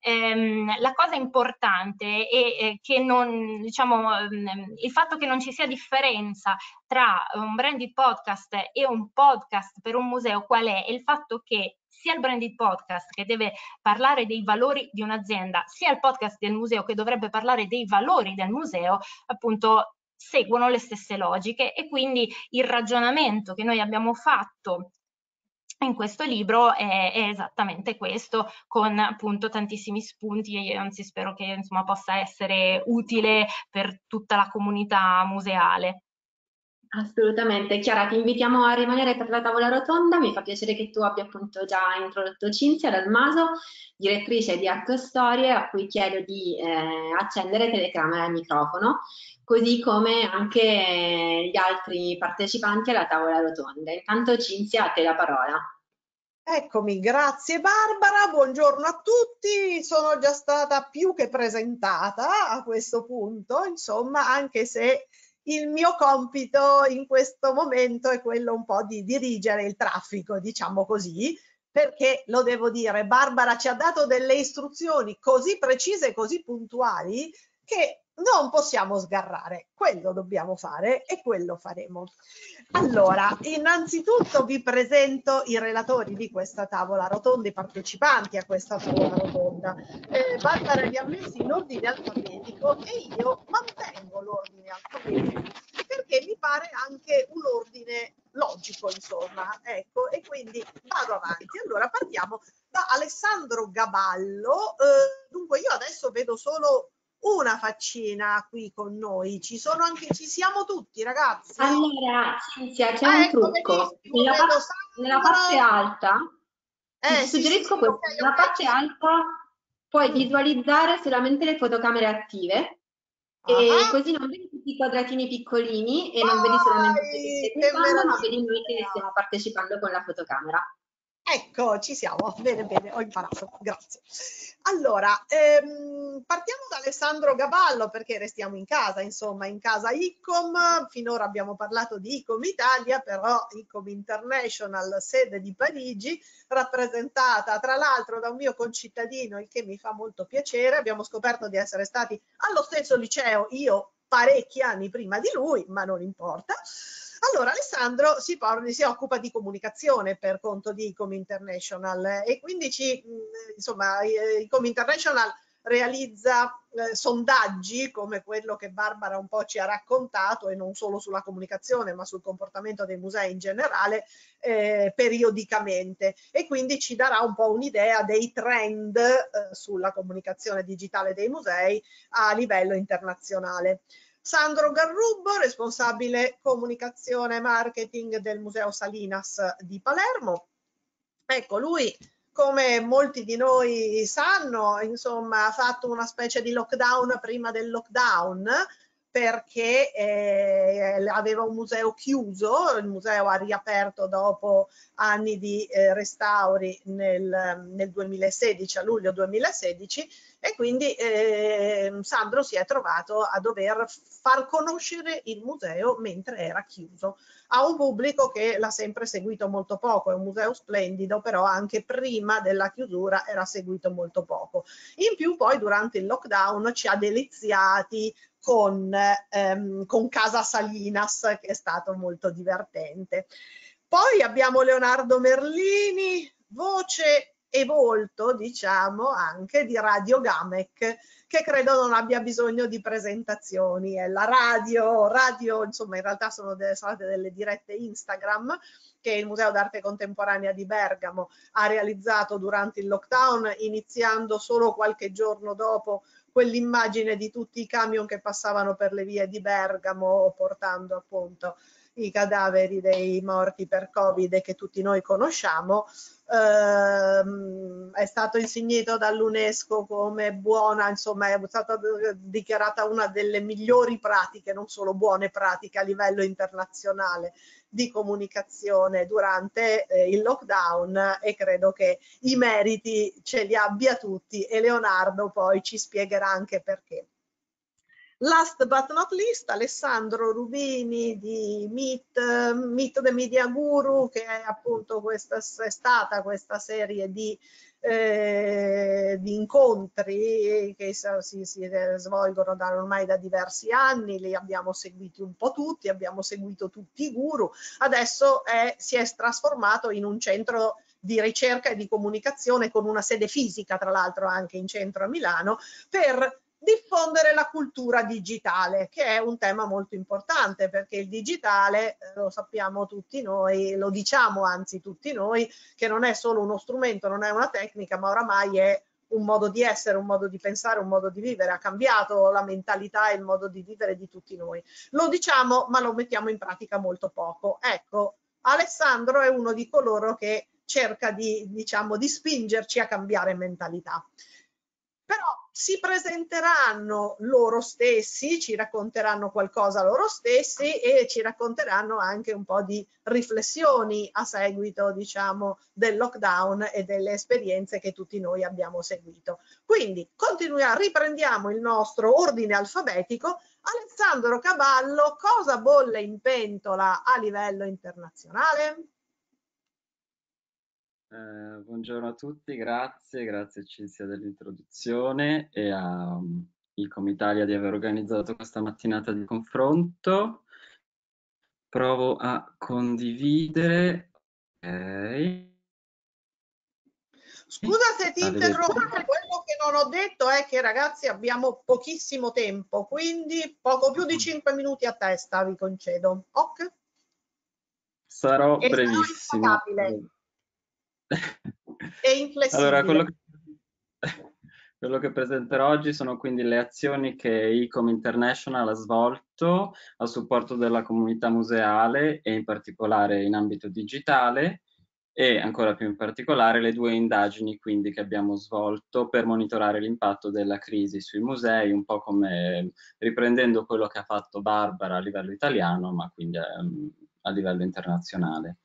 la cosa importante è che non, diciamo, il fatto che non ci sia differenza tra un branded podcast e un podcast per un museo qual è? È il fatto che sia il branded podcast che deve parlare dei valori di un'azienda, sia il podcast del museo che dovrebbe parlare dei valori del museo, appunto seguono le stesse logiche, e quindi il ragionamento che noi abbiamo fatto in questo libro è esattamente questo, con appunto tantissimi spunti, e anzi spero che insomma possa essere utile per tutta la comunità museale. Assolutamente. Chiara, ti invitiamo a rimanere per la tavola rotonda. Mi fa piacere che tu abbia appunto già introdotto Cinzia Dalmaso, direttrice di Archeostorie, a cui chiedo di accendere telecamera e microfono, così come anche gli altri partecipanti alla tavola rotonda. Intanto Cinzia, a te la parola. Eccomi, grazie Barbara, buongiorno a tutti. Sono già stata più che presentata a questo punto, insomma, anche se il mio compito in questo momento è quello un po' di dirigere il traffico, diciamo così, perché lo devo dire, Barbara ci ha dato delle istruzioni così precise e così puntuali che non possiamo sgarrare. Quello dobbiamo fare e quello faremo. Allora, innanzitutto vi presento i relatori di questa tavola rotonda, i partecipanti a questa tavola rotonda. Barbara li ha messi in ordine alfabetico e io mantengo l'ordine alfabetico perché mi pare anche un ordine logico, insomma, ecco, e quindi vado avanti. Allora, partiamo da Alessandro Gaballo. Dunque, io adesso vedo solo una faccina qui con noi, ci siamo tutti, ragazzi. Allora, Cinzia, c'è un trucco. Nella parte alta, ti suggerisco questo, nella parte alta puoi visualizzare solamente le fotocamere attive, e così non vedi tutti i quadratini piccolini e non vedi solamente te che stai guardando, ma vedi noi che stiamo partecipando con la fotocamera. Ecco, ci siamo, bene, bene, ho imparato, grazie. Allora, partiamo da Alessandro Gaballo, perché restiamo in casa, insomma, in casa ICOM. Finora abbiamo parlato di ICOM Italia, però ICOM International, sede di Parigi, rappresentata tra l'altro da un mio concittadino, il che mi fa molto piacere. Abbiamo scoperto di essere stati allo stesso liceo, io parecchi anni prima di lui, ma non importa. Allora, Alessandro si occupa di comunicazione per conto di ICOM International, e quindi insomma, ICOM International realizza sondaggi come quello che Barbara un po' ci ha raccontato, e non solo sulla comunicazione ma sul comportamento dei musei in generale, periodicamente, e quindi ci darà un po' un'idea dei trend sulla comunicazione digitale dei musei a livello internazionale. Sandro Garrubbo, responsabile comunicazione e marketing del Museo Salinas di Palermo. Ecco, lui, come molti di noi sanno, insomma, ha fatto una specie di lockdown prima del lockdown, perché aveva un museo chiuso. Il museo ha riaperto dopo anni di restauri nel 2016, a luglio 2016, e quindi Sandro si è trovato a dover far conoscere il museo mentre era chiuso a un pubblico che l'ha sempre seguito molto poco. È un museo splendido, però anche prima della chiusura era seguito molto poco. In più poi durante il lockdown ci ha deliziati con Casa Salinas, che è stato molto divertente. Poi abbiamo Leonardo Merlini, voce e volto, diciamo, anche di Radio Gamec, che credo non abbia bisogno di presentazioni. È la radio, insomma, in realtà sono state delle dirette Instagram che il Museo d'Arte Contemporanea di Bergamo ha realizzato durante il lockdown, iniziando solo qualche giorno dopo quell'immagine di tutti i camion che passavano per le vie di Bergamo portando appunto i cadaveri dei morti per Covid che tutti noi conosciamo. È stato insignito dall'UNESCO come buona, insomma è stata dichiarata una delle migliori pratiche, non solo buone pratiche a livello internazionale di comunicazione durante il lockdown, e credo che i meriti ce li abbia tutti e Leonardo poi ci spiegherà anche perché. Last but not least, Alessandro Rubini di Meet the Media Guru, che è appunto è stata questa serie di incontri che si svolgono ormai da diversi anni. Li abbiamo seguiti un po' tutti, abbiamo seguito tutti i guru. Adesso si è trasformato in un centro di ricerca e di comunicazione con una sede fisica, tra l'altro anche in centro a Milano, per diffondere la cultura digitale, che è un tema molto importante, perché il digitale, lo sappiamo tutti noi, lo diciamo anzi tutti noi, che non è solo uno strumento, non è una tecnica, ma oramai è un modo di essere, un modo di pensare, un modo di vivere, ha cambiato la mentalità e il modo di vivere di tutti noi. Lo diciamo, ma lo mettiamo in pratica molto poco. Ecco, Alessandro è uno di coloro che cerca diciamo, di spingerci a cambiare mentalità. Però si presenteranno loro stessi, ci racconteranno qualcosa loro stessi e ci racconteranno anche un po' di riflessioni a seguito, diciamo, del lockdown e delle esperienze che tutti noi abbiamo seguito. Quindi riprendiamo il nostro ordine alfabetico. Alessandro Cavallo, cosa bolle in pentola a livello internazionale? Buongiorno a tutti, grazie Cinzia dell'introduzione e a Icomitalia di aver organizzato questa mattinata di confronto. Provo a condividere. Ok. Scusa se ti interrompo, quello che non ho detto è che ragazzi abbiamo pochissimo tempo, quindi poco più di 5 minuti a testa vi concedo. Ok? Sarò brevissimo. E inflessibile. Allora, quello che presenterò oggi sono quindi le azioni che ICOM International ha svolto a supporto della comunità museale e in particolare in ambito digitale, e ancora più in particolare le due indagini quindi che abbiamo svolto per monitorare l'impatto della crisi sui musei, un po' come riprendendo quello che ha fatto Barbara a livello italiano, ma quindi a livello internazionale.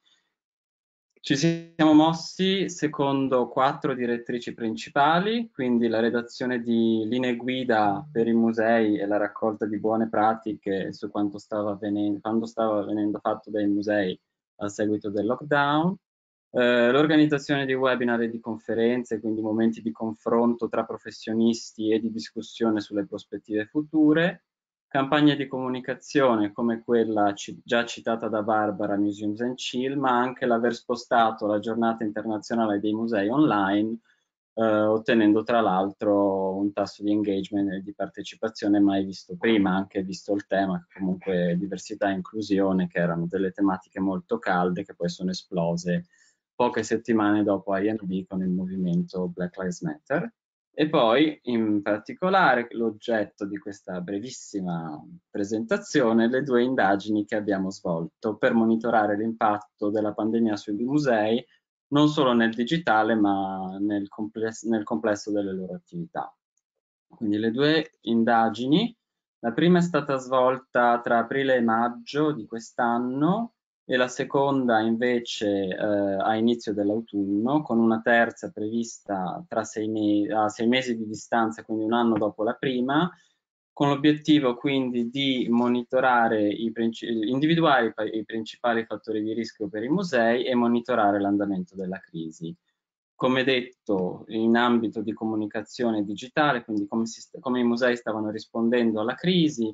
Ci siamo mossi secondo 4 direttrici principali, quindi la redazione di linee guida per i musei e la raccolta di buone pratiche su quanto stava venendo fatto dai musei a seguito del lockdown, l'organizzazione di webinar e di conferenze, quindi momenti di confronto tra professionisti e di discussione sulle prospettive future, campagne di comunicazione come quella già citata da Barbara, Museums and Chill, ma anche l'aver spostato la giornata internazionale dei musei online, ottenendo tra l'altro un tasso di engagement e di partecipazione mai visto prima, anche visto il tema, comunque diversità e inclusione, che erano delle tematiche molto calde che poi sono esplose poche settimane dopo INB con il movimento Black Lives Matter. E poi, in particolare, l'oggetto di questa brevissima presentazione, le due indagini che abbiamo svolto per monitorare l'impatto della pandemia sui musei, non solo nel digitale, ma nel complesso delle loro attività. Quindi le due indagini, la prima è stata svolta tra aprile e maggio di quest'anno, e la seconda invece a inizio dell'autunno, con una terza prevista tra 6 mesi di distanza, quindi un anno dopo la prima, con l'obiettivo quindi di monitorare, individuare i principali fattori di rischio per i musei e monitorare l'andamento della crisi. Come detto, in ambito di comunicazione digitale, quindi come i musei stavano rispondendo alla crisi,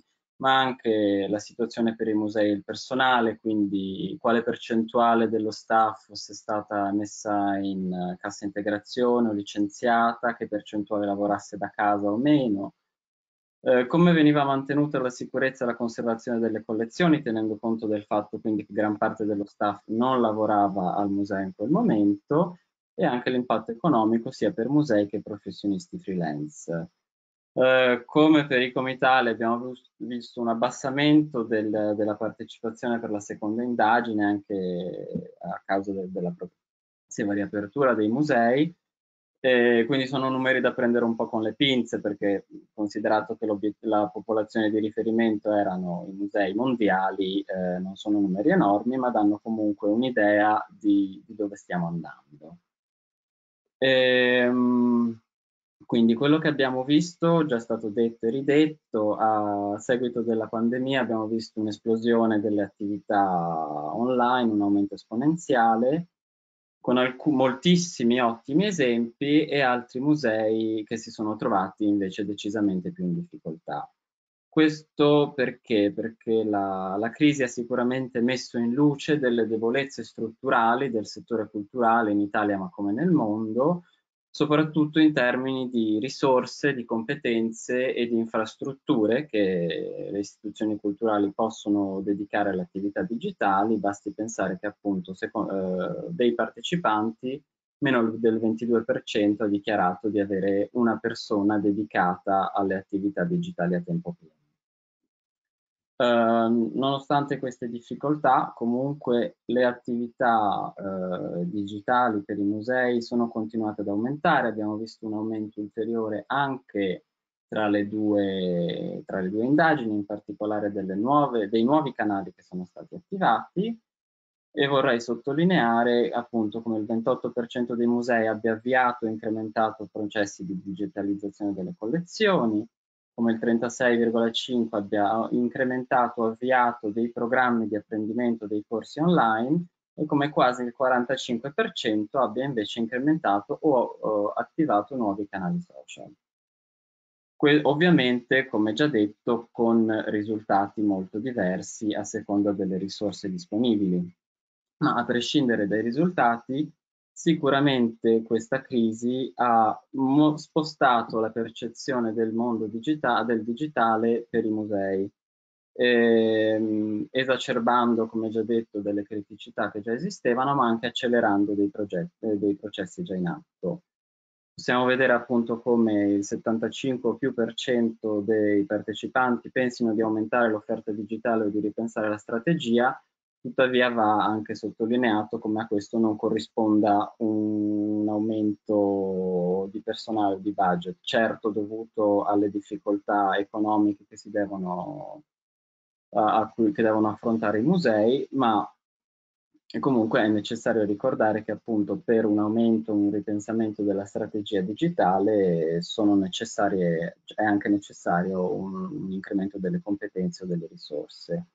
ma anche la situazione per i musei e il personale, quindi quale percentuale dello staff fosse stata messa in cassa integrazione o licenziata, che percentuale lavorasse da casa o meno, come veniva mantenuta la sicurezza e la conservazione delle collezioni, tenendo conto del fatto quindi che gran parte dello staff non lavorava al museo in quel momento, e anche l'impatto economico sia per musei che professionisti freelance. Come per i comitali abbiamo visto un abbassamento della partecipazione per la seconda indagine, anche a causa della progressiva riapertura dei musei. Quindi sono numeri da prendere un po' con le pinze, perché considerato che la popolazione di riferimento erano i musei mondiali, non sono numeri enormi, ma danno comunque un'idea di dove stiamo andando. Quindi quello che abbiamo visto, già stato detto e ridetto, a seguito della pandemia abbiamo visto un'esplosione delle attività online, un aumento esponenziale, con moltissimi ottimi esempi e altri musei che si sono trovati invece decisamente più in difficoltà. Questo perché? Perché la crisi ha sicuramente messo in luce delle debolezze strutturali del settore culturale in Italia, ma come nel mondo, soprattutto in termini di risorse, di competenze e di infrastrutture che le istituzioni culturali possono dedicare alle attività digitali. Basti pensare che appunto dei partecipanti meno del 22% ha dichiarato di avere una persona dedicata alle attività digitali a tempo pieno. Nonostante queste difficoltà, comunque le attività digitali per i musei sono continuate ad aumentare. Abbiamo visto un aumento ulteriore anche tra le due indagini, in particolare dei nuovi canali che sono stati attivati, e vorrei sottolineare appunto come il 28% dei musei abbia avviato e incrementato processi di digitalizzazione delle collezioni, come il 36,5% abbia incrementato o avviato dei programmi di apprendimento dei corsi online, e come quasi il 45% abbia invece incrementato o attivato nuovi canali social. Ovviamente, come già detto, con risultati molto diversi a seconda delle risorse disponibili. Ma a prescindere dai risultati, sicuramente questa crisi ha spostato la percezione del mondo del digitale per i musei, esacerbando, come già detto, delle criticità che già esistevano, ma anche accelerando dei processi già in atto. Possiamo vedere appunto come il 75% dei partecipanti pensino di aumentare l'offerta digitale o di ripensare la strategia. Tuttavia va anche sottolineato come a questo non corrisponda un aumento di personale, di budget, certo dovuto alle difficoltà economiche che devono affrontare i musei, ma comunque è necessario ricordare che appunto per un aumento, un ripensamento della strategia digitale è anche necessario un incremento delle competenze o delle risorse.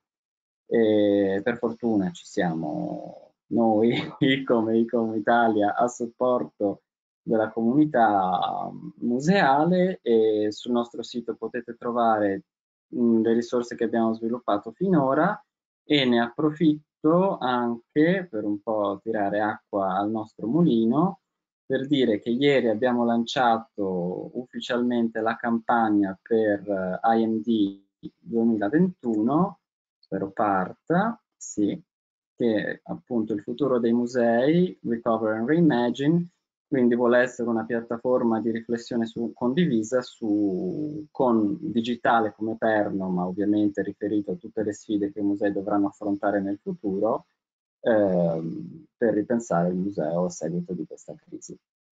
E per fortuna ci siamo noi, ICOM Italia, a supporto della comunità museale, e sul nostro sito potete trovare le risorse che abbiamo sviluppato finora, e ne approfitto anche per un po' tirare acqua al nostro mulino, per dire che ieri abbiamo lanciato ufficialmente la campagna per IMD 2021, spero parta, sì, che è appunto il futuro dei musei, Recover and Reimagine, quindi vuole essere una piattaforma di riflessione condivisa con digitale come perno, ma ovviamente riferito a tutte le sfide che i musei dovranno affrontare nel futuro, per ripensare il museo a seguito di questa crisi.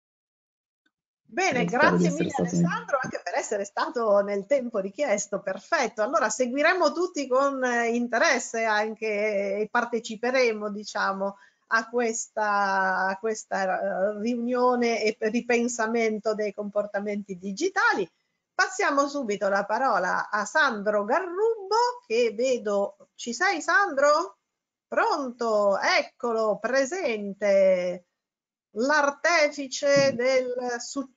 Bene, grazie mille Alessandro anche per essere stato nel tempo richiesto, perfetto. Allora seguiremo tutti con interesse anche e parteciperemo, diciamo, a questa riunione e ripensamento dei comportamenti digitali. Passiamo subito la parola a Sandro Garrubbo, che vedo. Ci sei, Sandro? Pronto? Eccolo, presente. L'artefice del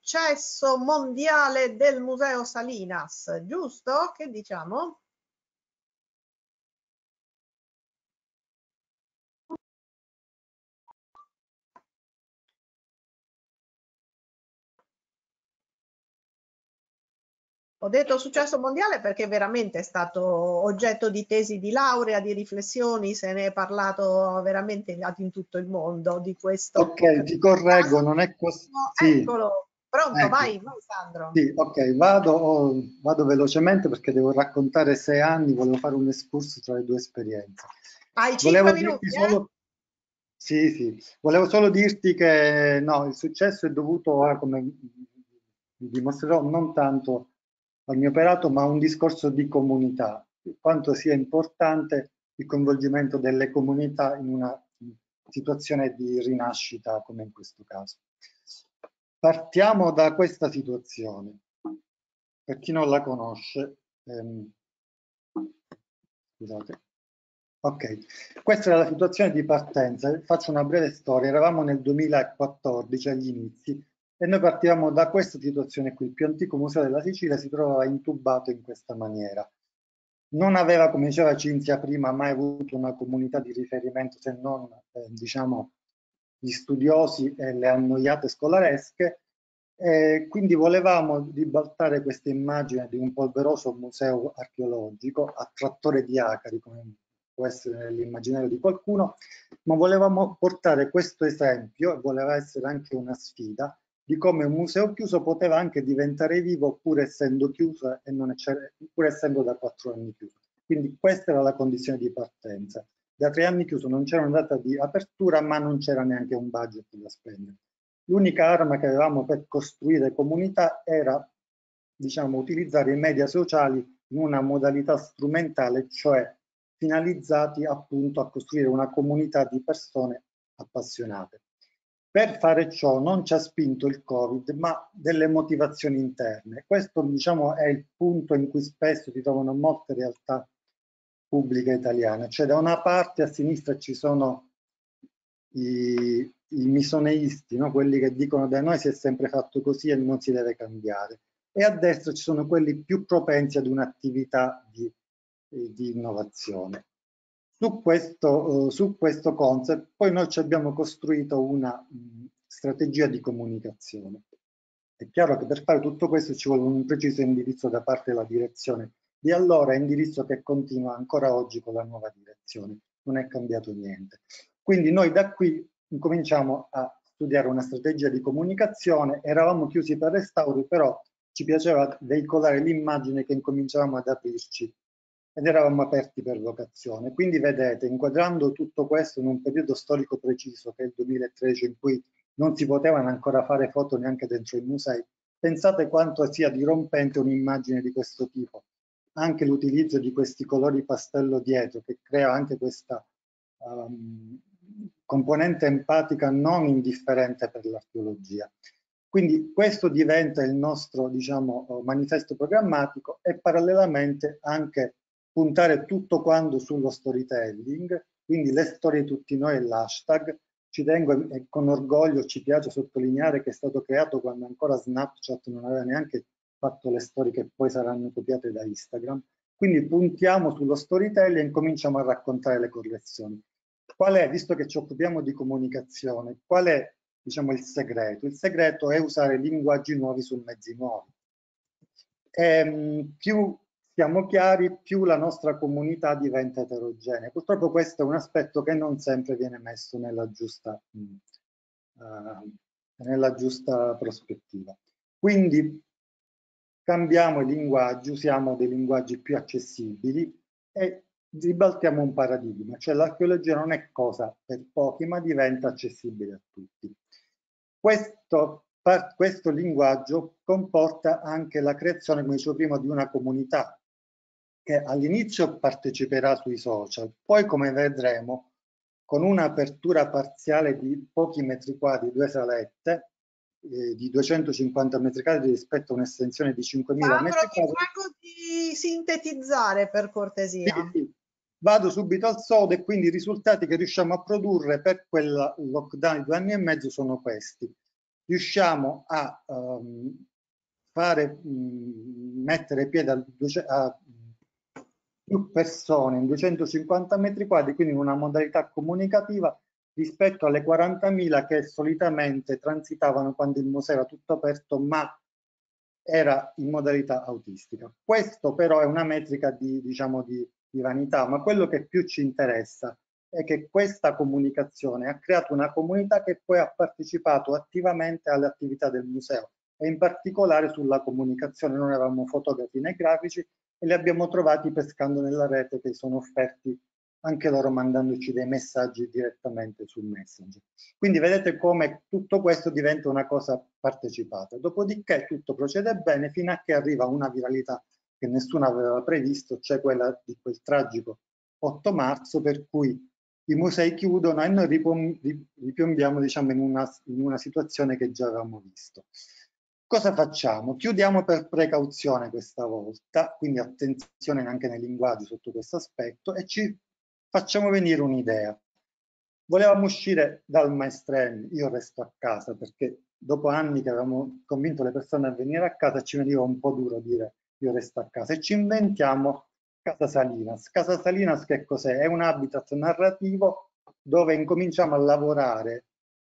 successo mondiale del Museo Salinas, giusto? Che diciamo? Ho detto successo mondiale perché veramente è stato oggetto di tesi di laurea, di riflessioni, se ne è parlato veramente in tutto il mondo di questo. Ok, ti correggo, non è così. Sì, Eccolo, pronto, ecco. vai Sandro. Sì, ok, vado velocemente perché devo raccontare 6 anni, volevo fare un excursus tra le due esperienze. Hai 5 Volevo minuti, dirti solo... Sì, volevo solo dirti che no, il successo è dovuto a, come vi dimostrerò, non tanto al mio operato, ma a un discorso di comunità, quanto sia importante il coinvolgimento delle comunità in una situazione di rinascita come in questo caso. Partiamo da questa situazione. Per chi non la conosce, scusate. Ok, questa era la situazione di partenza. Faccio una breve storia. Eravamo nel 2014 agli inizi e noi partivamo da questa situazione qui. Il più antico museo della Sicilia si trovava intubato in questa maniera. Non aveva, come diceva Cinzia prima, mai avuto una comunità di riferimento se non, diciamo, gli studiosi e le annoiate scolaresche. Quindi volevamo ribaltare questa immagine di un polveroso museo archeologico, attrattore di acari, come può essere nell'immaginario di qualcuno, ma volevamo portare questo esempio, e voleva essere anche una sfida, di come un museo chiuso poteva anche diventare vivo pur essendo chiuso e pur essendo da 4 anni chiuso. Quindi questa era la condizione di partenza. Da 3 anni chiuso non c'era una data di apertura, ma non c'era neanche un budget da spendere. L'unica arma che avevamo per costruire comunità era, diciamo, utilizzare i media sociali in una modalità strumentale, cioè finalizzati appunto a costruire una comunità di persone appassionate. Per fare ciò non ci ha spinto il Covid, ma delle motivazioni interne. Questo, diciamo, è il punto in cui spesso si trovano molte realtà pubbliche italiane. Cioè, da una parte a sinistra ci sono i misoneisti, no? Quelli che dicono da noi si è sempre fatto così e non si deve cambiare. E a destra ci sono quelli più propensi ad un'attività di innovazione. Su questo concept poi noi ci abbiamo costruito una strategia di comunicazione. È chiaro che per fare tutto questo ci vuole un preciso indirizzo da parte della direzione di allora, indirizzo che continua ancora oggi con la nuova direzione, non è cambiato niente. Quindi noi da qui incominciamo a studiare una strategia di comunicazione, eravamo chiusi per restauri, però ci piaceva veicolare l'immagine che incominciavamo ad aprirci ed eravamo aperti per vocazione. Quindi vedete, inquadrando tutto questo in un periodo storico preciso, che è il 2013, in cui non si potevano ancora fare foto neanche dentro i musei, pensate quanto sia dirompente un'immagine di questo tipo. Anche l'utilizzo di questi colori pastello dietro, che crea anche questa componente empatica non indifferente per l'archeologia. Quindi questo diventa il nostro, diciamo, manifesto programmatico e parallelamente anche puntare tutto quanto sullo storytelling, quindi le storie di tutti noi e l'hashtag. Ci tengo e con orgoglio ci piace sottolineare che è stato creato quando ancora Snapchat non aveva neanche fatto le storie che poi saranno copiate da Instagram. Quindi puntiamo sullo storytelling e cominciamo a raccontare le correzioni. Qual è, visto che ci occupiamo di comunicazione, qual è, diciamo, il segreto? Il segreto è usare linguaggi nuovi su mezzi nuovi. Più siamo chiari, più la nostra comunità diventa eterogenea. Purtroppo questo è un aspetto che non sempre viene messo nella giusta prospettiva. Quindi cambiamo i linguaggi, usiamo dei linguaggi più accessibili e ribaltiamo un paradigma, cioè l'archeologia non è cosa per pochi, ma diventa accessibile a tutti. Questo linguaggio comporta anche la creazione, come dicevo prima, di una comunità che all'inizio parteciperà sui social, poi come vedremo con un'apertura parziale di pochi metri quadri, 2 salette, di 250 metri quadri rispetto a un'estensione di 5.000 metri quadri. Ti prego di sintetizzare per cortesia. Sì. Vado subito al sodo e quindi i risultati che riusciamo a produrre per quel lockdown di 2 anni e mezzo sono questi. Riusciamo a mettere piede a più persone in 250 metri quadri, quindi in una modalità comunicativa rispetto alle 40.000 che solitamente transitavano quando il museo era tutto aperto, ma era in modalità autistica. Questo però è una metrica diciamo, di vanità, ma quello che più ci interessa è che questa comunicazione ha creato una comunità che poi ha partecipato attivamente alle attività del museo e in particolare sulla comunicazione. Noi avevamo fotografi né grafici e li abbiamo trovati pescando nella rete, che sono offerti anche loro mandandoci dei messaggi direttamente sul Messenger. Quindi vedete come tutto questo diventa una cosa partecipata. Dopodiché tutto procede bene fino a che arriva una viralità che nessuno aveva previsto, cioè quella di quel tragico 8 marzo, per cui i musei chiudono e noi ripiombiamo diciamo, in una situazione che già avevamo visto. Cosa facciamo? Chiudiamo per precauzione questa volta, quindi attenzione anche nei linguaggi sotto questo aspetto, e ci facciamo venire un'idea. Volevamo uscire dal mainstream, io resto a casa perché dopo anni che avevamo convinto le persone a venire a casa ci veniva un po' duro dire io resto a casa, e ci inventiamo Casa Salinas. Casa Salinas che cos'è? È un habitat narrativo dove incominciamo a lavorare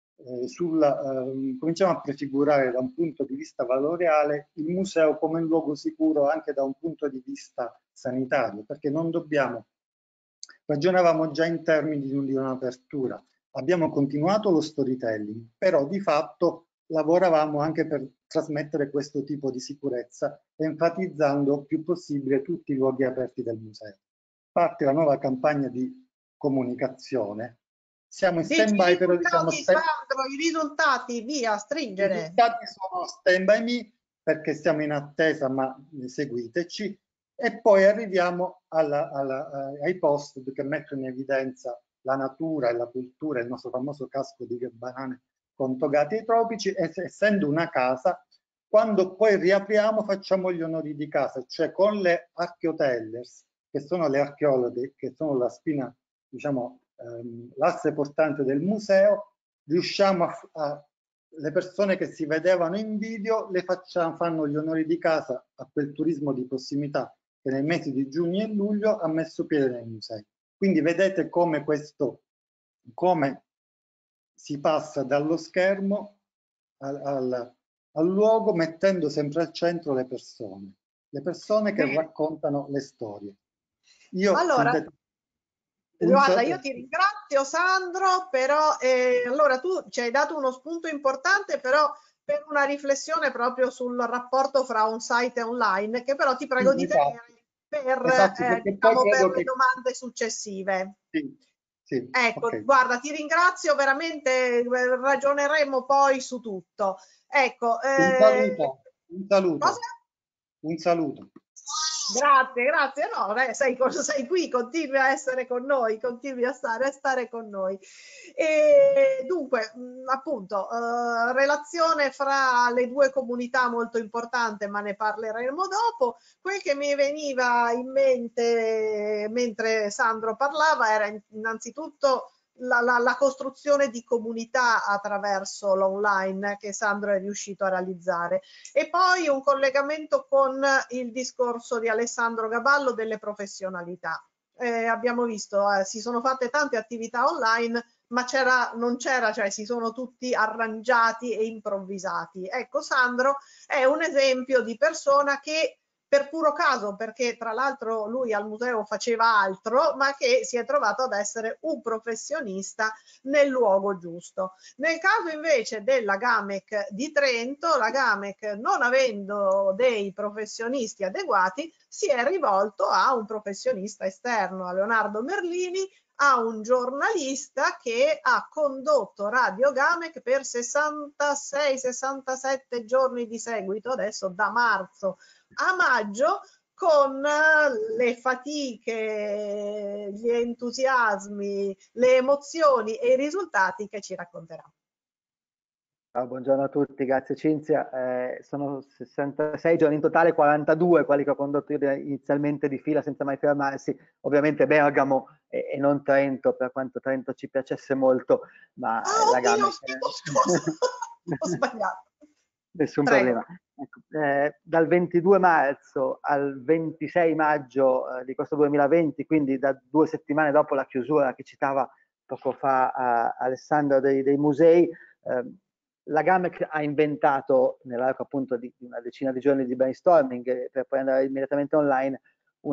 cominciamo a prefigurare da un punto di vista valoriale il museo come un luogo sicuro anche da un punto di vista sanitario, perché non dobbiamo, ragionavamo già in termini di un'apertura, abbiamo continuato lo storytelling, però di fatto lavoravamo anche per trasmettere questo tipo di sicurezza, enfatizzando più possibile tutti i luoghi aperti del museo. Parte la nuova campagna di comunicazione. Siamo in stand-by, però diciamo Sandro, i risultati, via, stringere. I risultati sono stand-by perché siamo in attesa, ma seguiteci, e poi arriviamo ai post che mettono in evidenza la natura e la cultura, il nostro famoso casco di banane con togati ai tropici, e essendo una casa, quando poi riapriamo facciamo gli onori di casa, cioè con le archeotellers, che sono le archeologhe, che sono la spina, diciamo, l'asse portante del museo, riusciamo le persone che si vedevano in video le fanno gli onori di casa a quel turismo di prossimità che nei mesi di giugno e luglio ha messo piede nei musei. Quindi vedete come come si passa dallo schermo al luogo, mettendo sempre al centro le persone che raccontano le storie. Allora, guarda, io ti ringrazio Sandro, però allora tu ci hai dato uno spunto importante, però per una riflessione proprio sul rapporto fra un site e online, che però ti prego di tenere per, diciamo, per le domande successive. Sì, ecco, okay. Guarda, ti ringrazio veramente, ragioneremo poi su tutto. Ecco, un saluto. Cosa? Un saluto. Grazie, no, sei qui, continui a essere con noi, continui a stare con noi. E dunque, appunto, relazione fra le due comunità molto importante, ma ne parleremo dopo. Quel che mi veniva in mente mentre Sandro parlava era innanzitutto la costruzione di comunità attraverso l'online che Sandro è riuscito a realizzare, e poi un collegamento con il discorso di Alessandro Gaballo delle professionalità. Abbiamo visto, si sono fatte tante attività online, ma non c'era, cioè si sono tutti arrangiati e improvvisati. Ecco, Sandro è un esempio di persona che per puro caso, perché tra l'altro lui al museo faceva altro, ma che si è trovato ad essere un professionista nel luogo giusto. Nel caso invece della GAMEC di Trento, la GAMEC, non avendo dei professionisti adeguati, si è rivolto a un professionista esterno, a Leonardo Merlini, a un giornalista che ha condotto Radio GAMEC per 66-67 giorni di seguito, adesso da marzo a maggio, con le fatiche, gli entusiasmi, le emozioni e i risultati che ci racconterà. Ciao, buongiorno a tutti, grazie Cinzia. Sono 66 giorni in totale, 42 quelli che ho condotto io inizialmente di fila senza mai fermarsi. Ovviamente Bergamo e non Trento, per quanto Trento ci piacesse molto, ma la GAMEC... Scusa, ho sbagliato. Nessun problema. Ecco, dal 22 marzo al 26 maggio di questo 2020, quindi da 2 settimane dopo la chiusura che citava poco fa Alessandro dei musei, la GAMEC ha inventato, nell'arco appunto di una decina di giorni di brainstorming, per poi andare immediatamente online,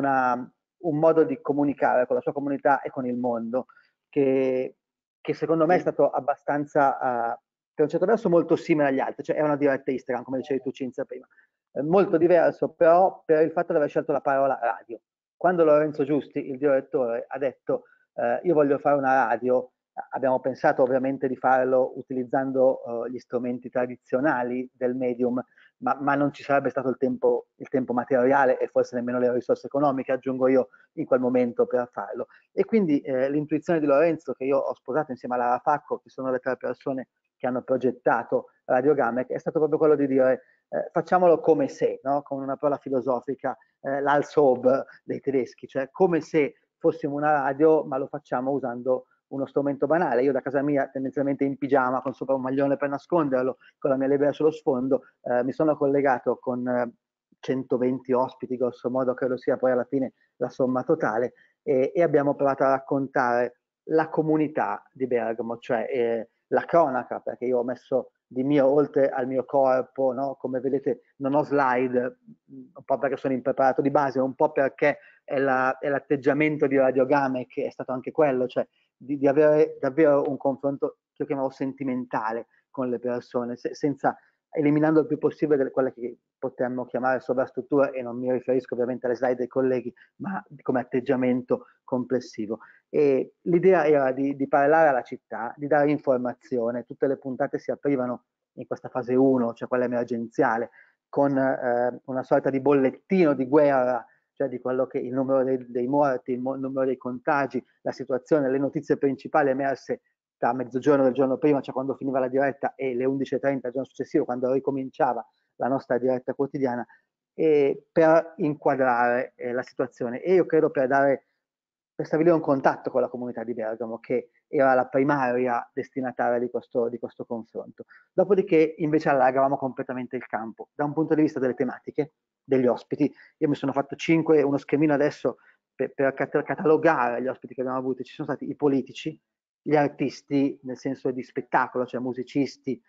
un modo di comunicare con la sua comunità e con il mondo, che secondo me è stato abbastanza, per un certo verso, molto simile agli altri, cioè è una diretta Instagram, come dicevi tu Cinzia prima. Molto diverso però per il fatto di aver scelto la parola radio. Quando Lorenzo Giusti, il direttore, ha detto io voglio fare una radio, abbiamo pensato ovviamente di farlo utilizzando gli strumenti tradizionali del medium, ma non ci sarebbe stato il tempo materiale e forse nemmeno le risorse economiche, aggiungo io, in quel momento per farlo. E quindi l'intuizione di Lorenzo, che io ho sposato insieme a Lara Facco, che sono le 3 persone che hanno progettato Radio GAMEC, è stato proprio quello di dire facciamolo come se, no? Con una parola filosofica, l'Als ob dei tedeschi, cioè come se fossimo una radio, ma lo facciamo usando uno strumento banale. Io da casa mia, tendenzialmente in pigiama, con sopra un maglione per nasconderlo, con la mia libera sullo sfondo, mi sono collegato con 120 ospiti, grosso modo, credo sia poi alla fine la somma totale, e abbiamo provato a raccontare la comunità di Bergamo, cioè la cronaca, perché io ho messo di mio, oltre al mio corpo, no? Come vedete non ho slide, un po' perché sono impreparato di base, un po' perché è l'atteggiamento di Radio GAMEC, che è stato anche quello, cioè di avere davvero un confronto che io chiamavo sentimentale con le persone, senza, eliminando il più possibile quelle che potremmo chiamare sovrastrutture, e non mi riferisco ovviamente alle slide dei colleghi, ma come atteggiamento complessivo. E l'idea era di parlare alla città, di dare informazione. Tutte le puntate si aprivano in questa fase 1, cioè quella emergenziale, con una sorta di bollettino di guerra, cioè di quello che il numero dei morti, il numero dei contagi, la situazione, le notizie principali emerse tra mezzogiorno del giorno prima, cioè quando finiva la diretta, e le 11:30 del giorno successivo, quando ricominciava la nostra diretta quotidiana, per inquadrare la situazione. E io credo per stabilire un contatto con la comunità di Bergamo, che era la primaria destinataria di questo confronto. Dopodiché invece allargavamo completamente il campo, da un punto di vista delle tematiche, degli ospiti. Io mi sono fatto uno schemino adesso per catalogare gli ospiti che abbiamo avuto. Ci sono stati i politici, gli artisti nel senso di spettacolo, cioè musicisti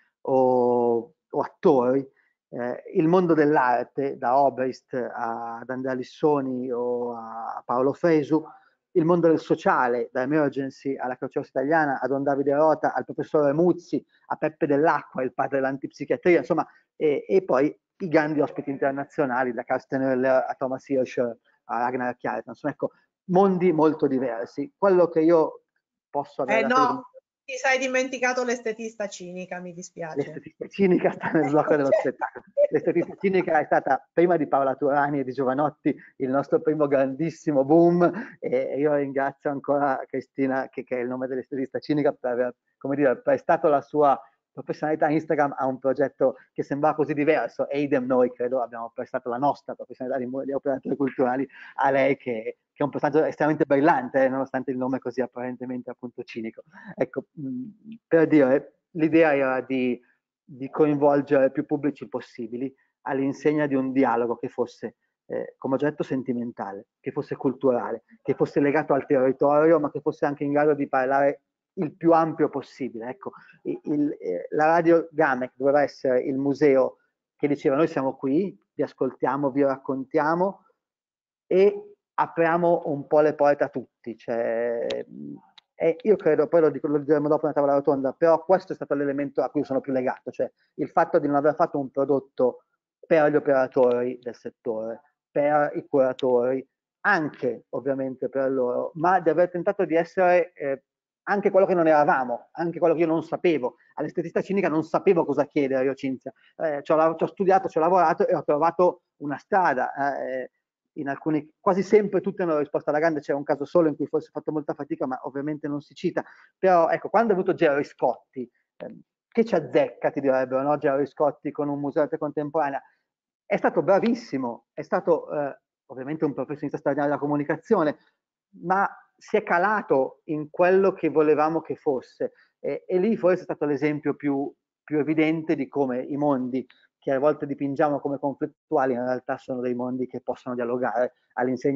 o attori, il mondo dell'arte, da Obrist ad Andrea Lissoni o a Paolo Fresu, il mondo del sociale, da Emergency alla Croce Rossa Italiana, a Don Davide Rota, al professore Muzzi, a Peppe Dell'Acqua, il padre dell'antipsichiatria, insomma, e poi i grandi ospiti internazionali, da Carsten Höller a Thomas Hirsch a Ragnar Kjartan, insomma, ecco, mondi molto diversi. Quello che io posso avere... no, ti sei dimenticato l'estetista cinica, mi dispiace. L'estetista cinica sta nel blocco dello spettacolo. L'estetista cinica è stata, prima di Paola Turani e di Giovanotti, il nostro primo grandissimo boom, e io ringrazio ancora Cristina, che è il nome dell'estetista cinica, per aver, come dire, prestato la sua professionalità Instagram a un progetto che sembrava così diverso, e idem noi credo abbiamo prestato la nostra professionalità di operatori culturali a lei, che è un personaggio estremamente brillante, nonostante il nome così apparentemente appunto cinico. Ecco, per dire, l'idea era di coinvolgere più pubblici possibili all'insegna di un dialogo che fosse come oggetto sentimentale, che fosse culturale, che fosse legato al territorio, ma che fosse anche in grado di parlare il più ampio possibile. Ecco, la Radio GAMEC doveva essere il museo che diceva: noi siamo qui, vi ascoltiamo, vi raccontiamo e apriamo un po' le porte a tutti. Cioè, io credo, poi lo diremo dopo una tavola rotonda, però questo è stato l'elemento a cui sono più legato, cioè il fatto di non aver fatto un prodotto per gli operatori del settore, per i curatori, anche ovviamente per loro, ma di aver tentato di essere anche quello che non eravamo, anche quello che io non sapevo. All'estetista cinica non sapevo cosa chiedere io, Cinzia. Ci ho studiato, ci ho lavorato e ho trovato una strada. In alcuni, quasi sempre tutti hanno risposto alla grande, c'era un caso solo in cui forse ho fatto molta fatica, ma ovviamente non si cita. Però ecco, quando è venuto Gerry Scotti, che ci azzecca, ti direbbero, no? Gerry Scotti con un museo d'arte contemporanea, è stato bravissimo, è stato ovviamente un professionista straordinario della comunicazione, ma si è calato in quello che volevamo che fosse, e lì forse è stato l'esempio più evidente di come i mondi che a volte dipingiamo come conflittuali in realtà sono dei mondi che possono dialogare all'insegna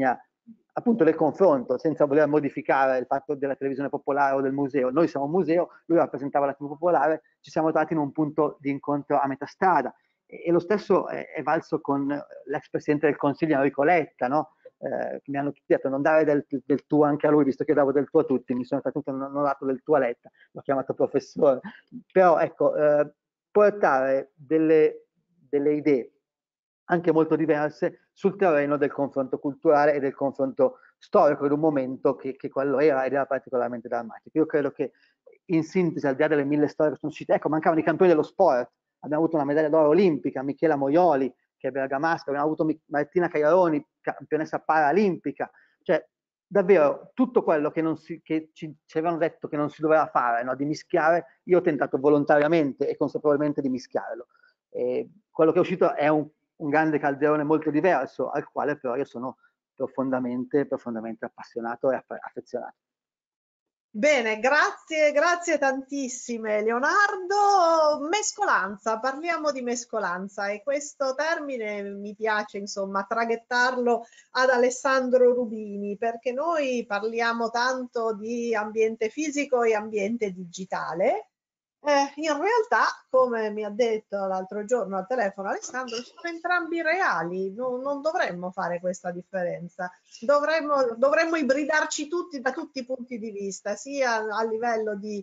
appunto del confronto, senza voler modificare il fatto della televisione popolare o del museo. Noi siamo un museo, lui rappresentava la TV popolare, ci siamo trovati in un punto di incontro a metà strada. E lo stesso è valso con l'ex presidente del Consiglio Enrico Letta, no? Che mi hanno tutti detto non dare del tuo anche a lui, visto che davo del tuo a tutti, mi sono trattenuto, non ho dato del tuo a Letta, l'ho chiamato professore. Però ecco, portare delle idee anche molto diverse sul terreno del confronto culturale e del confronto storico, in un momento che quello era, ed era particolarmente drammatico. Io credo che, in sintesi, al di là delle 1000 storie che sono uscite, ecco, mancavano i campioni dello sport. Abbiamo avuto una medaglia d'oro olimpica, Michela Moioli, che è bergamasca, abbiamo avuto Martina Cagliaroni, campionessa paralimpica. Cioè, davvero, tutto quello che ci avevano detto che non si doveva fare, no? Di mischiare, io ho tentato volontariamente e consapevolmente di mischiarlo. E quello che è uscito è un grande calderone molto diverso, al quale però io sono profondamente appassionato e affezionato. Bene, grazie tantissime Leonardo. Mescolanza, parliamo di mescolanza, e questo termine mi piace insomma traghettarlo ad Alessandro Rubini, perché noi parliamo tanto di ambiente fisico e ambiente digitale. In realtà, come mi ha detto l'altro giorno al telefono Alessandro, sono entrambi reali, non dovremmo fare questa differenza, dovremmo ibridarci tutti da tutti i punti di vista, sia a livello di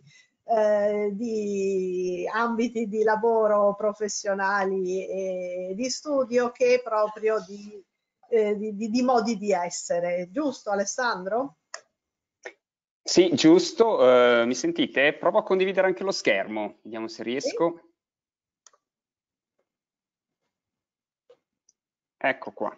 ambiti di lavoro professionali e di studio, che proprio di modi di essere. Giusto, Alessandro? Sì, giusto. Mi sentite? Provo a condividere anche lo schermo, vediamo se riesco. Sì. Ecco qua.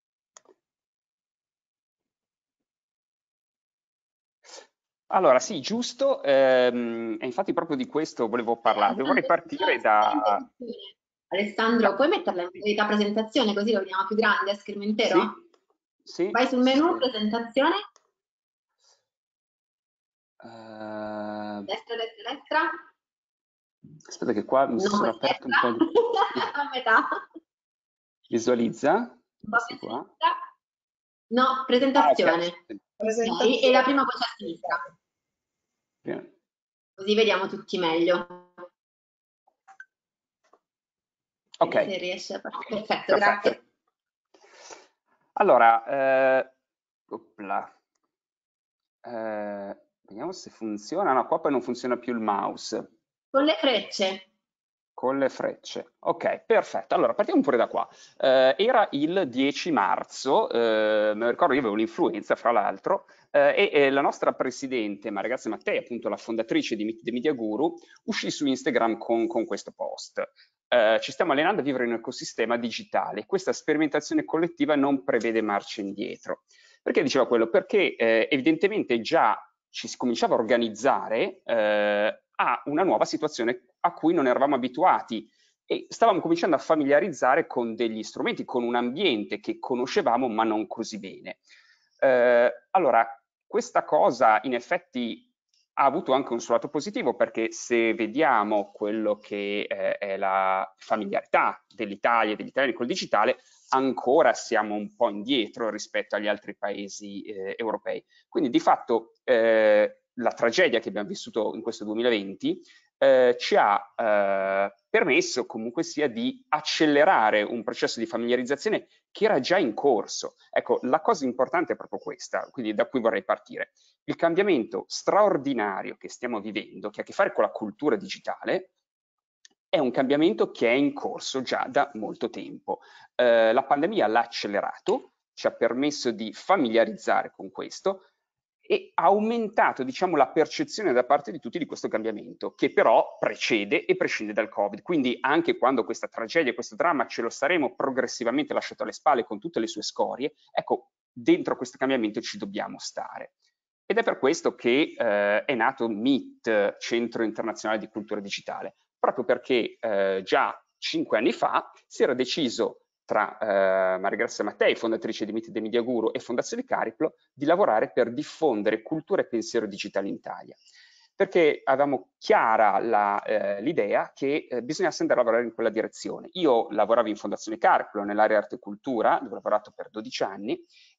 Allora, sì, giusto. E infatti proprio di questo volevo parlare. Vorrei partire da... Alessandro, puoi metterla in modalità presentazione, così lo vediamo più grande a schermo intero? Sì. Vai sul menu, presentazione. Destra. Aspetta che qua mi sono aperto un po' di... a metà. Visualizza. Qua. No, presentazione. Okay. E la prima voce a sinistra. Così vediamo tutti meglio. Ok. Se riesce a... Perfetto, grazie. Allora, vediamo se funziona. No, qua poi non funziona più il mouse. Con le frecce. Con le frecce. Ok, perfetto. Allora, partiamo pure da qua. Era il 10 marzo, me lo ricordo, io avevo l'influenza, fra l'altro, e la nostra presidente, Marigrazia Mattei, appunto la fondatrice di Media Guru, uscì su Instagram con questo post. Ci stiamo allenando a vivere in un ecosistema digitale. Questa sperimentazione collettiva non prevede marcia indietro. Perché diceva quello? Perché evidentemente già ci si cominciava a organizzare a una nuova situazione a cui non eravamo abituati e stavamo cominciando a familiarizzare con degli strumenti, con un ambiente che conoscevamo ma non così bene. Allora, questa cosa in effetti ha avuto anche un suo lato positivo, perché se vediamo quello che è la familiarità dell'Italia e degli italiani col digitale, ancora siamo un po' indietro rispetto agli altri paesi europei. Quindi di fatto la tragedia che abbiamo vissuto in questo 2020 ci ha permesso comunque sia di accelerare un processo di familiarizzazione che era già in corso. Ecco, la cosa importante è proprio questa, quindi da cui vorrei partire. Il cambiamento straordinario che stiamo vivendo, che ha a che fare con la cultura digitale, è un cambiamento che è in corso già da molto tempo. La pandemia l'ha accelerato, ci ha permesso di familiarizzare con questo e ha aumentato, diciamo, la percezione da parte di tutti di questo cambiamento, che però precede e prescinde dal Covid. Quindi anche quando questa tragedia, questo dramma ce lo saremo progressivamente lasciato alle spalle con tutte le sue scorie, ecco, dentro questo cambiamento ci dobbiamo stare. Ed è per questo che è nato MIT, Centro Internazionale di Cultura Digitale, proprio perché già 5 anni fa si era deciso tra Marigrazia Mattei, fondatrice di MIT de Media Guru, e Fondazione Cariplo, di lavorare per diffondere cultura e pensiero digitale in Italia. Perché avevamo chiara l'idea che bisognasse andare a lavorare in quella direzione. Io lavoravo in Fondazione Cariplo, nell'area arte e cultura, dove ho lavorato per 12 anni,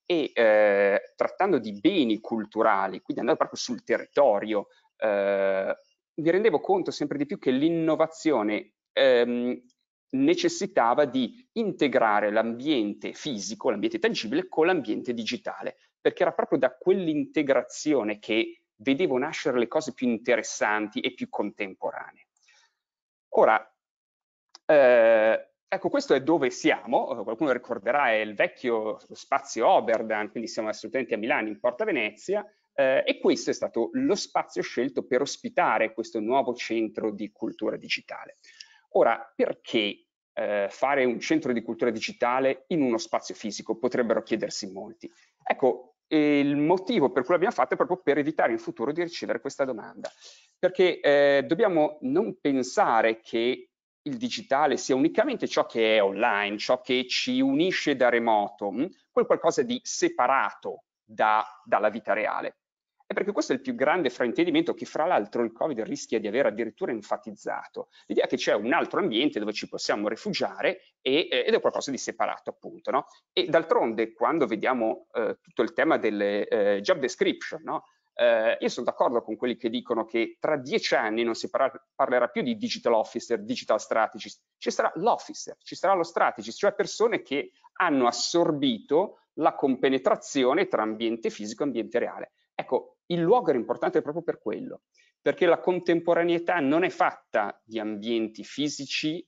e trattando di beni culturali, quindi andando proprio sul territorio, mi rendevo conto sempre di più che l'innovazione necessitava di integrare l'ambiente fisico, l'ambiente tangibile, con l'ambiente digitale, perché era proprio da quell'integrazione che vedevo nascere le cose più interessanti e più contemporanee. Ora, ecco, questo è dove siamo, qualcuno ricorderà, è il vecchio spazio Oberdan, quindi siamo assolutamente a Milano, in Porta Venezia, e questo è stato lo spazio scelto per ospitare questo nuovo centro di cultura digitale. Ora, perché fare un centro di cultura digitale in uno spazio fisico? Potrebbero chiedersi molti. Ecco, il motivo per cui l'abbiamo fatto è proprio per evitare in futuro di ricevere questa domanda, perché dobbiamo non pensare che il digitale sia unicamente ciò che è online, ciò che ci unisce da remoto, quel qualcosa di separato dalla vita reale. E perché questo è il più grande fraintendimento che fra l'altro il Covid rischia di aver addirittura enfatizzato, l'idea che c'è un altro ambiente dove ci possiamo rifugiare ed è qualcosa di separato, appunto, no? E d'altronde quando vediamo tutto il tema delle job description, no? Io sono d'accordo con quelli che dicono che tra 10 anni non si parlerà più di digital officer, digital strategist, ci sarà l'officer, ci sarà lo strategist, cioè persone che hanno assorbito la compenetrazione tra ambiente fisico e ambiente reale. Ecco, il luogo era importante proprio per quello, perché la contemporaneità non è fatta di ambienti fisici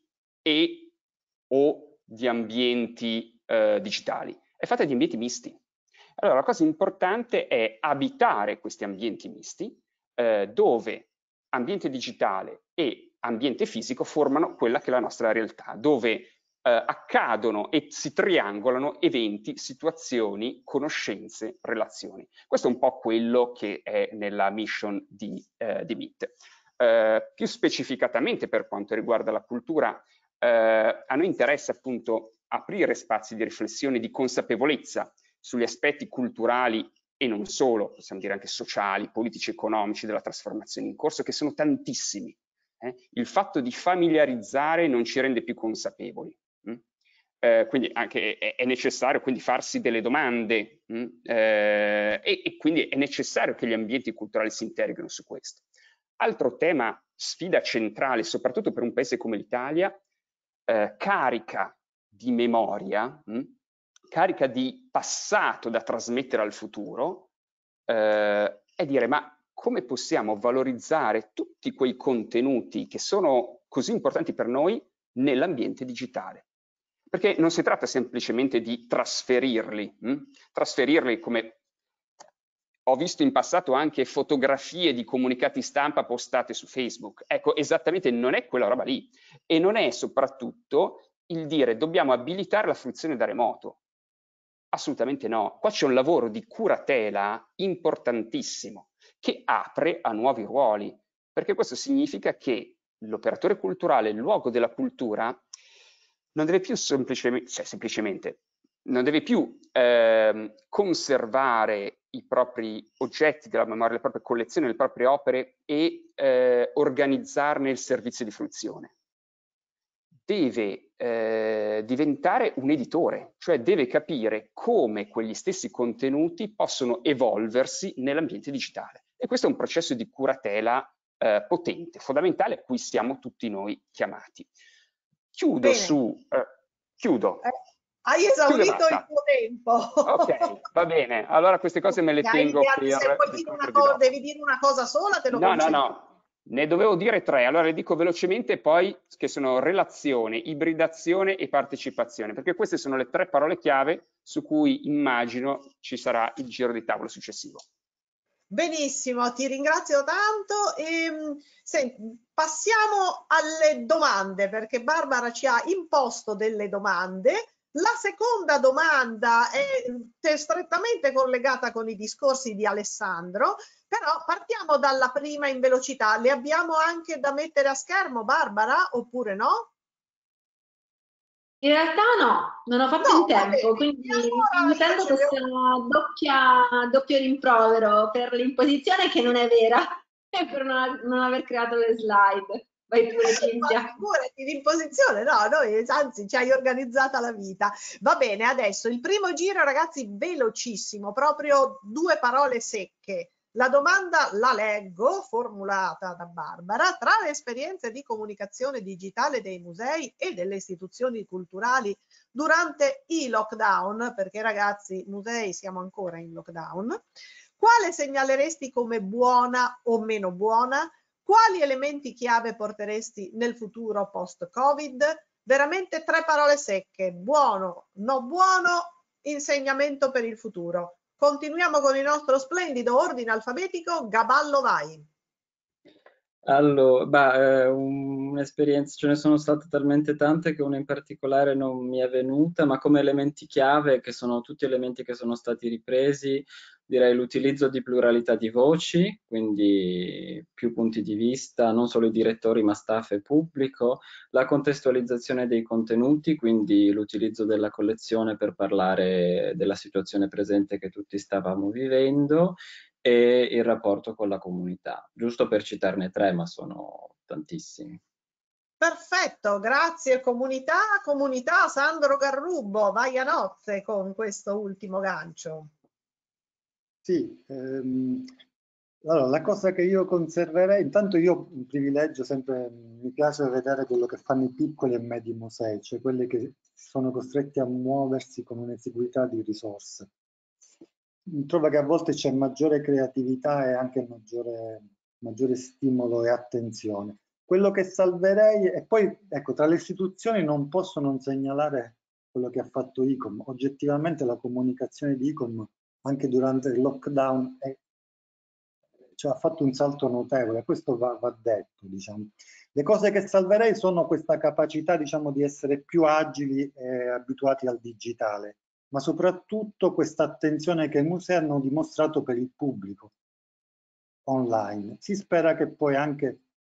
o di ambienti digitali, è fatta di ambienti misti. Allora, la cosa importante è abitare questi ambienti misti, dove ambiente digitale e ambiente fisico formano quella che è la nostra realtà, dove accadono e si triangolano eventi, situazioni, conoscenze, relazioni. Questo è un po' quello che è nella mission di Meet. Più specificatamente per quanto riguarda la cultura, a noi interessa appunto aprire spazi di riflessione, di consapevolezza sugli aspetti culturali e non solo, possiamo dire anche sociali, politici, economici della trasformazione in corso, che sono tantissimi. Il fatto di familiarizzare non ci rende più consapevoli. Quindi anche è necessario quindi farsi delle domande e quindi è necessario che gli ambienti culturali si integrino su questo. Altro tema, sfida centrale, soprattutto per un paese come l'Italia, carica di memoria, carica di passato da trasmettere al futuro, è dire ma come possiamo valorizzare tutti quei contenuti che sono così importanti per noi nell'ambiente digitale? Perché non si tratta semplicemente di trasferirli, trasferirli come ho visto in passato anche fotografie di comunicati stampa postate su Facebook. Ecco, esattamente non è quella roba lì. E non è soprattutto il dire dobbiamo abilitare la fruizione da remoto. Assolutamente no. Qua c'è un lavoro di curatela importantissimo che apre a nuovi ruoli, perché questo significa che l'operatore culturale, il luogo della cultura, non deve più semplicemente non deve più conservare i propri oggetti della memoria, le proprie collezioni, le proprie opere e organizzarne il servizio di fruizione. Deve diventare un editore, cioè deve capire come quegli stessi contenuti possono evolversi nell'ambiente digitale. E questo è un processo di curatela potente, fondamentale, a cui siamo tutti noi chiamati. Chiudo chiudo. Hai esaurito il tuo tempo. Ok, va bene. Allora queste cose me le tengo per... Se vuoi dire una cosa, devi dire una cosa sola, te lo concedo. No. Ne dovevo dire 3, allora le dico velocemente poi, che sono relazione, ibridazione e partecipazione, perché queste sono le 3 parole chiave su cui immagino ci sarà il giro di tavolo successivo. Benissimo, ti ringrazio tanto e passiamo alle domande, perché Barbara ci ha imposto delle domande. La seconda domanda è strettamente collegata con i discorsi di Alessandro, però partiamo dalla prima in velocità. Le abbiamo anche da mettere a schermo, Barbara, oppure no? In realtà no, non ho fatto in tempo, quindi mi sento questo doppio rimprovero per l'imposizione che non è vera e per non aver creato le slide. Vai pure, Cinzia. Figurati, l'imposizione, no, noi anzi ci hai organizzata la vita. Va bene, adesso il primo giro, ragazzi, velocissimo, proprio 2 parole secche. La domanda la leggo, formulata da Barbara: tra le esperienze di comunicazione digitale dei musei e delle istituzioni culturali durante i lockdown, perché ragazzi, musei siamo ancora in lockdown, quale segnaleresti come buona o meno buona? Quali elementi chiave porteresti nel futuro post-Covid? Veramente 3 parole secche: buono, no buono, insegnamento per il futuro. Continuiamo con il nostro splendido ordine alfabetico. Gaballo, vai. Allora, un'esperienza, ce ne sono state talmente tante che una in particolare non mi è venuta, ma come elementi chiave, che sono tutti elementi che sono stati ripresi, direi l'utilizzo di pluralità di voci, quindi più punti di vista, non solo i direttori ma staff e pubblico, la contestualizzazione dei contenuti, quindi l'utilizzo della collezione per parlare della situazione presente che tutti stavamo vivendo, e il rapporto con la comunità, giusto per citarne 3, ma sono tantissimi. Perfetto, grazie comunità. Comunità, Sandro Garrubbo, vai a nozze con questo ultimo gancio. Sì, allora la cosa che io conserverei, intanto io privilegio sempre, mi piace vedere quello che fanno i piccoli e medi musei, cioè quelli che sono costretti a muoversi con un'esiguità di risorse. Trovo che a volte c'è maggiore creatività e anche maggiore stimolo e attenzione. Quello che salverei, e poi ecco, tra le istituzioni non posso non segnalare quello che ha fatto ICOM. Oggettivamente la comunicazione di ICOM anche durante il lockdown cioè, ha fatto un salto notevole, questo va detto, diciamo. Le cose che salverei sono questa capacità, diciamo, di essere più agili e abituati al digitale, ma soprattutto questa attenzione che i musei hanno dimostrato per il pubblico online. Si spera che poi anche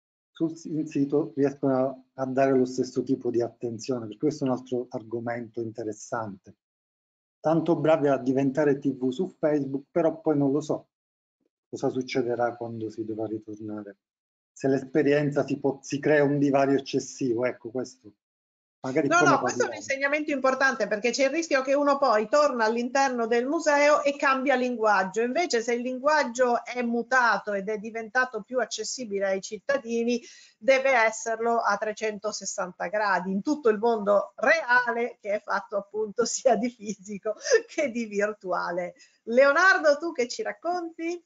in sito riescano a dare lo stesso tipo di attenzione, perché questo è un altro argomento interessante. Tanto bravi a diventare TV su Facebook, però poi non lo so cosa succederà quando si dovrà ritornare. Se l'esperienza si crea un divario eccessivo, ecco questo. Magari No, questo è un insegnamento importante, perché c'è il rischio che uno poi torna all'interno del museo e cambia linguaggio. Invece se il linguaggio è mutato ed è diventato più accessibile ai cittadini, deve esserlo a 360 gradi in tutto il mondo reale, che è fatto appunto sia di fisico che di virtuale. Leonardo, tu che ci racconti?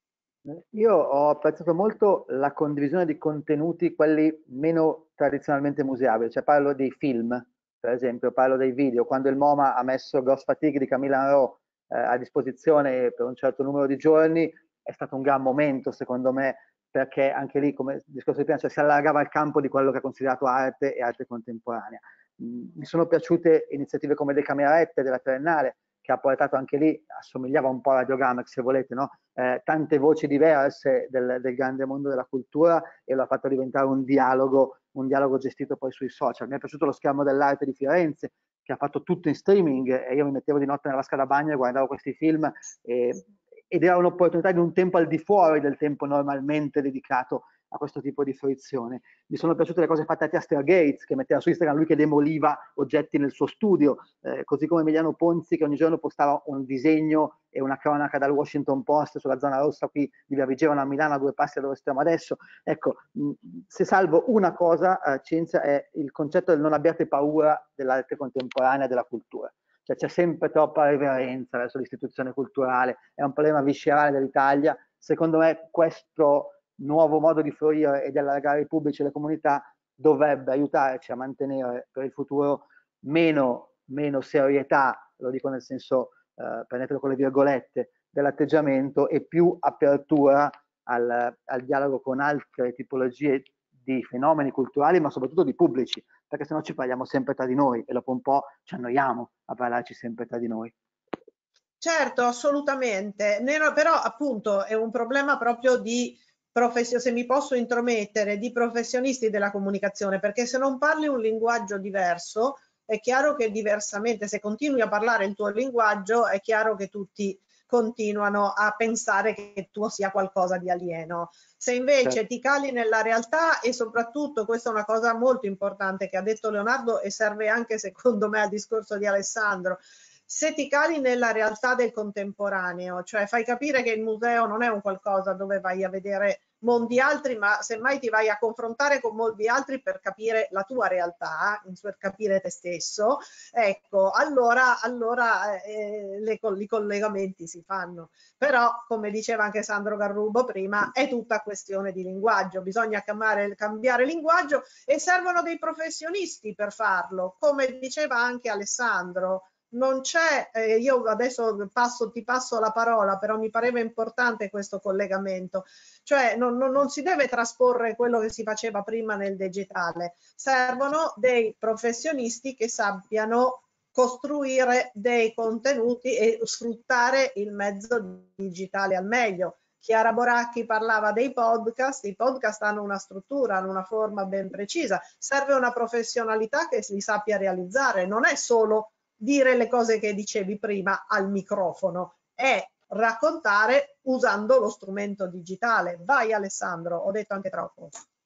Io ho apprezzato molto la condivisione di contenuti, quelli meno tradizionalmente museabili, cioè parlo dei film, per esempio, parlo dei video. Quando il MoMA ha messo Ghost Fatigue di Camille Henrot a disposizione per un certo numero di giorni, è stato un gran momento, secondo me, perché anche lì, come il discorso di prima, cioè si allargava il campo di quello che è considerato arte e arte contemporanea. Mi sono piaciute iniziative come le camerette della Triennale, che ha portato anche lì, assomigliava un po' a Radiogamex, se volete, no? Tante voci diverse del grande mondo della cultura, e lo ha fatto diventare un dialogo gestito poi sui social. Mi è piaciuto lo schermo dell'arte di Firenze, che ha fatto tutto in streaming, e io mi mettevo di notte nella vasca da bagno e guardavo questi film, ed era un'opportunità di un tempo al di fuori del tempo normalmente dedicato a questo tipo di fruizione. Mi sono piaciute le cose fatte a Aster Gates, che metteva su Instagram lui che demoliva oggetti nel suo studio, così come Emiliano Ponzi, che ogni giorno postava un disegno e una cronaca dal Washington Post sulla zona rossa qui di Via Vigevano a Milano, a 2 passi da dove stiamo adesso. Ecco, se salvo una cosa, Cinzia, è il concetto del non abbiate paura dell'arte contemporanea e della cultura. Cioè c'è sempre troppa reverenza verso l'istituzione culturale, è un problema viscerale dell'Italia. Secondo me questo nuovo modo di fruire e di allargare i pubblici e le comunità dovrebbe aiutarci a mantenere per il futuro meno serietà, lo dico nel senso, prendetelo con le virgolette, dell'atteggiamento, e più apertura al dialogo con altre tipologie di fenomeni culturali, ma soprattutto di pubblici, perché sennò ci parliamo sempre tra di noi e dopo un po' ci annoiamo a parlarci sempre tra di noi. Certo, assolutamente, però appunto è un problema proprio di se mi posso intromettere, di professionisti della comunicazione, perché se non parli un linguaggio diverso, è chiaro che diversamente, se continui a parlare il tuo linguaggio, è chiaro che tutti continuano a pensare che tu sia qualcosa di alieno. Se invece ti cali nella realtà, e soprattutto, questa è una cosa molto importante che ha detto Leonardo e serve anche secondo me al discorso di Alessandro, se ti cali nella realtà del contemporaneo, cioè fai capire che il museo non è un qualcosa dove vai a vedere mondi altri, ma semmai ti vai a confrontare con molti altri per capire la tua realtà, per capire te stesso, ecco, allora i collegamenti si fanno. Però, come diceva anche Sandro Garrubo prima, è tutta questione di linguaggio, bisogna cambiare linguaggio e servono dei professionisti per farlo, come diceva anche Alessandro. Non c'è, io adesso ti passo la parola, però mi pareva importante questo collegamento, cioè non si deve trasporre quello che si faceva prima nel digitale, servono dei professionisti che sappiano costruire dei contenuti e sfruttare il mezzo digitale al meglio. Chiara Boracchi parlava dei podcast, i podcast hanno una struttura, hanno una forma ben precisa, serve una professionalità che li sappia realizzare, non è solo dire le cose che dicevi prima al microfono, è raccontare usando lo strumento digitale. Vai Alessandro, ho detto anche troppo.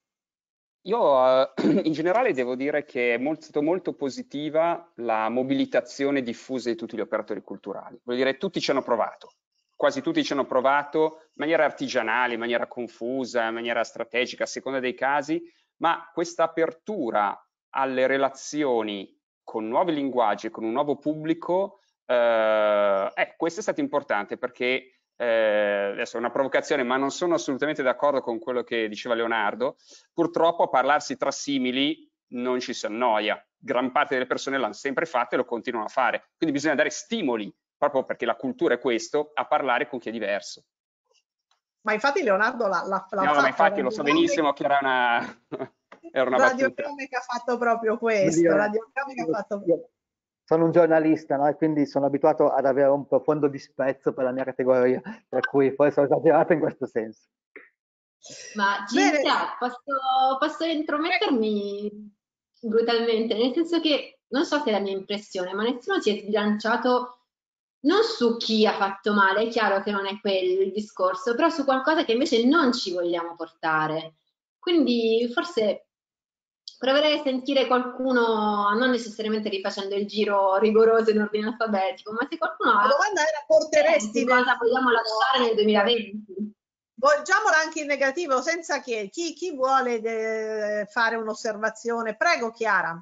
Io in generale devo dire che è stata molto positiva la mobilitazione diffusa di tutti gli operatori culturali. Vuol dire, tutti ci hanno provato, quasi tutti ci hanno provato in maniera artigianale, in maniera confusa, in maniera strategica, a seconda dei casi, ma questa apertura alle relazioni con nuovi linguaggi, con un nuovo pubblico, questo è stato importante perché, adesso è una provocazione, ma non sono assolutamente d'accordo con quello che diceva Leonardo, purtroppo a parlarsi tra simili non ci si annoia, gran parte delle persone l'hanno sempre fatto e lo continuano a fare, quindi bisogna dare stimoli, proprio perché la cultura è questo, a parlare con chi è diverso. Ma infatti Leonardo l'ha no, fatto. Ma infatti lo so benissimo che era una... Era una Radio battuta. Comica ha fatto proprio questo. Radio Comica ha fatto... Sono un giornalista, no? E quindi sono abituato ad avere un profondo disprezzo per la mia categoria, per cui forse ho esagerato in questo senso. Ma Cinzia, posso intromettermi brutalmente, nel senso che non so se è la mia impressione, ma nessuno si è sbilanciato non su chi ha fatto male, è chiaro che non è quello il discorso, però su qualcosa che invece non ci vogliamo portare. Quindi forse proverei a sentire qualcuno, non necessariamente rifacendo il giro rigoroso in ordine alfabetico, ma se qualcuno ha... La domanda era, porteresti cosa vogliamo lasciare nel 2020? Volgiamola anche in negativo, senza che chi vuole fare un'osservazione. Prego Chiara.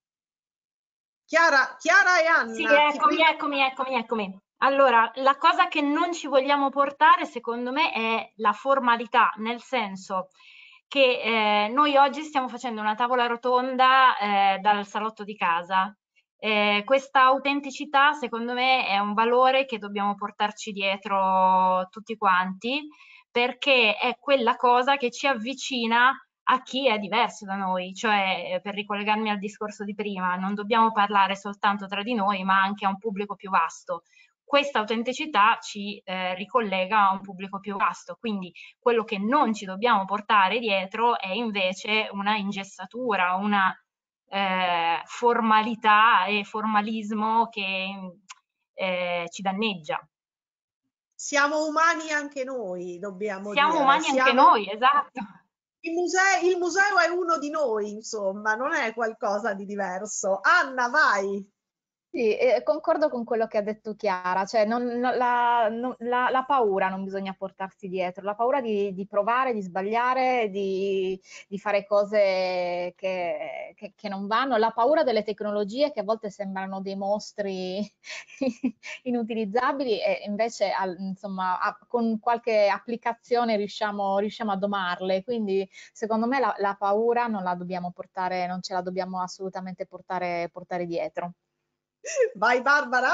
Chiara e Anna. Sì, eccomi. Allora, la cosa che non ci vogliamo portare, secondo me, è la formalità, nel senso che noi oggi stiamo facendo una tavola rotonda dal salotto di casa. Questa autenticità, secondo me, è un valore che dobbiamo portarci dietro tutti quanti, perché è quella cosa che ci avvicina a chi è diverso da noi, cioè per ricollegarmi al discorso di prima, non dobbiamo parlare soltanto tra di noi, ma anche a un pubblico più vasto. Questa autenticità ci ricollega a un pubblico più vasto, quindi quello che non ci dobbiamo portare dietro è invece una ingessatura, una formalità e formalismo che ci danneggia. Siamo umani anche noi, dobbiamo dire. Siamo umani anche noi, esatto. Il museo è uno di noi, insomma, non è qualcosa di diverso. Anna, vai! Sì, concordo con quello che ha detto Chiara, cioè la paura non bisogna portarsi dietro, la paura di provare, di sbagliare, di fare cose che non vanno, la paura delle tecnologie che a volte sembrano dei mostri inutilizzabili e invece insomma, con qualche applicazione riusciamo a domarle, quindi secondo me la paura non la dobbiamo portare, non ce la dobbiamo assolutamente portare dietro. Vai Barbara!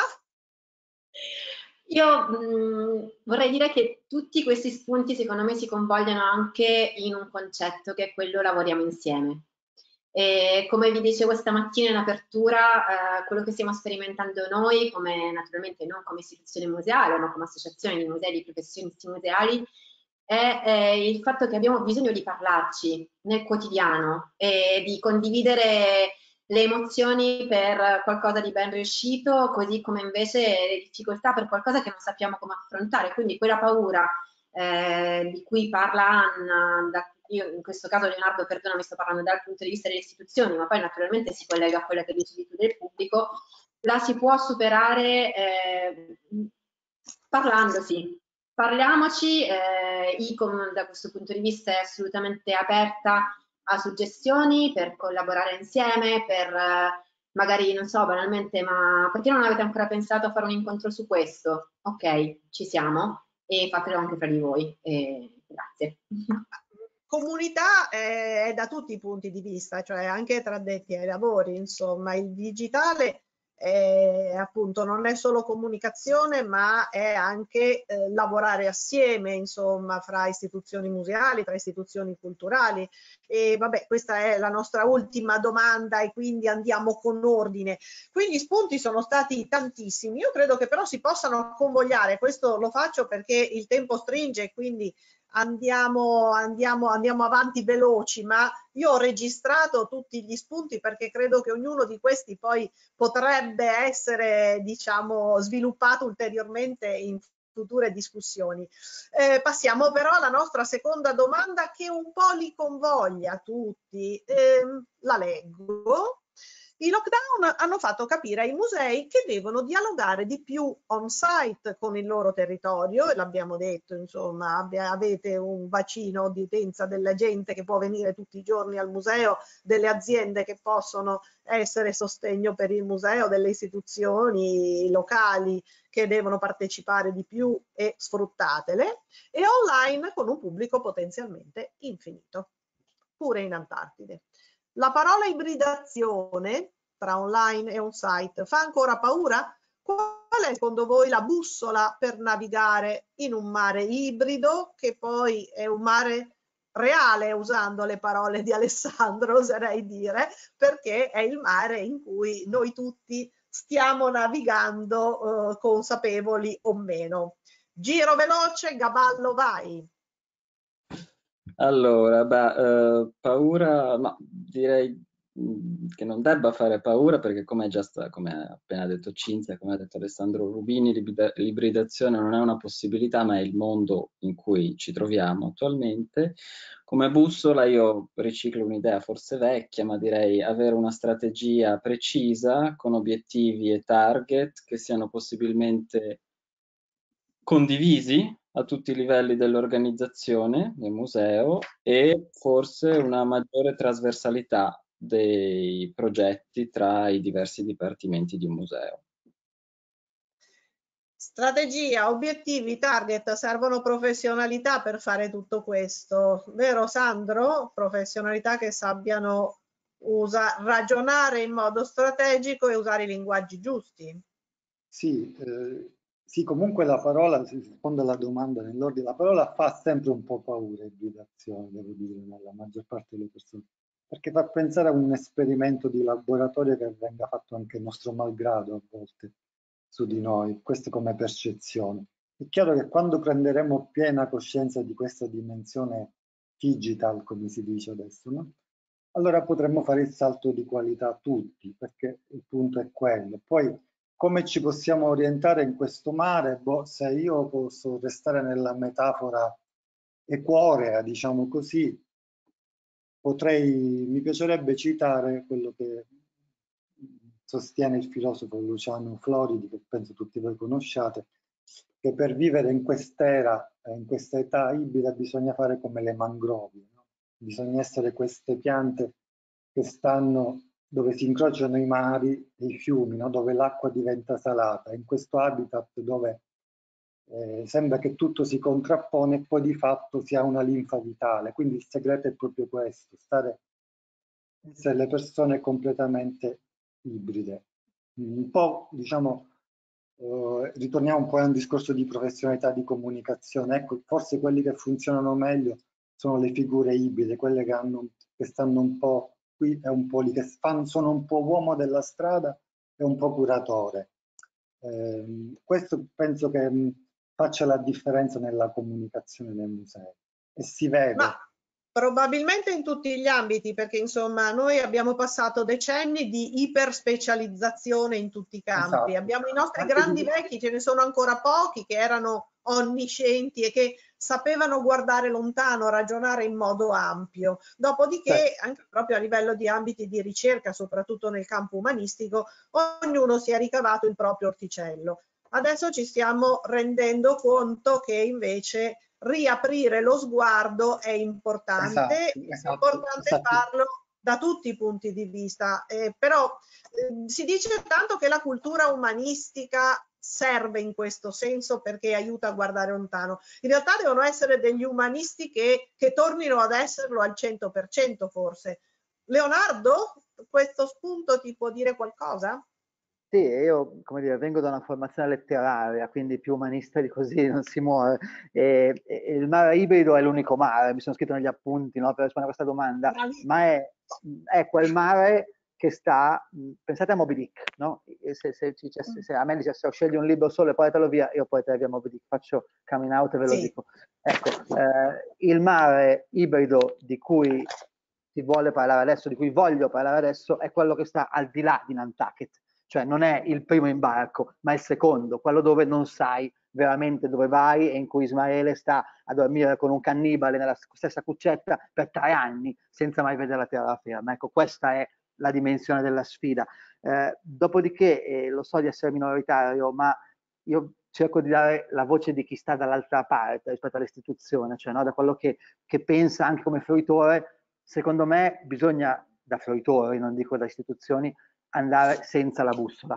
Io vorrei dire che tutti questi spunti secondo me si convogliano anche in un concetto che è quello lavoriamo insieme. E come vi dicevo stamattina in apertura, quello che stiamo sperimentando noi, naturalmente non come istituzione museale, ma come associazione di musei, di professionisti museali, è il fatto che abbiamo bisogno di parlarci nel quotidiano e di condividere le emozioni per qualcosa di ben riuscito, così come invece le difficoltà per qualcosa che non sappiamo come affrontare. Quindi quella paura di cui parla Anna, io in questo caso Leonardo, perdonami, sto parlando dal punto di vista delle istituzioni, ma poi naturalmente si collega a quella che dici tu del pubblico, la si può superare parlandosi. Parliamoci, ICOM da questo punto di vista è assolutamente aperta a suggestioni per collaborare insieme, per magari, non so, banalmente, ma perché non avete ancora pensato a fare un incontro su questo? Ok, ci siamo e fatelo anche fra di voi. Grazie. Comunità è da tutti i punti di vista, cioè anche tra addetti ai lavori, insomma, il digitale appunto non è solo comunicazione, ma è anche lavorare assieme, insomma, fra istituzioni museali, tra istituzioni culturali. E vabbè, questa è la nostra ultima domanda e quindi andiamo con ordine. Qui gli spunti sono stati tantissimi, io credo che però si possano convogliare, questo lo faccio perché il tempo stringe e quindi andiamo avanti veloci, ma io ho registrato tutti gli spunti perché credo che ognuno di questi poi potrebbe essere, diciamo, sviluppato ulteriormente in future discussioni. Passiamo però alla nostra seconda domanda che un po' li convoglia tutti. La leggo. I lockdown hanno fatto capire ai musei che devono dialogare di più on-site con il loro territorio, e l'abbiamo detto, insomma, avete un bacino di utenza della gente che può venire tutti i giorni al museo, delle aziende che possono essere sostegno per il museo, delle istituzioni locali che devono partecipare di più e sfruttatele, e online con un pubblico potenzialmente infinito, pure in Antartide. La parola ibridazione tra online e on-site fa ancora paura? Qual è secondo voi la bussola per navigare in un mare ibrido, che poi è un mare reale, usando le parole di Alessandro, oserei dire, perché è il mare in cui noi tutti stiamo navigando, consapevoli o meno. Giro veloce, Gaballo, vai. Allora, paura, ma direi che non debba fare paura, perché come ha appena detto Cinzia, come ha detto Alessandro Rubini, l'ibridazione non è una possibilità, ma è il mondo in cui ci troviamo attualmente. Come bussola io riciclo un'idea forse vecchia, ma direi avere una strategia precisa con obiettivi e target che siano possibilmente condivisi a tutti i livelli dell'organizzazione del museo, e forse una maggiore trasversalità dei progetti tra i diversi dipartimenti di un museo. Strategia, obiettivi, target, servono professionalità per fare tutto questo, vero Sandro? Professionalità che sappiano ragionare in modo strategico e usare i linguaggi giusti. Sì, sì, comunque la parola, si risponde alla domanda nell'ordine, la parola fa sempre un po' paura, ibridazione, devo dire, nella maggior parte delle persone, perché fa pensare a un esperimento di laboratorio che venga fatto anche nostro malgrado a volte su di noi, questo come percezione. È chiaro che quando prenderemo piena coscienza di questa dimensione digital, come si dice adesso, no? Allora potremmo fare il salto di qualità tutti, perché il punto è quello. Poi come ci possiamo orientare in questo mare? Boh, se io posso restare nella metafora equorea, diciamo così, mi piacerebbe citare quello che sostiene il filosofo Luciano Floridi, che penso tutti voi conosciate, che per vivere in quest'era, in questa età ibrida, bisogna fare come le mangrovie, no? Bisogna essere queste piante che stanno dove si incrociano i mari e i fiumi, no? Dove l'acqua diventa salata, in questo habitat dove sembra che tutto si contrappone e poi di fatto si ha una linfa vitale. Quindi il segreto è proprio questo, essere le persone completamente ibride. Un po', diciamo, ritorniamo un po' a un discorso di professionalità di comunicazione. Ecco, forse quelli che funzionano meglio sono le figure ibride, quelle che stanno un po' qui e un po' lì, che sono un po' uomo della strada e un po' curatore. Questo penso che faccia la differenza nella comunicazione nei musei, e si vede. Probabilmente in tutti gli ambiti, perché insomma noi abbiamo passato decenni di iperspecializzazione in tutti i campi. Esatto. Abbiamo i nostri Anche grandi di- vecchi, ce ne sono ancora pochi che erano onniscienti e che sapevano guardare lontano, ragionare in modo ampio. Dopodiché, anche proprio a livello di ambiti di ricerca, soprattutto nel campo umanistico, ognuno si è ricavato il proprio orticello. Adesso ci stiamo rendendo conto che invece riaprire lo sguardo è importante, è importante farlo da tutti i punti di vista, però si dice tanto che la cultura umanistica serve in questo senso perché aiuta a guardare lontano. In realtà devono essere degli umanisti che tornino ad esserlo al 100% forse. Leonardo, questo spunto ti può dire qualcosa? Sì, io, come dire, vengo da una formazione letteraria, quindi più umanista di così non si muove. E il mare ibrido è l'unico mare, mi sono scritto negli appunti, no, per rispondere a questa domanda, ma è quel mare che sta, pensate a Moby Dick, no? Se a me dicessero scegli un libro solo e portatelo via, io porterei via Moby Dick, faccio coming out e ve lo dico. Ecco, il mare ibrido di cui si vuole parlare adesso, di cui voglio parlare adesso, è quello che sta al di là di Nantucket. Cioè non è il primo imbarco, ma il secondo, quello dove non sai veramente dove vai e in cui Ismaele sta a dormire con un cannibale nella stessa cuccetta per 3 anni senza mai vedere la terraferma. Ecco, questa è la dimensione della sfida. Dopodiché, lo so di essere minoritario, ma io cerco di dare la voce di chi sta dall'altra parte rispetto all'istituzione, cioè no, da quello che pensa anche come fruitore. Secondo me bisogna, da fruitori, non dico da istituzioni, andare senza la bussola,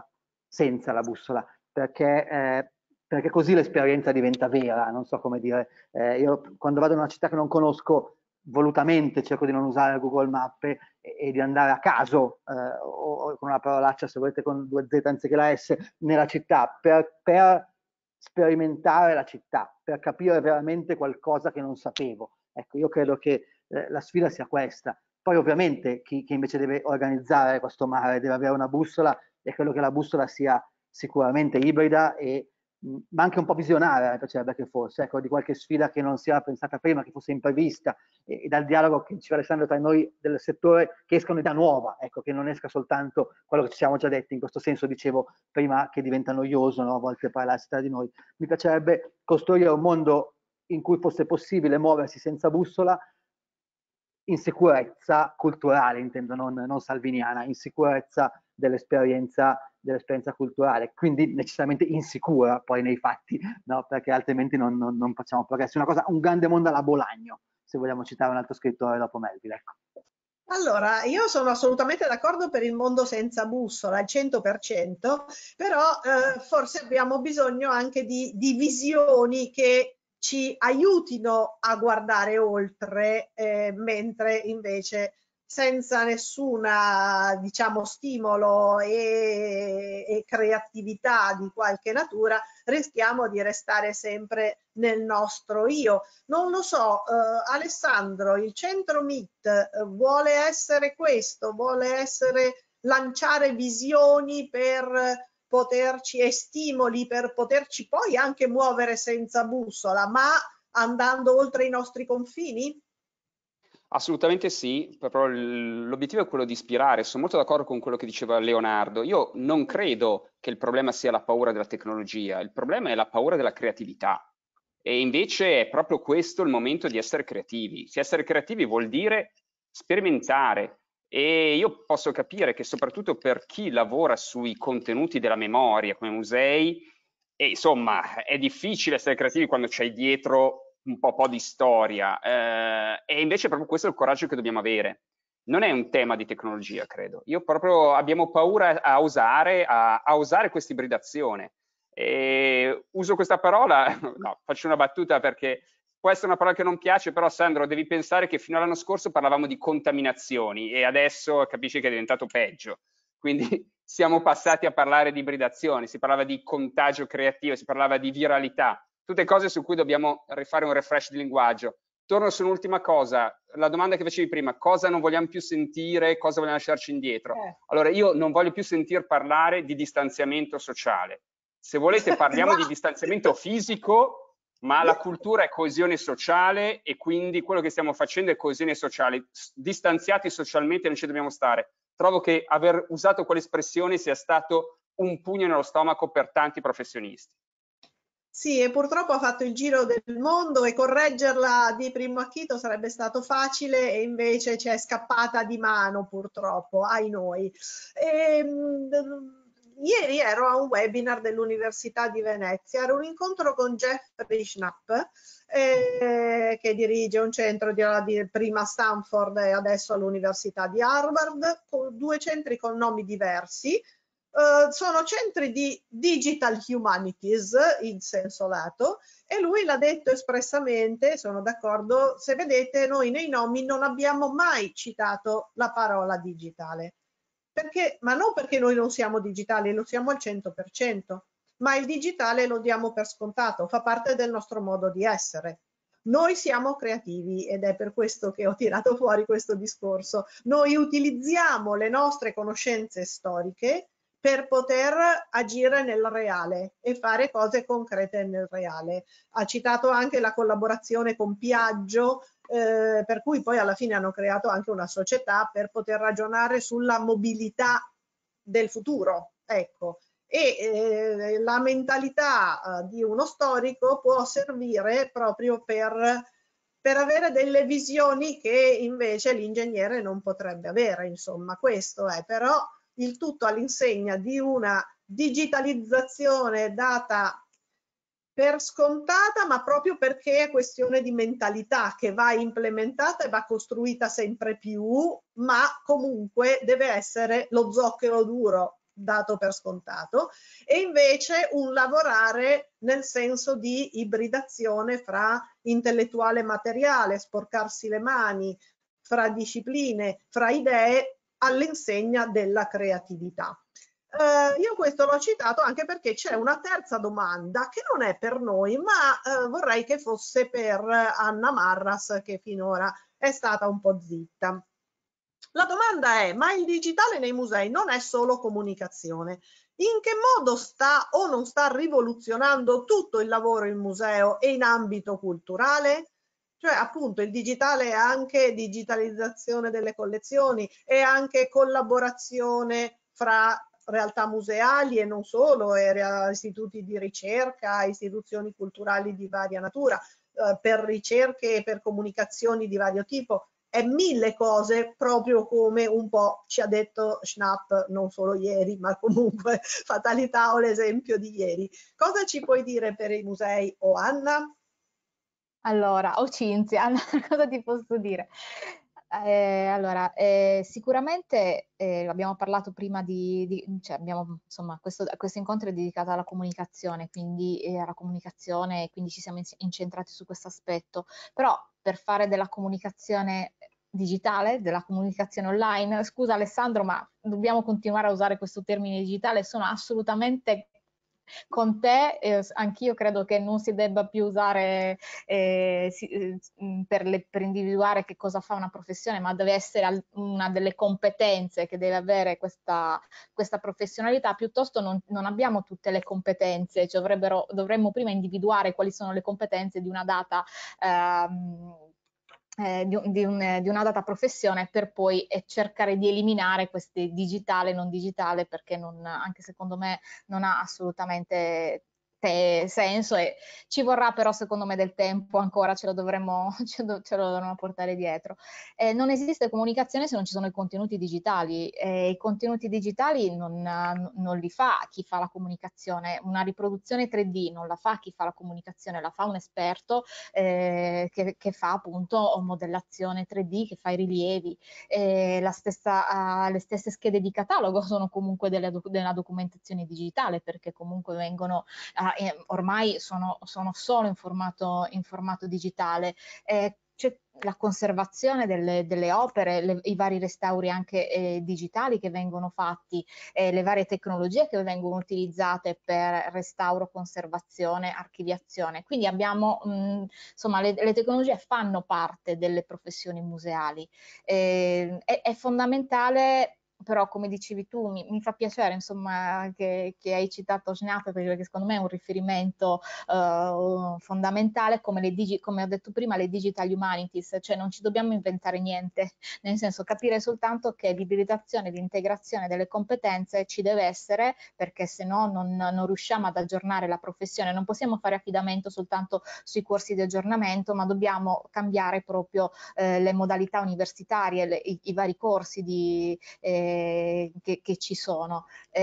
perché così l'esperienza diventa vera, non so come dire. Io quando vado in una città che non conosco, volutamente cerco di non usare Google Mappe e di andare a caso, o con una parolaccia, se volete con 2 Z anziché la S, nella città, per sperimentare la città, per capire veramente qualcosa che non sapevo. Ecco, io credo che la sfida sia questa. Poi ovviamente chi invece deve organizzare questo mare deve avere una bussola, e credo che la bussola sia sicuramente ibrida, ma anche un po' visionaria, mi piacerebbe che fosse, ecco, di qualche sfida che non sia pensata prima, che fosse imprevista, e dal dialogo che diceva Alessandro tra noi del settore, che esca un'idea nuova, ecco, che non esca soltanto quello che ci siamo già detti. In questo senso dicevo prima che diventa noioso, no, a volte parlarsi tra di noi. Mi piacerebbe costruire un mondo in cui fosse possibile muoversi senza bussola, in sicurezza culturale, intendo, non salviniana, in sicurezza dell'esperienza culturale, quindi necessariamente insicura poi nei fatti, no? Perché altrimenti non facciamo progressi. Un grande mondo alla Bolagno, se vogliamo citare un altro scrittore dopo Melville, ecco. Allora, io sono assolutamente d'accordo per il mondo senza bussola, al 100%, però forse abbiamo bisogno anche di visioni che ci aiutino a guardare oltre, mentre invece senza nessuna, diciamo, stimolo e creatività di qualche natura rischiamo di restare sempre nel nostro io. Non lo so, Alessandro, il centro MIT vuole essere questo, vuole essere lanciare visioni per poterci e stimoli per poterci poi anche muovere senza bussola, ma andando oltre i nostri confini? Assolutamente sì, però l'obiettivo è quello di ispirare. Sono molto d'accordo con quello che diceva Leonardo. Io non credo che il problema sia la paura della tecnologia, il problema è la paura della creatività. E invece è proprio questo il momento di essere creativi. Se essere creativi vuol dire sperimentare. E io posso capire che soprattutto per chi lavora sui contenuti della memoria come musei, insomma, è difficile essere creativi quando c'hai dietro un po' di storia, e invece proprio questo è il coraggio che dobbiamo avere. Non è un tema di tecnologia, credo. Io proprio abbiamo paura a usare questa ibridazione. E uso questa parola, no, faccio una battuta perché può essere una parola che non piace, però Sandro, devi pensare che fino all'anno scorso parlavamo di contaminazioni e adesso capisci che è diventato peggio. Quindi siamo passati a parlare di ibridazioni, si parlava di contagio creativo, si parlava di viralità. Tutte cose su cui dobbiamo rifare un refresh di linguaggio. Torno su un'ultima cosa, la domanda che facevi prima, cosa non vogliamo più sentire, cosa vogliamo lasciarci indietro? Allora, io non voglio più sentir parlare di distanziamento sociale. Se volete parliamo di distanziamento fisico, ma la cultura è coesione sociale e quindi quello che stiamo facendo è coesione sociale. Distanziati socialmente non ci dobbiamo stare. Trovo che aver usato quell'espressione sia stato un pugno nello stomaco per tanti professionisti. Sì, e purtroppo ha fatto il giro del mondo e correggerla di primo acchito sarebbe stato facile e invece ci è scappata di mano purtroppo, ai noi. Ieri ero a un webinar dell'Università di Venezia, era un incontro con Jeffrey Schnapp, che dirige un centro di prima a Stanford e adesso all'Università di Harvard, con 2 centri con nomi diversi. Sono centri di digital humanities in senso lato, e lui l'ha detto espressamente, sono d'accordo, se vedete noi nei nomi non abbiamo mai citato la parola digitale, ma non perché noi non siamo digitali, lo siamo al 100%, ma il digitale lo diamo per scontato, fa parte del nostro modo di essere. Noi siamo creativi ed è per questo che ho tirato fuori questo discorso. Noi utilizziamo le nostre conoscenze storiche per poter agire nel reale e fare cose concrete nel reale. Ha citato anche la collaborazione con Piaggio, per cui poi alla fine hanno creato anche una società per poter ragionare sulla mobilità del futuro. Ecco. E la mentalità di uno storico può servire proprio per avere delle visioni che invece l'ingegnere non potrebbe avere. Insomma, questo è però il tutto all'insegna di una digitalizzazione data per scontata, ma proprio perché è questione di mentalità che va implementata e va costruita sempre più, ma comunque deve essere lo zoccolo duro dato per scontato, e invece un lavorare nel senso di ibridazione fra intellettuale e materiale, sporcarsi le mani, fra discipline, fra idee, all'insegna della creatività. Io questo l'ho citato anche perché c'è una terza domanda che non è per noi, ma vorrei che fosse per Anna Marras, che finora è stata un po' zitta. La domanda è: ma il digitale nei musei non è solo comunicazione? In che modo sta o non sta rivoluzionando tutto il lavoro in museo e in ambito culturale? Cioè, appunto, il digitale è anche digitalizzazione delle collezioni, è anche collaborazione fra realtà museali e non solo, e istituti di ricerca, istituzioni culturali di varia natura, per ricerche e per comunicazioni di vario tipo. È mille cose, proprio come un po' ci ha detto Schnapp, non solo ieri, ma comunque fatalità o l'esempio di ieri. Cosa ci puoi dire per i musei, o Anna? Allora, Cinzia, cosa ti posso dire? Allora, sicuramente abbiamo parlato prima cioè abbiamo, insomma, questo incontro è dedicato alla comunicazione, quindi quindi ci siamo incentrati su questo aspetto, però per fare della comunicazione digitale, della comunicazione online, scusa Alessandro, ma dobbiamo continuare a usare questo termine digitale, sono assolutamente con te, anch'io credo che non si debba più usare per individuare che cosa fa una professione, ma deve essere una delle competenze che deve avere questa professionalità. Piuttosto non abbiamo tutte le competenze, cioè dovremmo prima individuare quali sono le competenze di una data di una data professione, per poi cercare di eliminare queste digitale, non digitale, perché anche secondo me non ha assolutamente senso, e ci vorrà però secondo me del tempo ancora, ce lo dovremmo portare dietro. Non esiste comunicazione se non ci sono i contenuti digitali, i contenuti digitali non li fa chi fa la comunicazione, una riproduzione 3D non la fa chi fa la comunicazione, la fa un esperto che fa appunto modellazione 3D, che fa i rilievi, le stesse schede di catalogo sono comunque della documentazione digitale, perché comunque vengono ormai sono solo in formato digitale. C'è la conservazione delle opere, i vari restauri anche digitali che vengono fatti, le varie tecnologie che vengono utilizzate per restauro, conservazione, archiviazione. Quindi abbiamo, insomma, le tecnologie fanno parte delle professioni museali. È fondamentale però come dicevi tu mi fa piacere insomma che hai citato SNAP, perché secondo me è un riferimento fondamentale, come ho detto prima, le digital humanities, cioè non ci dobbiamo inventare niente, nel senso capire soltanto che l'ibridazione, l'integrazione delle competenze ci deve essere, perché se no non riusciamo ad aggiornare la professione, non possiamo fare affidamento soltanto sui corsi di aggiornamento, ma dobbiamo cambiare proprio le modalità universitarie, i vari corsi che ci sono.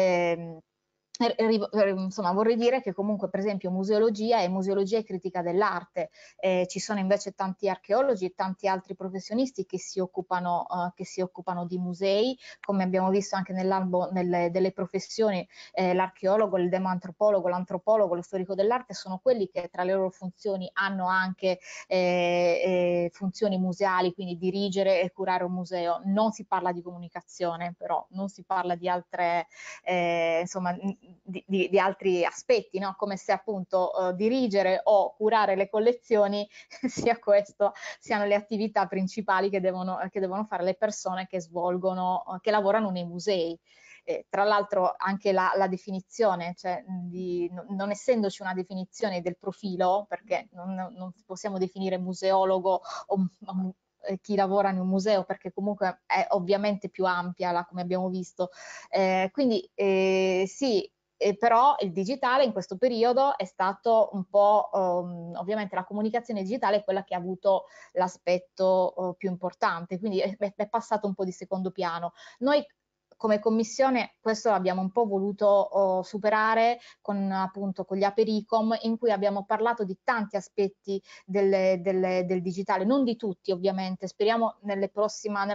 Insomma, vorrei dire che comunque per esempio museologia e critica dell'arte, ci sono invece tanti archeologi e tanti altri professionisti che si occupano di musei, come abbiamo visto anche nell'albo delle professioni, l'archeologo, il demoantropologo, l'antropologo, lo storico dell'arte sono quelli che tra le loro funzioni hanno anche funzioni museali, quindi dirigere e curare un museo. Non si parla di comunicazione, però non si parla di altre insomma di altri aspetti, no? Come se appunto dirigere o curare le collezioni siano le attività principali che devono fare le persone che lavorano nei musei. Tra l'altro anche la definizione, cioè non essendoci una definizione del profilo, perché non possiamo definire museologo o chi lavora in un museo, perché comunque è ovviamente più ampia, come abbiamo visto. Quindi sì, però il digitale in questo periodo è stato un po', ovviamente la comunicazione digitale è quella che ha avuto l'aspetto più importante, quindi è passato un po' di secondo piano. Noi come commissione questo l'abbiamo un po' voluto superare con gli Apericom, in cui abbiamo parlato di tanti aspetti del digitale, non di tutti ovviamente, speriamo nella prossima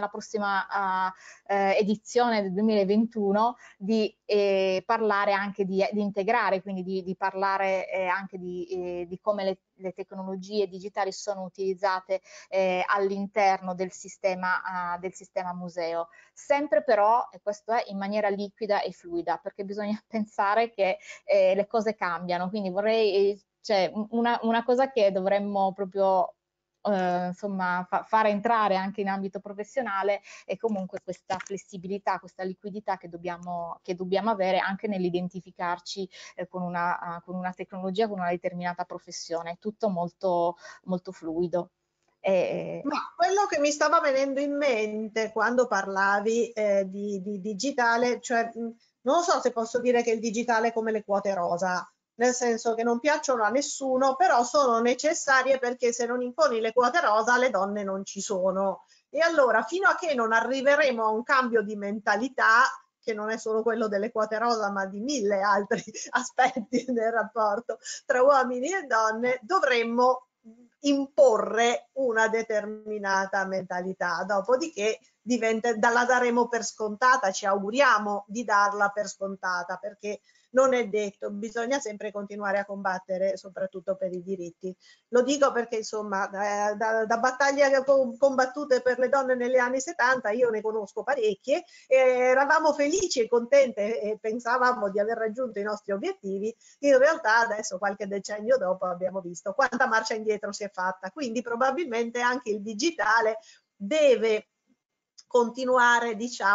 edizione del 2021 di parlare anche di integrare, quindi di parlare anche di come le tecnologie digitali sono utilizzate all'interno del sistema museo, sempre però, e questo è in maniera liquida e fluida, perché bisogna pensare che le cose cambiano, quindi cioè una cosa che dovremmo proprio insomma fare entrare anche in ambito professionale è comunque questa flessibilità, questa liquidità che dobbiamo avere anche nell'identificarci con una tecnologia, con una determinata professione, è tutto molto, molto fluido. Ma quello che mi stava venendo in mente quando parlavi di digitale, cioè non so se posso dire che il digitale è come le quote rosa, nel senso che non piacciono a nessuno, però sono necessarie, perché se non imponi le quote rosa le donne non ci sono. E allora fino a che non arriveremo a un cambio di mentalità, che non è solo quello delle quote rosa, ma di 1000 altri aspetti del rapporto tra uomini e donne, dovremmo imporre una determinata mentalità, dopodiché la daremo per scontata, ci auguriamo di darla per scontata, perché non è detto, bisogna sempre continuare a combattere soprattutto per i diritti. Lo dico perché insomma da battaglie combattute per le donne negli anni 70 io ne conosco parecchie, eravamo felici e contente e pensavamo di aver raggiunto i nostri obiettivi, in realtà adesso qualche decennio dopo abbiamo visto quanta marcia indietro si è fatta, quindi probabilmente anche il digitale deve continuare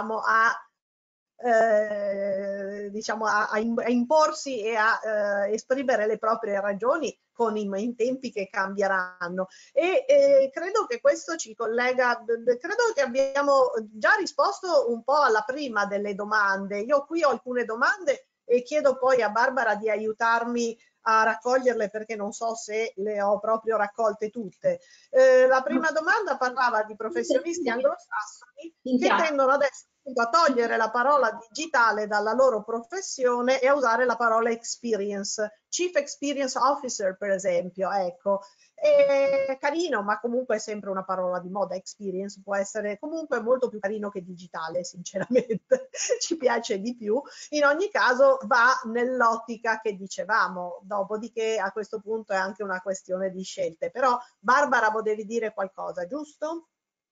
a imporsi e a esprimere le proprie ragioni in tempi che cambieranno. E credo che questo ci collega, credo che abbiamo già risposto un po' alla prima delle domande. Io qui ho alcune domande e chiedo poi a Barbara di aiutarmi a raccoglierle, perché non so se le ho proprio raccolte tutte. La prima domanda parlava di professionisti anglosassoni che tendono adesso a togliere la parola digitale dalla loro professione e a usare la parola experience, Chief Experience Officer per esempio, ecco. È carino, ma comunque è sempre una parola di moda. Experience può essere comunque molto più carino che digitale, sinceramente ci piace di più. In ogni caso va nell'ottica che dicevamo, dopodiché a questo punto è anche una questione di scelte. Però Barbara, volevi dire qualcosa, giusto?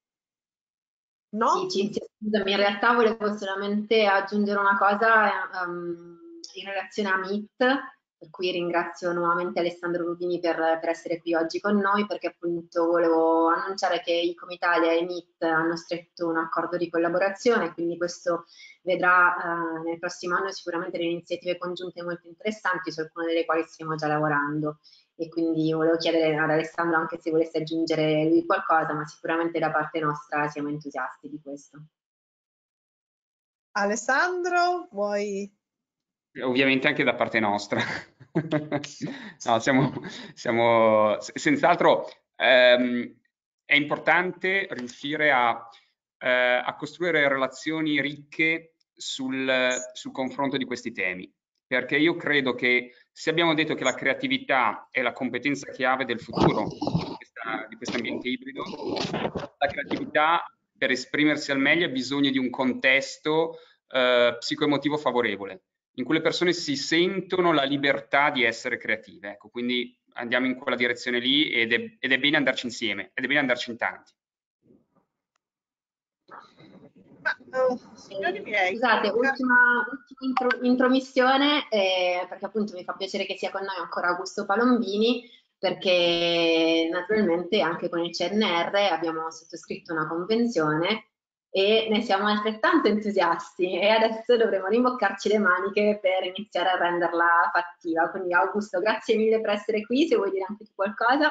No? Sì, scusami, in realtà volevo solamente aggiungere una cosa in relazione a Meet, per cui ringrazio nuovamente Alessandro Rubini per essere qui oggi con noi, perché appunto volevo annunciare che ICOM Italia e MIT hanno stretto un accordo di collaborazione, quindi questo vedrà nel prossimo anno sicuramente delle iniziative congiunte molto interessanti, su alcune delle quali stiamo già lavorando. E quindi volevo chiedere ad Alessandro anche se volesse aggiungere lui qualcosa, ma sicuramente da parte nostra siamo entusiasti di questo. Alessandro, vuoi? Ovviamente anche da parte nostra. No, siamo senz'altro è importante riuscire a costruire relazioni ricche sul confronto di questi temi, perché io credo che se abbiamo detto che la creatività è la competenza chiave del futuro di questo ambiente ibrido, la creatività per esprimersi al meglio ha bisogno di un contesto psicoemotivo favorevole, in cui le persone si sentono la libertà di essere creative. Ecco, quindi andiamo in quella direzione lì ed è bene andarci insieme, ed è bene andarci in tanti. Signori miei, scusate, ultima intromissione, perché appunto mi fa piacere che sia con noi ancora Augusto Palombini, perché naturalmente anche con il CNR abbiamo sottoscritto una convenzione e ne siamo altrettanto entusiasti, e adesso dovremo rimboccarci le maniche per iniziare a renderla fattiva. Quindi Augusto, grazie mille per essere qui, se vuoi dire anche tu qualcosa.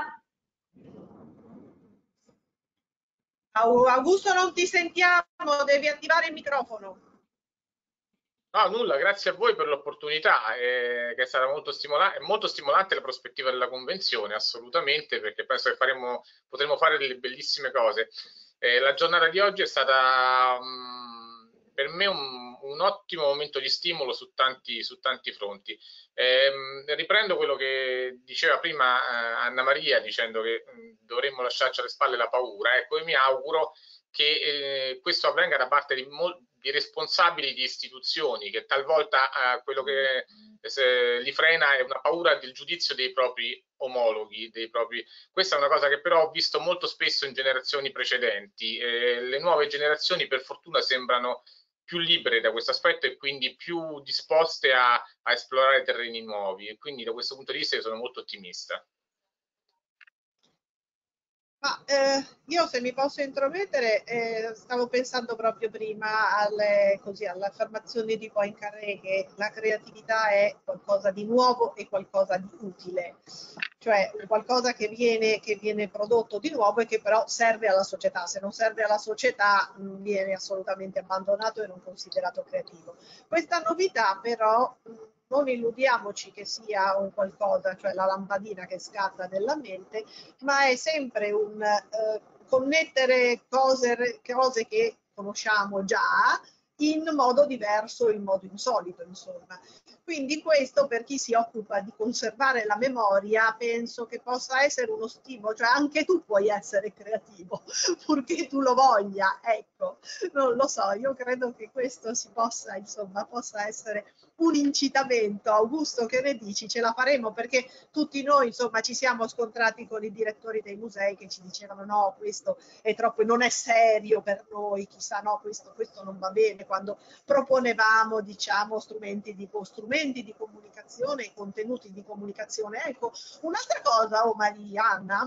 Augusto, non ti sentiamo, devi attivare il microfono. No, nulla, grazie a voi per l'opportunità, che è stata molto stimolante. È molto stimolante la prospettiva della convenzione, assolutamente, perché penso che potremo fare delle bellissime cose. La giornata di oggi è stata per me un ottimo momento di stimolo su tanti fronti. Riprendo quello che diceva prima Anna Maria, dicendo che dovremmo lasciarci alle spalle la paura. Ecco, io mi auguro che questo avvenga da parte di responsabili di istituzioni, che talvolta quello che li frena è una paura del giudizio dei propri omologhi, Questa è una cosa che però ho visto molto spesso in generazioni precedenti. Le nuove generazioni per fortuna sembrano più libere da questo aspetto e quindi più disposte a esplorare terreni nuovi, e quindi da questo punto di vista io sono molto ottimista. Ma io, se mi posso intromettere, stavo pensando proprio prima alle affermazioni di Poincaré, che la creatività è qualcosa di nuovo e qualcosa di utile, cioè qualcosa che viene prodotto di nuovo e che però serve alla società. Se non serve alla società viene assolutamente abbandonato e non considerato creativo. Questa novità però non illudiamoci che sia un qualcosa, cioè la lampadina che scatta nella mente, ma è sempre un connettere cose che conosciamo già in modo diverso, in modo insolito, insomma. Quindi questo, per chi si occupa di conservare la memoria, penso che possa essere uno stimolo, cioè anche tu puoi essere creativo, purché tu lo voglia, ecco, non lo so, io credo che questo possa essere un incitamento. Augusto, che ne dici? Ce la faremo? Perché tutti noi, insomma, ci siamo scontrati con i direttori dei musei che ci dicevano no, questo è troppo, non è serio per noi, chissà, no, questo non va bene, quando proponevamo, diciamo, strumenti di comunicazione e contenuti di comunicazione. Ecco, un'altra cosa, Marianna,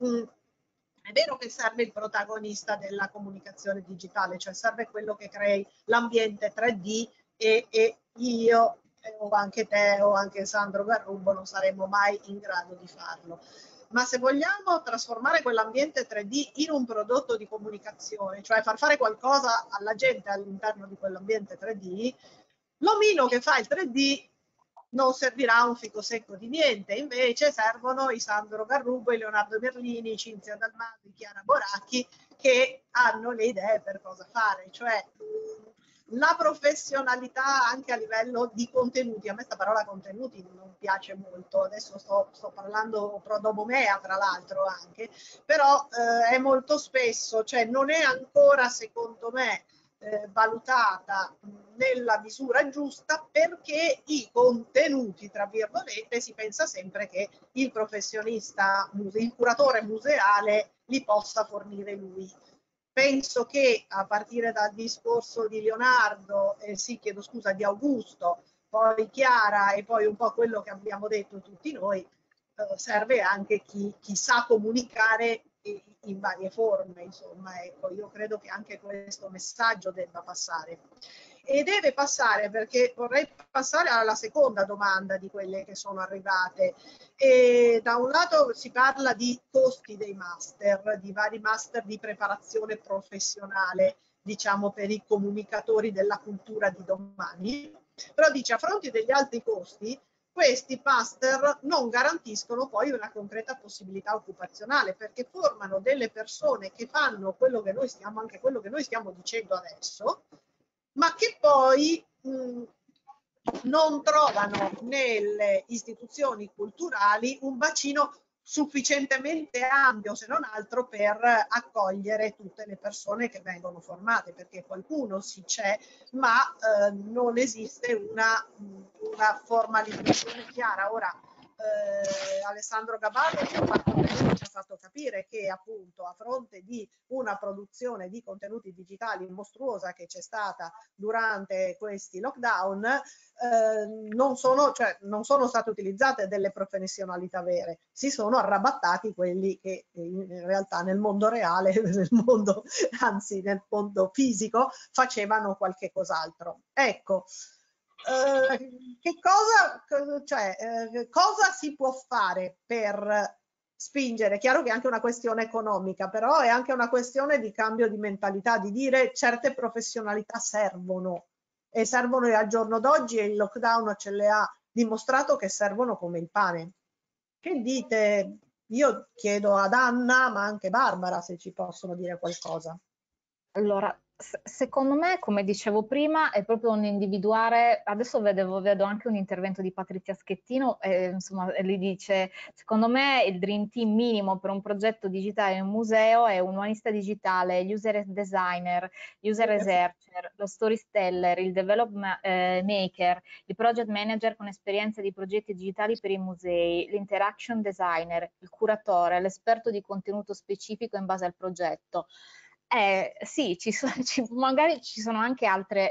è vero che serve il protagonista della comunicazione digitale, cioè serve quello che crei l'ambiente 3D, e io o anche te o anche Sandro Garrubbo non saremmo mai in grado di farlo. Ma se vogliamo trasformare quell'ambiente 3D in un prodotto di comunicazione, cioè far fare qualcosa alla gente all'interno di quell'ambiente 3D, l'omino che fa il 3D non servirà un fico secco di niente, invece servono i Sandro Garrubbo, i Leonardo Merlini, i Cinzia Dalmasi, Chiara Boracchi, che hanno le idee per cosa fare, cioè la professionalità anche a livello di contenuti. A me questa parola contenuti non piace molto, adesso sto parlando pro domomea, tra l'altro, anche, però è molto spesso, cioè non è ancora, secondo me, valutata nella misura giusta, perché i contenuti, tra virgolette, si pensa sempre che il professionista, il curatore museale li possa fornire lui. Penso che a partire dal discorso di Leonardo, di Augusto, poi Chiara e poi un po' quello che abbiamo detto tutti noi, serve anche chi sa comunicare in varie forme, insomma, ecco, io credo che anche questo messaggio debba passare. E deve passare, perché vorrei passare alla seconda domanda di quelle che sono arrivate. E da un lato si parla di costi dei master, di vari master di preparazione professionale, diciamo, per i comunicatori della cultura di domani, però dice a fronte degli alti costi questi master non garantiscono poi una concreta possibilità occupazionale, perché formano delle persone che fanno quello che noi stiamo, anche quello che noi stiamo dicendo adesso, ma che poi non trovano nelle istituzioni culturali un bacino sufficientemente ampio, se non altro, per accogliere tutte le persone che vengono formate, perché qualcuno sì c'è, ma non esiste una formalizzazione chiara. Ora Alessandro Gabardo ci ha fatto capire che appunto a fronte di una produzione di contenuti digitali mostruosa che c'è stata durante questi lockdown, non sono state utilizzate delle professionalità vere, si sono arrabattati quelli che in realtà nel mondo reale, nel mondo fisico, facevano qualche cos'altro. Ecco, cosa si può fare per spingere? Chiaro che è anche una questione economica, però è anche una questione di cambio di mentalità, di dire certe professionalità servono, e servono al giorno d'oggi, e il lockdown ce le ha dimostrato che servono come il pane. Che dite? Io chiedo ad Anna, ma anche Barbara, se ci possono dire qualcosa. Allora, secondo me, come dicevo prima, è proprio un individuare, adesso vedo anche un intervento di Patrizia Schettino, insomma, lei dice, secondo me il dream team minimo per un progetto digitale in un museo è un umanista digitale, user designer, user researcher, lo storyteller, il development maker, il project manager con esperienza di progetti digitali per i musei, l'interaction designer, il curatore, l'esperto di contenuto specifico in base al progetto. Sì, magari ci sono anche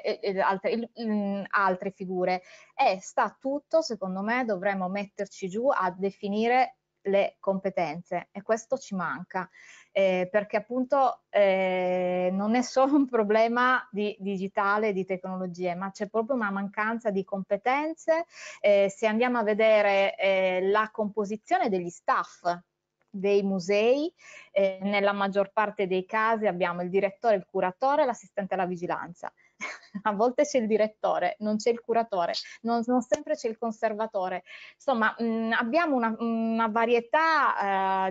altre figure, e sta tutto, secondo me, dovremmo metterci giù a definire le competenze, e questo ci manca, perché appunto non è solo un problema di digitale, di tecnologie, ma c'è proprio una mancanza di competenze. Se andiamo a vedere la composizione degli staff dei musei, nella maggior parte dei casi abbiamo il direttore, il curatore, l'assistente alla vigilanza. A volte c'è il direttore, non c'è il curatore, non sempre c'è il conservatore. Insomma, abbiamo una varietà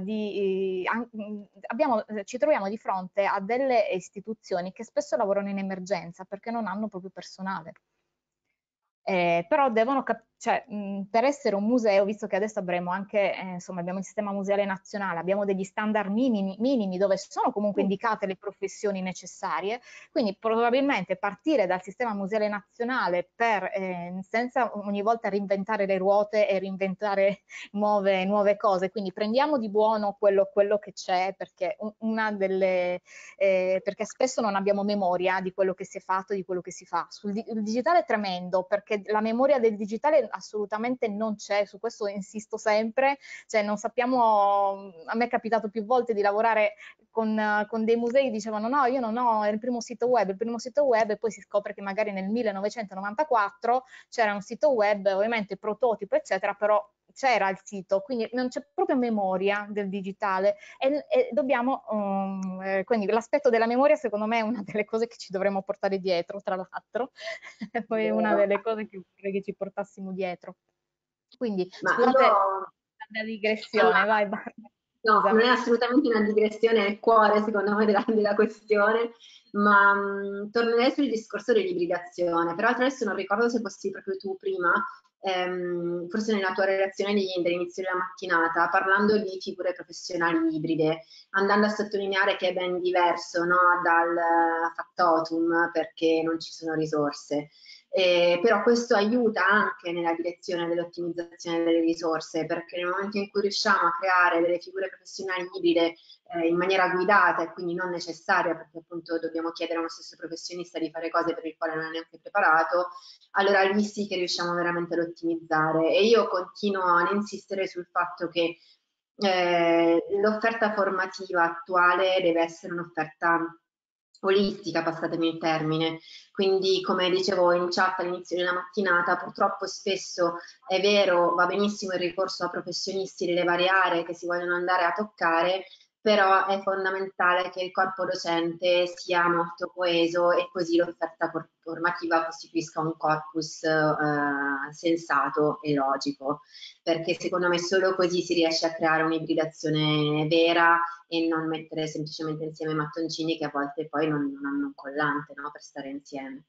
ci troviamo di fronte a delle istituzioni che spesso lavorano in emergenza perché non hanno proprio personale. Però devono per essere un museo, visto che adesso avremo anche, insomma, abbiamo il sistema museale nazionale, abbiamo degli standard minimi dove sono comunque indicate le professioni necessarie, quindi probabilmente partire dal sistema museale nazionale senza ogni volta reinventare le ruote e reinventare nuove cose, quindi prendiamo di buono quello che c'è, perché perché spesso non abbiamo memoria di quello che si è fatto, di quello che si fa. Il digitale è tremendo, perché la memoria del digitale assolutamente non c'è, su questo insisto sempre, cioè non sappiamo, a me è capitato più volte di lavorare con dei musei che dicevano no, io non ho il primo sito web, e poi si scopre che magari nel 1994 c'era un sito web, ovviamente prototipo eccetera, però c'era il sito, quindi non c'è proprio memoria del digitale, e dobbiamo, quindi l'aspetto della memoria secondo me è una delle cose che ci dovremmo portare dietro, tra l'altro, poi è una delle cose che vorrei che ci portassimo dietro. Quindi, scusate la digressione, vai Barbara. No, non è assolutamente una digressione, è il cuore secondo me della questione, ma tornerei sul discorso dell'ibridazione. Peraltro adesso non ricordo se fossi proprio tu prima, forse nella tua relazione dell'inizio della mattinata, parlando di figure professionali ibride, andando a sottolineare che è ben diverso, no, dal factotum, perché non ci sono risorse. Però questo aiuta anche nella direzione dell'ottimizzazione delle risorse, perché nel momento in cui riusciamo a creare delle figure professionali ibride in maniera guidata e quindi non necessaria, perché appunto dobbiamo chiedere a uno stesso professionista di fare cose per il quale non è neanche preparato, allora lì sì che riusciamo veramente ad ottimizzare. E io continuo ad insistere sul fatto che l'offerta formativa attuale deve essere un'offerta olistica, passatemi il termine. Quindi, come dicevo in chat all'inizio della mattinata, purtroppo spesso è vero, va benissimo il ricorso a professionisti delle varie aree che si vogliono andare a toccare, però è fondamentale che il corpo docente sia molto coeso e così l'offerta formativa costituisca un corpus sensato e logico, perché secondo me solo così si riesce a creare un'ibridazione vera e non mettere semplicemente insieme mattoncini che a volte poi non hanno un collante, no, per stare insieme.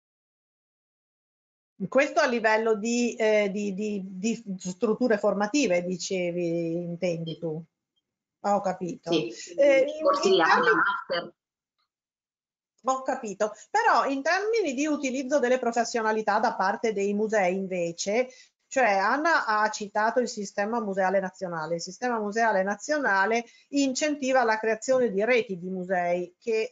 Questo a livello di strutture formative, dicevi, intendi tu? Ho capito. Sì, corsi di laurea, master. Ho capito, però in termini di utilizzo delle professionalità da parte dei musei invece, cioè Anna ha citato il sistema museale nazionale. Il sistema museale nazionale incentiva la creazione di reti di musei che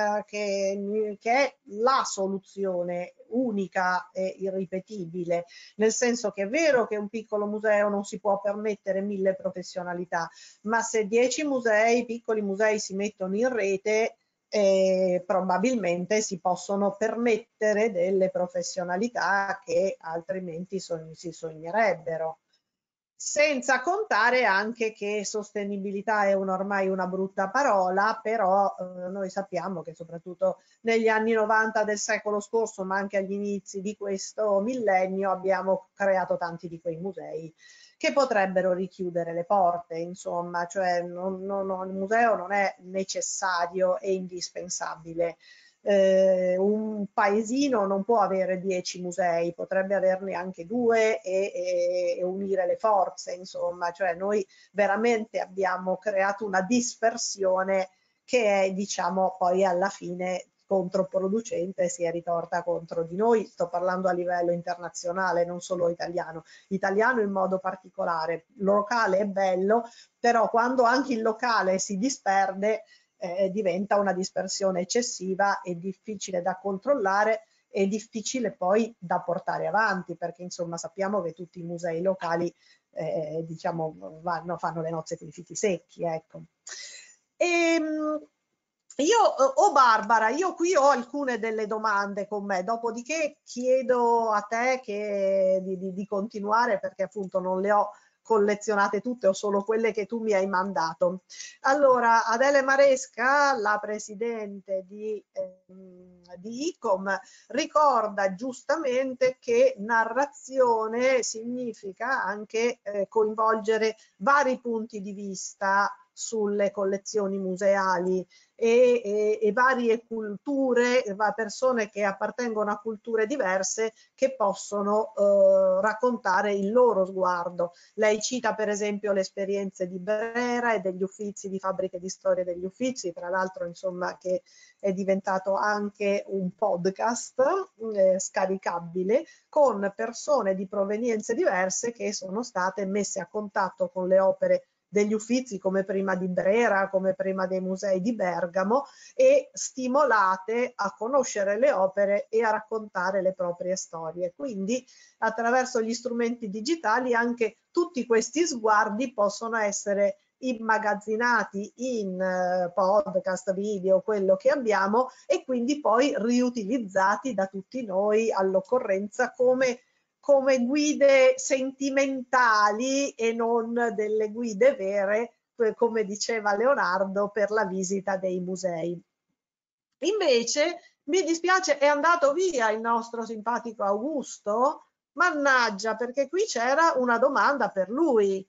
è la soluzione unica e irripetibile, nel senso che è vero che un piccolo museo non si può permettere 1000 professionalità, ma se 10 musei, piccoli musei, si mettono in rete, probabilmente si possono permettere delle professionalità che altrimenti si sognerebbero. Senza contare anche che sostenibilità è ormai una brutta parola, però noi sappiamo che soprattutto negli anni 90 del secolo scorso, ma anche agli inizi di questo millennio, abbiamo creato tanti di quei musei che potrebbero richiudere le porte, insomma, cioè il museo non è necessario e indispensabile. Un paesino non può avere 10 musei, potrebbe averne anche 2 e unire le forze, insomma, cioè noi veramente abbiamo creato una dispersione che è, diciamo, poi alla fine controproducente, si è ritorta contro di noi. Sto parlando a livello internazionale, non solo italiano in modo particolare. Il locale è bello, però quando anche il locale si disperde diventa una dispersione eccessiva e difficile da controllare e difficile poi da portare avanti, perché insomma sappiamo che tutti i musei locali diciamo fanno le nozze con i fichi secchi, ecco. Barbara, io qui ho alcune delle domande con me, dopodiché chiedo a te di continuare, perché appunto non le ho collezionate tutte, o solo quelle che tu mi hai mandato. Allora, Adele Maresca, la presidente di ICOM, ricorda giustamente che narrazione significa anche coinvolgere vari punti di vista sulle collezioni museali e varie culture, persone che appartengono a culture diverse che possono raccontare il loro sguardo. Lei cita per esempio le esperienze di Brera e degli Uffizi, di Fabbriche di Storia degli Uffizi, tra l'altro insomma che è diventato anche un podcast scaricabile con persone di provenienze diverse che sono state messe a contatto con le opere degli Uffizi, come prima di Brera, come prima dei musei di Bergamo, e stimolate a conoscere le opere e a raccontare le proprie storie. Quindi attraverso gli strumenti digitali anche tutti questi sguardi possono essere immagazzinati in podcast, video, quello che abbiamo, e quindi poi riutilizzati da tutti noi all'occorrenza come guide sentimentali e non delle guide vere, come diceva Leonardo, per la visita dei musei. Invece mi dispiace, è andato via il nostro simpatico Augusto, mannaggia, perché qui c'era una domanda per lui.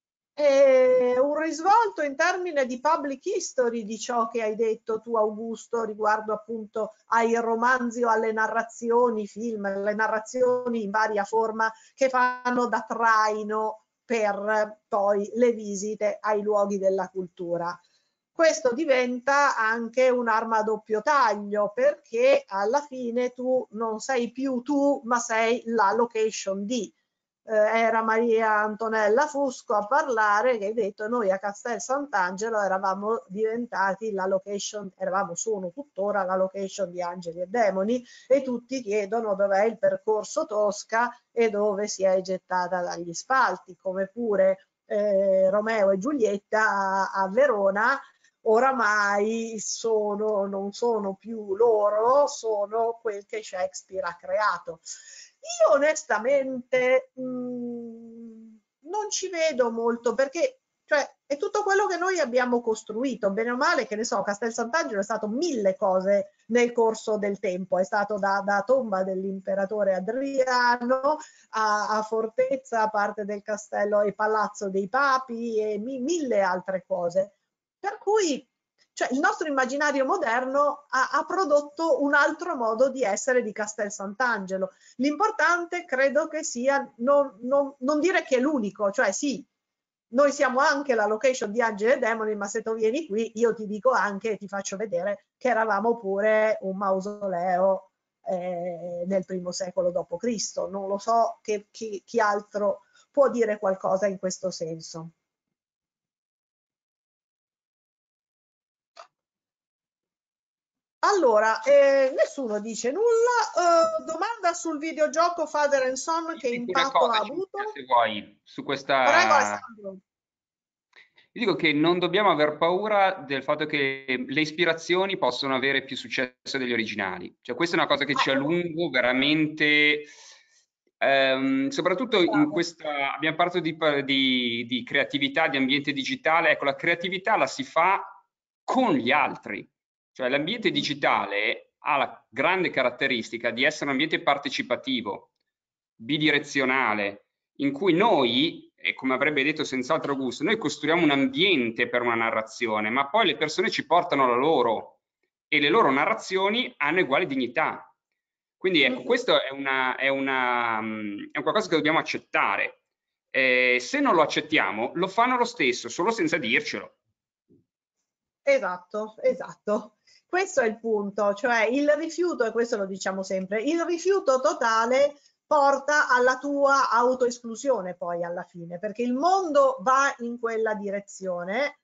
Un risvolto in termini di public history di ciò che hai detto tu, Augusto, riguardo appunto ai romanzi o alle narrazioni, film, le narrazioni in varia forma che fanno da traino per poi le visite ai luoghi della cultura. questo diventa anche un'arma a doppio taglio, perché alla fine tu non sei più tu, ma sei la location di. Era Maria Antonella Fusco a parlare, che ha detto: noi a Castel Sant'Angelo eravamo diventati la location, sono tuttora la location di Angeli e Demoni, e tutti chiedono dov'è il percorso Tosca e dove si è gettata dagli spalti, come pure Romeo e Giulietta a Verona. Oramai non sono più loro, sono quel che Shakespeare ha creato. Io onestamente non ci vedo molto, perché è tutto quello che noi abbiamo costruito, bene o male, che ne so, Castel Sant'Angelo è stato 1000 cose nel corso del tempo, è stato da tomba dell'imperatore Adriano a fortezza, a parte del castello e palazzo dei papi e 1000 altre cose. Per cui il nostro immaginario moderno ha prodotto un altro modo di essere di Castel Sant'Angelo. L'importante credo che sia non dire che è l'unico, cioè sì, noi siamo anche la location di Angeli e Demoni, ma se tu vieni qui io ti dico anche, ti faccio vedere che eravamo pure un mausoleo nel primo secolo d.C. Non lo so chi altro può dire qualcosa in questo senso. Allora, nessuno dice nulla. Domanda sul videogioco Father and Son, che impatto ha avuto? Se vuoi, su questa... Prego, Alessandro. Io dico che non dobbiamo aver paura del fatto che le ispirazioni possono avere più successo degli originali. Cioè, questa è una cosa che ci a lungo veramente... soprattutto in questa... Abbiamo parlato di creatività, di ambiente digitale. Ecco, la creatività la si fa con gli altri. Cioè l'ambiente digitale ha la grande caratteristica di essere un ambiente partecipativo, bidirezionale, in cui noi, e come avrebbe detto senz'altro Augusto, noi costruiamo un ambiente per una narrazione, ma poi le persone ci portano la loro e le loro narrazioni hanno uguale dignità. Quindi ecco, questo è un qualcosa che dobbiamo accettare. Se non lo accettiamo, lo fanno lo stesso, solo senza dircelo. Esatto, esatto. Questo è il punto, cioè il rifiuto, e questo lo diciamo sempre, il rifiuto totale porta alla tua autoesclusione poi alla fine, perché il mondo va in quella direzione,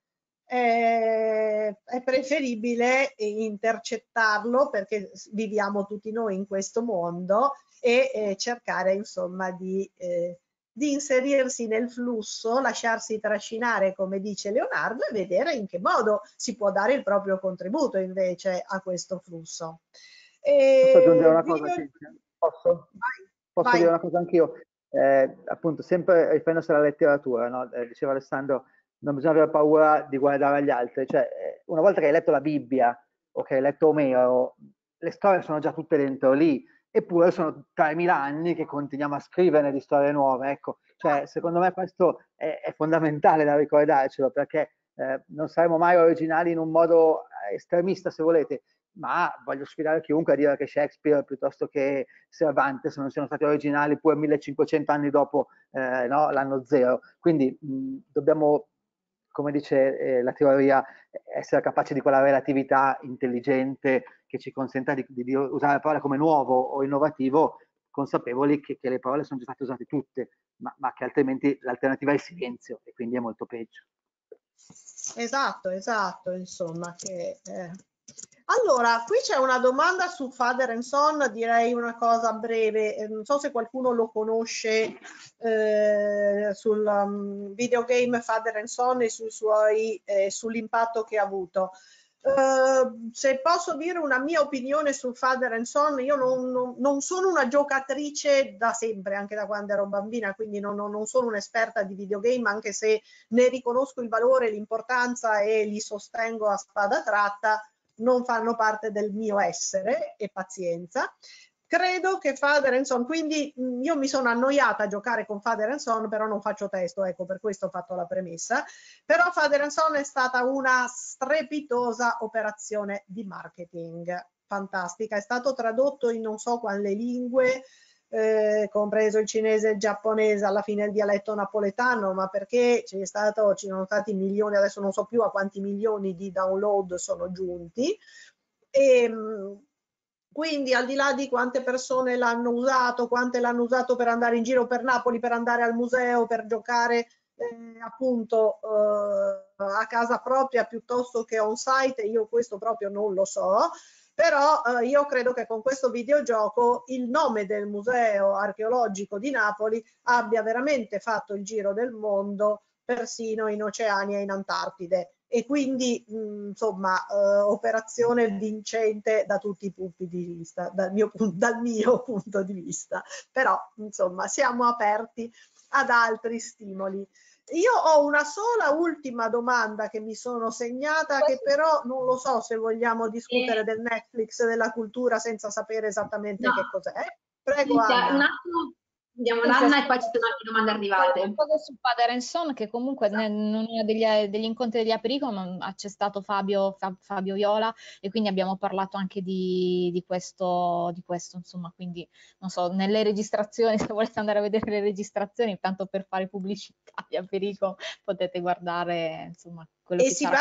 è preferibile intercettarlo perché viviamo tutti noi in questo mondo e cercare insomma di inserirsi nel flusso, lasciarsi trascinare, come dice Leonardo, e vedere in che modo si può dare il proprio contributo invece a questo flusso. Posso aggiungere una cosa, Cinzia? Posso? Vai. Dire una cosa anch'io? Appunto, sempre riferendosi alla letteratura, no? Diceva Alessandro, non bisogna avere paura di guardare agli altri. Cioè, una volta che hai letto la Bibbia o che hai letto Omero, le storie sono già tutte dentro lì. Eppure sono 3000 anni che continuiamo a scrivere di storie nuove, ecco. Cioè, secondo me questo è fondamentale da ricordarcelo, perché non saremo mai originali in un modo estremista, se volete, ma voglio sfidare chiunque a dire che Shakespeare piuttosto che Cervantes non siano stati originali pure 1500 anni dopo no, l'anno zero. Quindi dobbiamo, come dice la teoria, essere capaci di quella relatività intelligente che ci consenta di usare parole come nuovo o innovativo, consapevoli che le parole sono già state usate tutte, ma che altrimenti l'alternativa è il silenzio e quindi è molto peggio. Esatto, insomma. Allora, qui c'è una domanda su Father and Son, direi una cosa breve, non so se qualcuno lo conosce, sul videogame Father and Son e sull'impatto che ha avuto. Se posso dire una mia opinione su Father and Son, io non sono una giocatrice da sempre, anche da quando ero bambina, quindi non sono un'esperta di videogame, anche se ne riconosco il valore, l'importanza e li sostengo a spada tratta. Non fanno parte del mio essere, e pazienza. Credo che Father and Son, quindi io mi sono annoiata a giocare con Father and Son, però non faccio testo, ecco, per questo ho fatto la premessa. Però Father and Son è stata una strepitosa operazione di marketing, fantastica, è stato tradotto in non so quante lingue, compreso il cinese e il giapponese, alla fine il dialetto napoletano, ma perché ci sono stati milioni, adesso non so più a quanti milioni di download sono giunti, e quindi al di là di quante persone l'hanno usato, quante l'hanno usato per andare in giro per Napoli, per andare al museo, per giocare appunto a casa propria piuttosto che on site, io questo proprio non lo so, però io credo che con questo videogioco il nome del Museo Archeologico di Napoli abbia veramente fatto il giro del mondo, persino in Oceania e in Antartide, e quindi insomma operazione vincente da tutti i punti di vista, dal mio punto di vista, però insomma siamo aperti ad altri stimoli. Io ho una sola ultima domanda che mi sono segnata, che però non lo so se vogliamo discutere del Netflix della cultura senza sapere esattamente che cos'è. Prego, Anna. Un attimo, andiamo ad Anna e poi ci sono altre domande arrivate. Una cosa su Father & Son, che comunque in uno degli incontri degli Apricom c'è stato Fabio Viola, e quindi abbiamo parlato anche di questo, insomma, quindi non so, nelle registrazioni, se volete andare a vedere le registrazioni, tanto per fare pubblicità di Apricom, potete guardare, insomma, quello E che si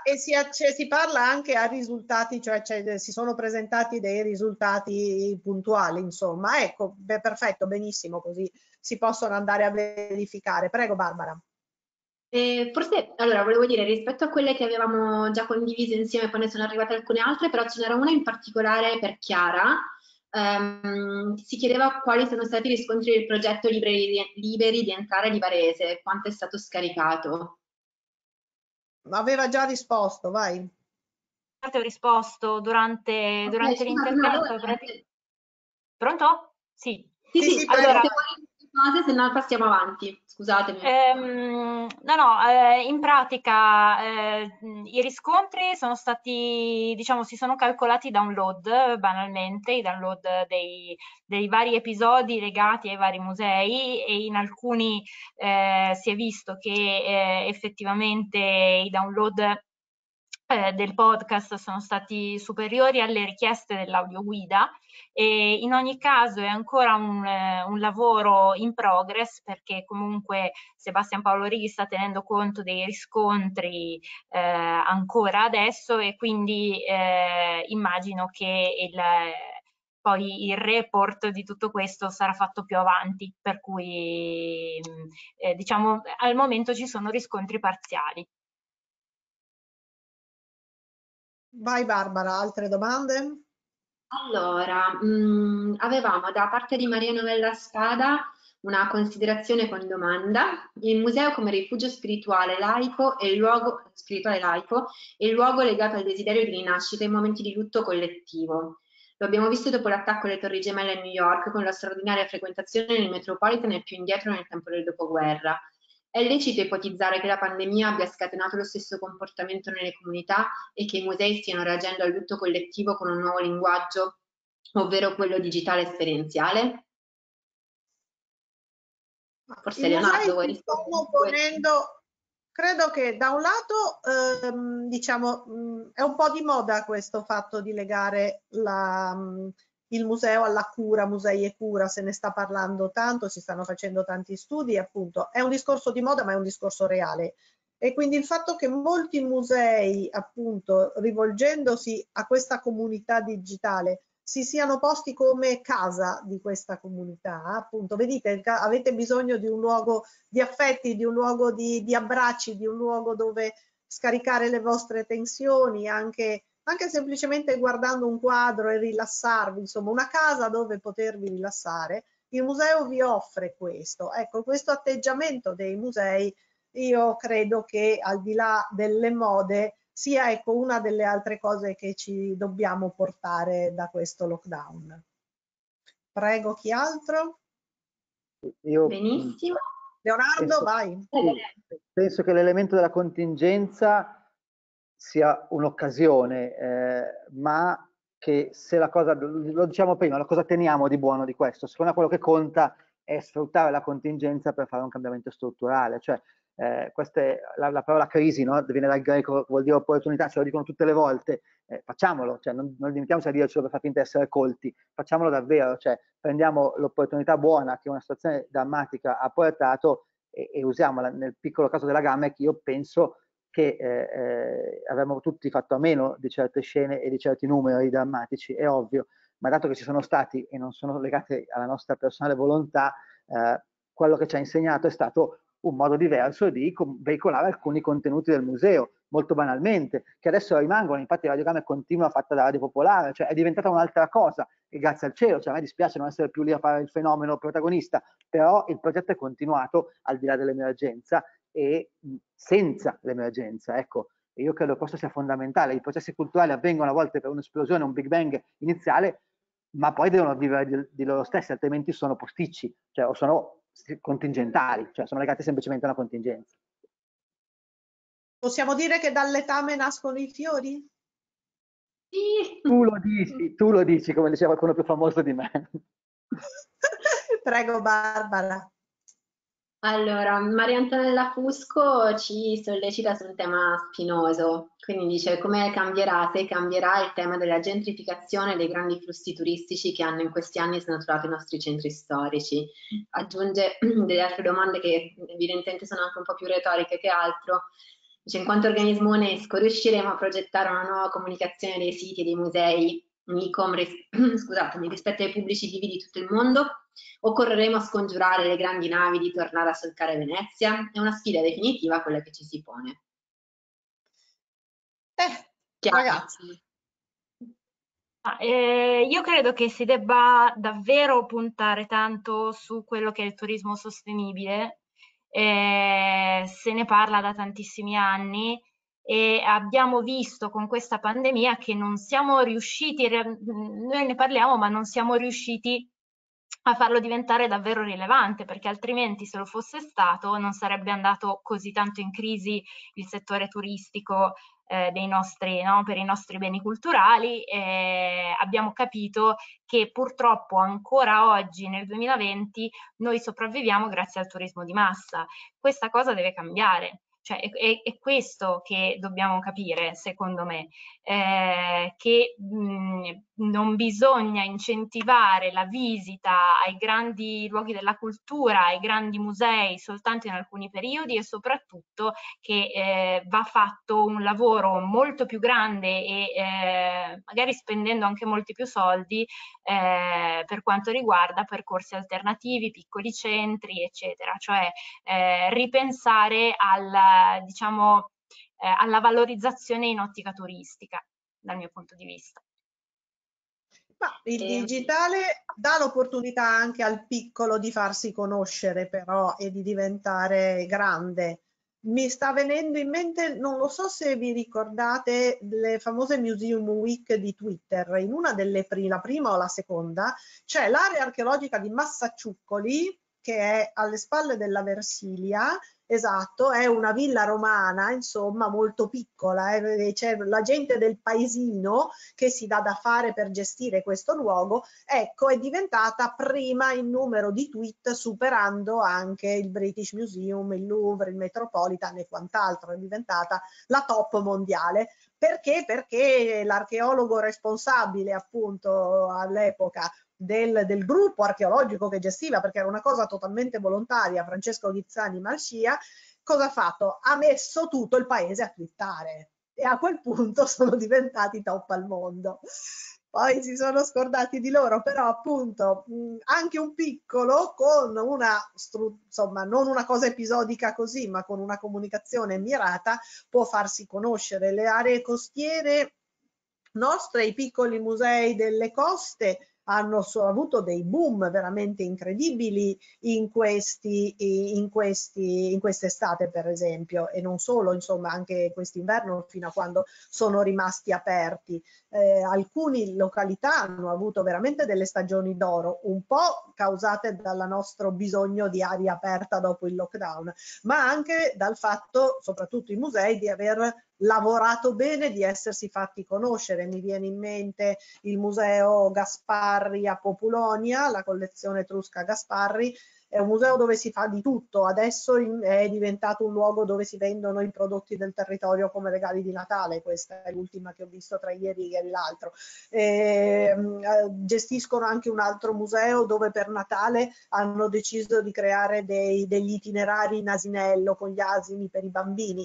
parla anche a risultati, cioè si sono presentati dei risultati puntuali, insomma. Ecco, perfetto, benissimo, così si possono andare a verificare. Prego, Barbara. Forse, allora, volevo dire, rispetto a quelle che avevamo già condiviso insieme, poi ne sono arrivate alcune altre, però ce n'era una in particolare per Chiara. Si chiedeva quali sono stati i riscontri del progetto Liberi di entrare di Varese, quanto è stato scaricato. Aveva già risposto, vai. Ho risposto durante l'intervento. Pronto? Sì. Sì, allora, se no passiamo avanti, scusatemi. In pratica i riscontri sono stati, diciamo, si sono calcolati i download, banalmente, i download dei vari episodi legati ai vari musei, e in alcuni si è visto che effettivamente i download del podcast sono stati superiori alle richieste dell'audioguida, e in ogni caso è ancora un lavoro in progress, perché comunque Sebastian Paolo Righi sta tenendo conto dei riscontri ancora adesso, e quindi immagino che poi il report di tutto questo sarà fatto più avanti, per cui diciamo al momento ci sono riscontri parziali. Vai Barbara, altre domande? Allora, avevamo da parte di Maria Novella Spada una considerazione con domanda. Il museo come rifugio spirituale laico e il luogo legato al desiderio di rinascita in momenti di lutto collettivo. Lo abbiamo visto dopo l'attacco alle Torri Gemelle a New York, con la straordinaria frequentazione nel Metropolitan e più indietro nel tempo del dopoguerra. È lecito ipotizzare che la pandemia abbia scatenato lo stesso comportamento nelle comunità e che i musei stiano reagendo al lutto collettivo con un nuovo linguaggio, ovvero quello digitale esperienziale? Forse Leonardo vuoi rispondere? Credo che da un lato diciamo è un po' di moda questo fatto di legare il museo alla cura, musei e cura, se ne sta parlando tanto, si stanno facendo tanti studi, appunto è un discorso di moda ma è un discorso reale, e quindi il fatto che molti musei, appunto, rivolgendosi a questa comunità digitale, si siano posti come casa di questa comunità, appunto, vedete, avete bisogno di un luogo di affetti, di un luogo di abbracci, di un luogo dove scaricare le vostre tensioni, anche semplicemente guardando un quadro e rilassarvi, insomma una casa dove potervi rilassare. Il museo vi offre questo. Ecco, questo atteggiamento dei musei, io credo che al di là delle mode sia, ecco, una delle altre cose che ci dobbiamo portare da questo lockdown. Prego, chi altro? Benissimo. Leonardo, vai. Penso che l'elemento della contingenza sia un'occasione, ma che se la cosa, lo diciamo prima, la cosa teniamo di buono di questo? Secondo me quello che conta è sfruttare la contingenza per fare un cambiamento strutturale, cioè questa è la parola crisi, no? Viene dal greco, vuol dire opportunità, ce lo dicono tutte le volte, facciamolo, cioè non limitiamoci a dircelo per far finta di essere colti, facciamolo davvero, cioè prendiamo l'opportunità buona che una situazione drammatica ha portato e usiamola. Nel piccolo caso della GAMEC io penso che avremmo tutti fatto a meno di certe scene e di certi numeri drammatici, è ovvio, ma dato che ci sono stati e non sono legati alla nostra personale volontà, quello che ci ha insegnato è stato un modo diverso di veicolare alcuni contenuti del museo, molto banalmente, che adesso rimangono. Infatti Radio GAMEC continua, fatta da Radio Popolare, cioè è diventata un'altra cosa, e grazie al cielo, cioè a me dispiace non essere più lì a fare il fenomeno protagonista, però il progetto è continuato al di là dell'emergenza e senza l'emergenza, ecco. E io credo che questo sia fondamentale. I processi culturali avvengono a volte per un'esplosione, un Big Bang iniziale, ma poi devono vivere di loro stessi, altrimenti sono posticci, cioè, o sono contingentali, cioè sono legati semplicemente a una contingenza. Possiamo dire che dal letame nascono i fiori? Sì. Tu lo dici, come diceva qualcuno più famoso di me. Prego Barbara. Allora, Maria Antonella Fusco ci sollecita su un tema spinoso, quindi dice come cambierà, se cambierà il tema della gentrificazione dei grandi flussi turistici che hanno in questi anni snaturato i nostri centri storici. Aggiunge delle altre domande che evidentemente sono anche un po' più retoriche che altro. Dice, in quanto organismo UNESCO riusciremo a progettare una nuova comunicazione dei siti e dei musei scusatemi, rispetto ai pubblici vivi di tutto il mondo? Occorreremo a scongiurare le grandi navi di tornare a solcare Venezia? È una sfida definitiva quella che ci si pone. Ragazzi. Io credo che si debba davvero puntare tanto su quello che è il turismo sostenibile. Se ne parla da tantissimi anni e abbiamo visto con questa pandemia che non siamo riusciti, noi ne parliamo, ma non siamo riusciti a farlo diventare davvero rilevante, perché altrimenti se lo fosse stato non sarebbe andato così tanto in crisi il settore turistico dei nostri, no, per i nostri beni culturali. Abbiamo capito che purtroppo ancora oggi nel 2020 noi sopravviviamo grazie al turismo di massa. Questa cosa deve cambiare. Cioè, è questo che dobbiamo capire, secondo me, che non bisogna incentivare la visita ai grandi luoghi della cultura, ai grandi musei soltanto in alcuni periodi, e soprattutto che va fatto un lavoro molto più grande e magari spendendo anche molti più soldi per quanto riguarda percorsi alternativi, piccoli centri, eccetera. Cioè ripensare diciamo, alla valorizzazione in ottica turistica, dal mio punto di vista. Ma il digitale dà l'opportunità anche al piccolo di farsi conoscere, però, e di diventare grande. Mi sta venendo in mente, non lo so se vi ricordate, le famose Museum Week di Twitter. In una delle la prima o la seconda, c'è l'area archeologica di Massaciuccoli, che è alle spalle della Versilia. Esatto, è una villa romana, insomma, molto piccola. C'è la gente del paesino che si dà da fare per gestire questo luogo. Ecco, è diventata prima in numero di tweet, superando anche il British Museum, il Louvre, il Metropolitan e quant'altro. È diventata la top mondiale. Perché? Perché l'archeologo responsabile, appunto, all'epoca del gruppo archeologico che gestiva, perché era una cosa totalmente volontaria, Francesco Ghizzani Malscia, cosa ha fatto? Ha messo tutto il paese a twittare, e a quel punto sono diventati top al mondo. Poi si sono scordati di loro, però appunto anche un piccolo con insomma, non una cosa episodica così, ma con una comunicazione mirata può farsi conoscere. Le aree costiere nostre, i piccoli musei delle coste hanno avuto dei boom veramente incredibili in quest'estate, per esempio, e non solo, insomma, anche quest'inverno, fino a quando sono rimasti aperti. Alcune località hanno avuto veramente delle stagioni d'oro, un po' causate dal nostro bisogno di aria aperta dopo il lockdown, ma anche dal fatto, soprattutto i musei, di aver lavorato bene, di essersi fatti conoscere. Mi viene in mente il museo Gasparri a Populonia, la collezione Etrusca Gasparri, è un museo dove si fa di tutto, adesso è diventato un luogo dove si vendono i prodotti del territorio come regali di Natale, questa è l'ultima che ho visto tra ieri e l'altro. Gestiscono anche un altro museo dove per Natale hanno deciso di creare degli itinerari in asinello con gli asini per i bambini,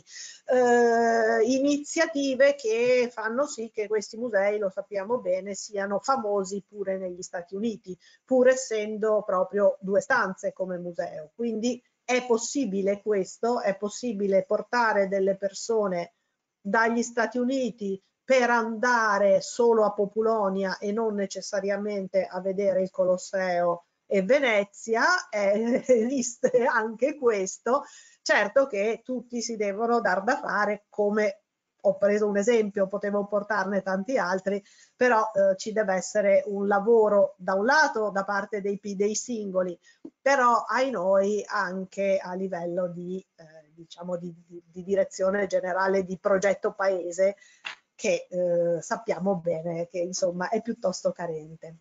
iniziative che fanno sì che questi musei, lo sappiamo bene, siano famosi pure negli Stati Uniti, pur essendo proprio 2 stanze come museo. Quindi è possibile questo, è possibile portare delle persone dagli Stati Uniti per andare solo a Populonia e non necessariamente a vedere il Colosseo e Venezia, esiste anche questo. Certo che tutti si devono dar da fare, come ho preso un esempio, potevo portarne tanti altri, però ci deve essere un lavoro da un lato da parte dei singoli, però ai noi anche a livello di, diciamo di direzione generale di progetto paese, che sappiamo bene che insomma è piuttosto carente.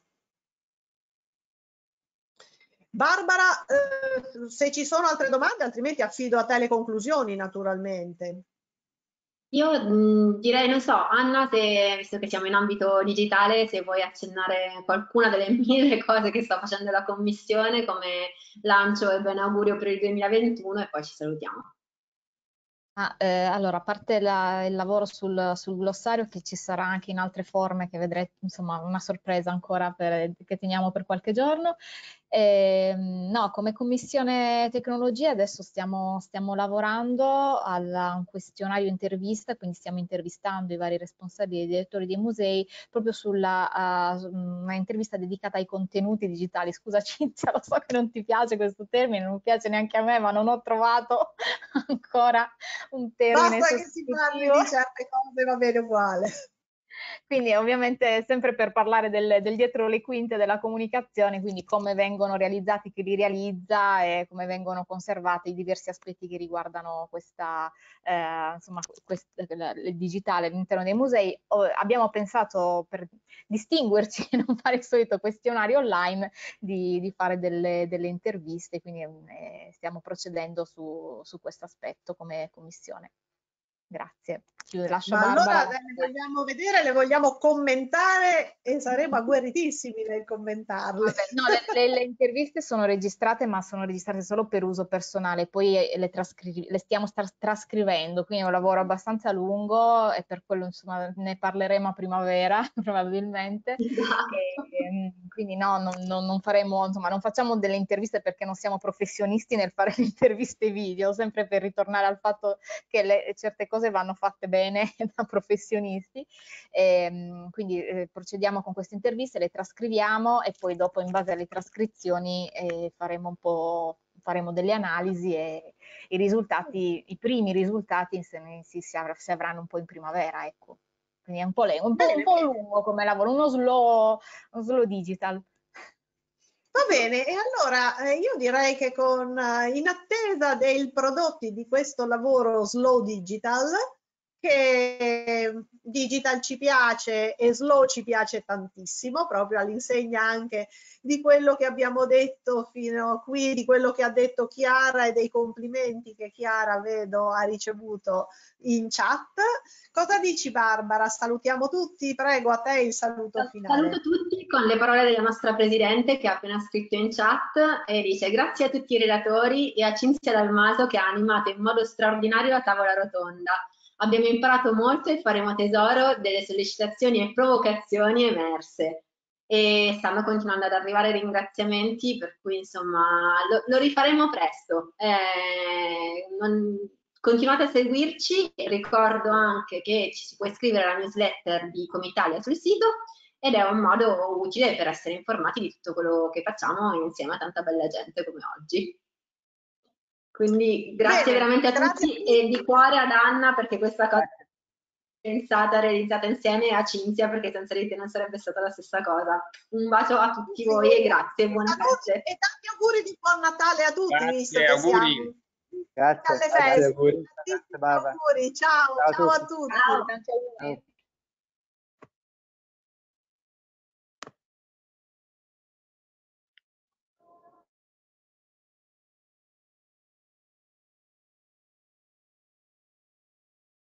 Barbara, se ci sono altre domande, altrimenti affido a te le conclusioni, naturalmente. Io direi, non so, Anna, visto che siamo in ambito digitale, se vuoi accennare qualcuna delle 1000 cose che sta facendo la Commissione come lancio e ben augurio per il 2021 e poi ci salutiamo. Allora, a parte il lavoro sul glossario che ci sarà anche in altre forme che vedrete, insomma, una sorpresa ancora che teniamo per qualche giorno. No, come Commissione Tecnologia adesso stiamo lavorando a un questionario intervista, quindi stiamo intervistando i vari responsabili e direttori dei musei proprio sulla una intervista dedicata ai contenuti digitali. Scusa Cinzia, lo so che non ti piace questo termine, non piace neanche a me, ma non ho trovato ancora un termine basta che si parli di certe cose, va bene uguale. Quindi ovviamente sempre per parlare del dietro le quinte della comunicazione, quindi come vengono realizzati, chi li realizza e come vengono conservati i diversi aspetti che riguardano questa, insomma, il digitale all'interno dei musei. Abbiamo pensato, per distinguerci e non fare il solito questionario online, di fare delle interviste, quindi stiamo procedendo su questo aspetto come Commissione. Grazie. Lascio Ma Barbara. allora le vogliamo vedere, le vogliamo commentare e saremo agguerritissimi nel commentarle. Vabbè, no, le interviste sono registrate, ma sono registrate solo per uso personale, poi le stiamo trascrivendo, quindi è un lavoro abbastanza lungo e per quello insomma ne parleremo a primavera probabilmente. Quindi no, non faremo, insomma, non facciamo delle interviste perché non siamo professionisti nel fare le interviste video, sempre per ritornare al fatto che certe cose vanno fatte bene da professionisti. Quindi procediamo con queste interviste, le trascriviamo e poi dopo in base alle trascrizioni faremo delle analisi e i primi risultati si avranno un po' in primavera, ecco. Quindi è un po' lungo come lavoro, uno slow digital. Va bene, e allora io direi che in attesa dei prodotti di questo lavoro slow digital, che digital ci piace e slow ci piace tantissimo, proprio all'insegna anche di quello che abbiamo detto fino a qui, di quello che ha detto Chiara e dei complimenti che Chiara vedo ha ricevuto in chat. Cosa dici Barbara? Salutiamo tutti, prego, a te il saluto finale. Saluto tutti con le parole della nostra Presidente che ha appena scritto in chat e dice: grazie a tutti i relatori e a Cinzia Dalmaso che ha animato in modo straordinario la tavola rotonda. Abbiamo imparato molto e faremo tesoro delle sollecitazioni e provocazioni emerse. E stanno continuando ad arrivare ringraziamenti, per cui insomma lo rifaremo presto. Continuate a seguirci, ricordo anche che ci si può iscrivere alla newsletter di Comitalia sul sito ed è un modo utile per essere informati di tutto quello che facciamo insieme a tanta bella gente come oggi. Quindi grazie veramente a tutti e di cuore ad Anna perché questa cosa è pensata, realizzata insieme, e a Cinzia perché senza di te non sarebbe stata la stessa cosa. Un bacio a tutti voi e grazie, buone feste. E tanti auguri di buon Natale a tutti, Grazie, visto che auguri. siamo Grazie, alle feste. auguri. Ciao, ciao a tutti. Ciao.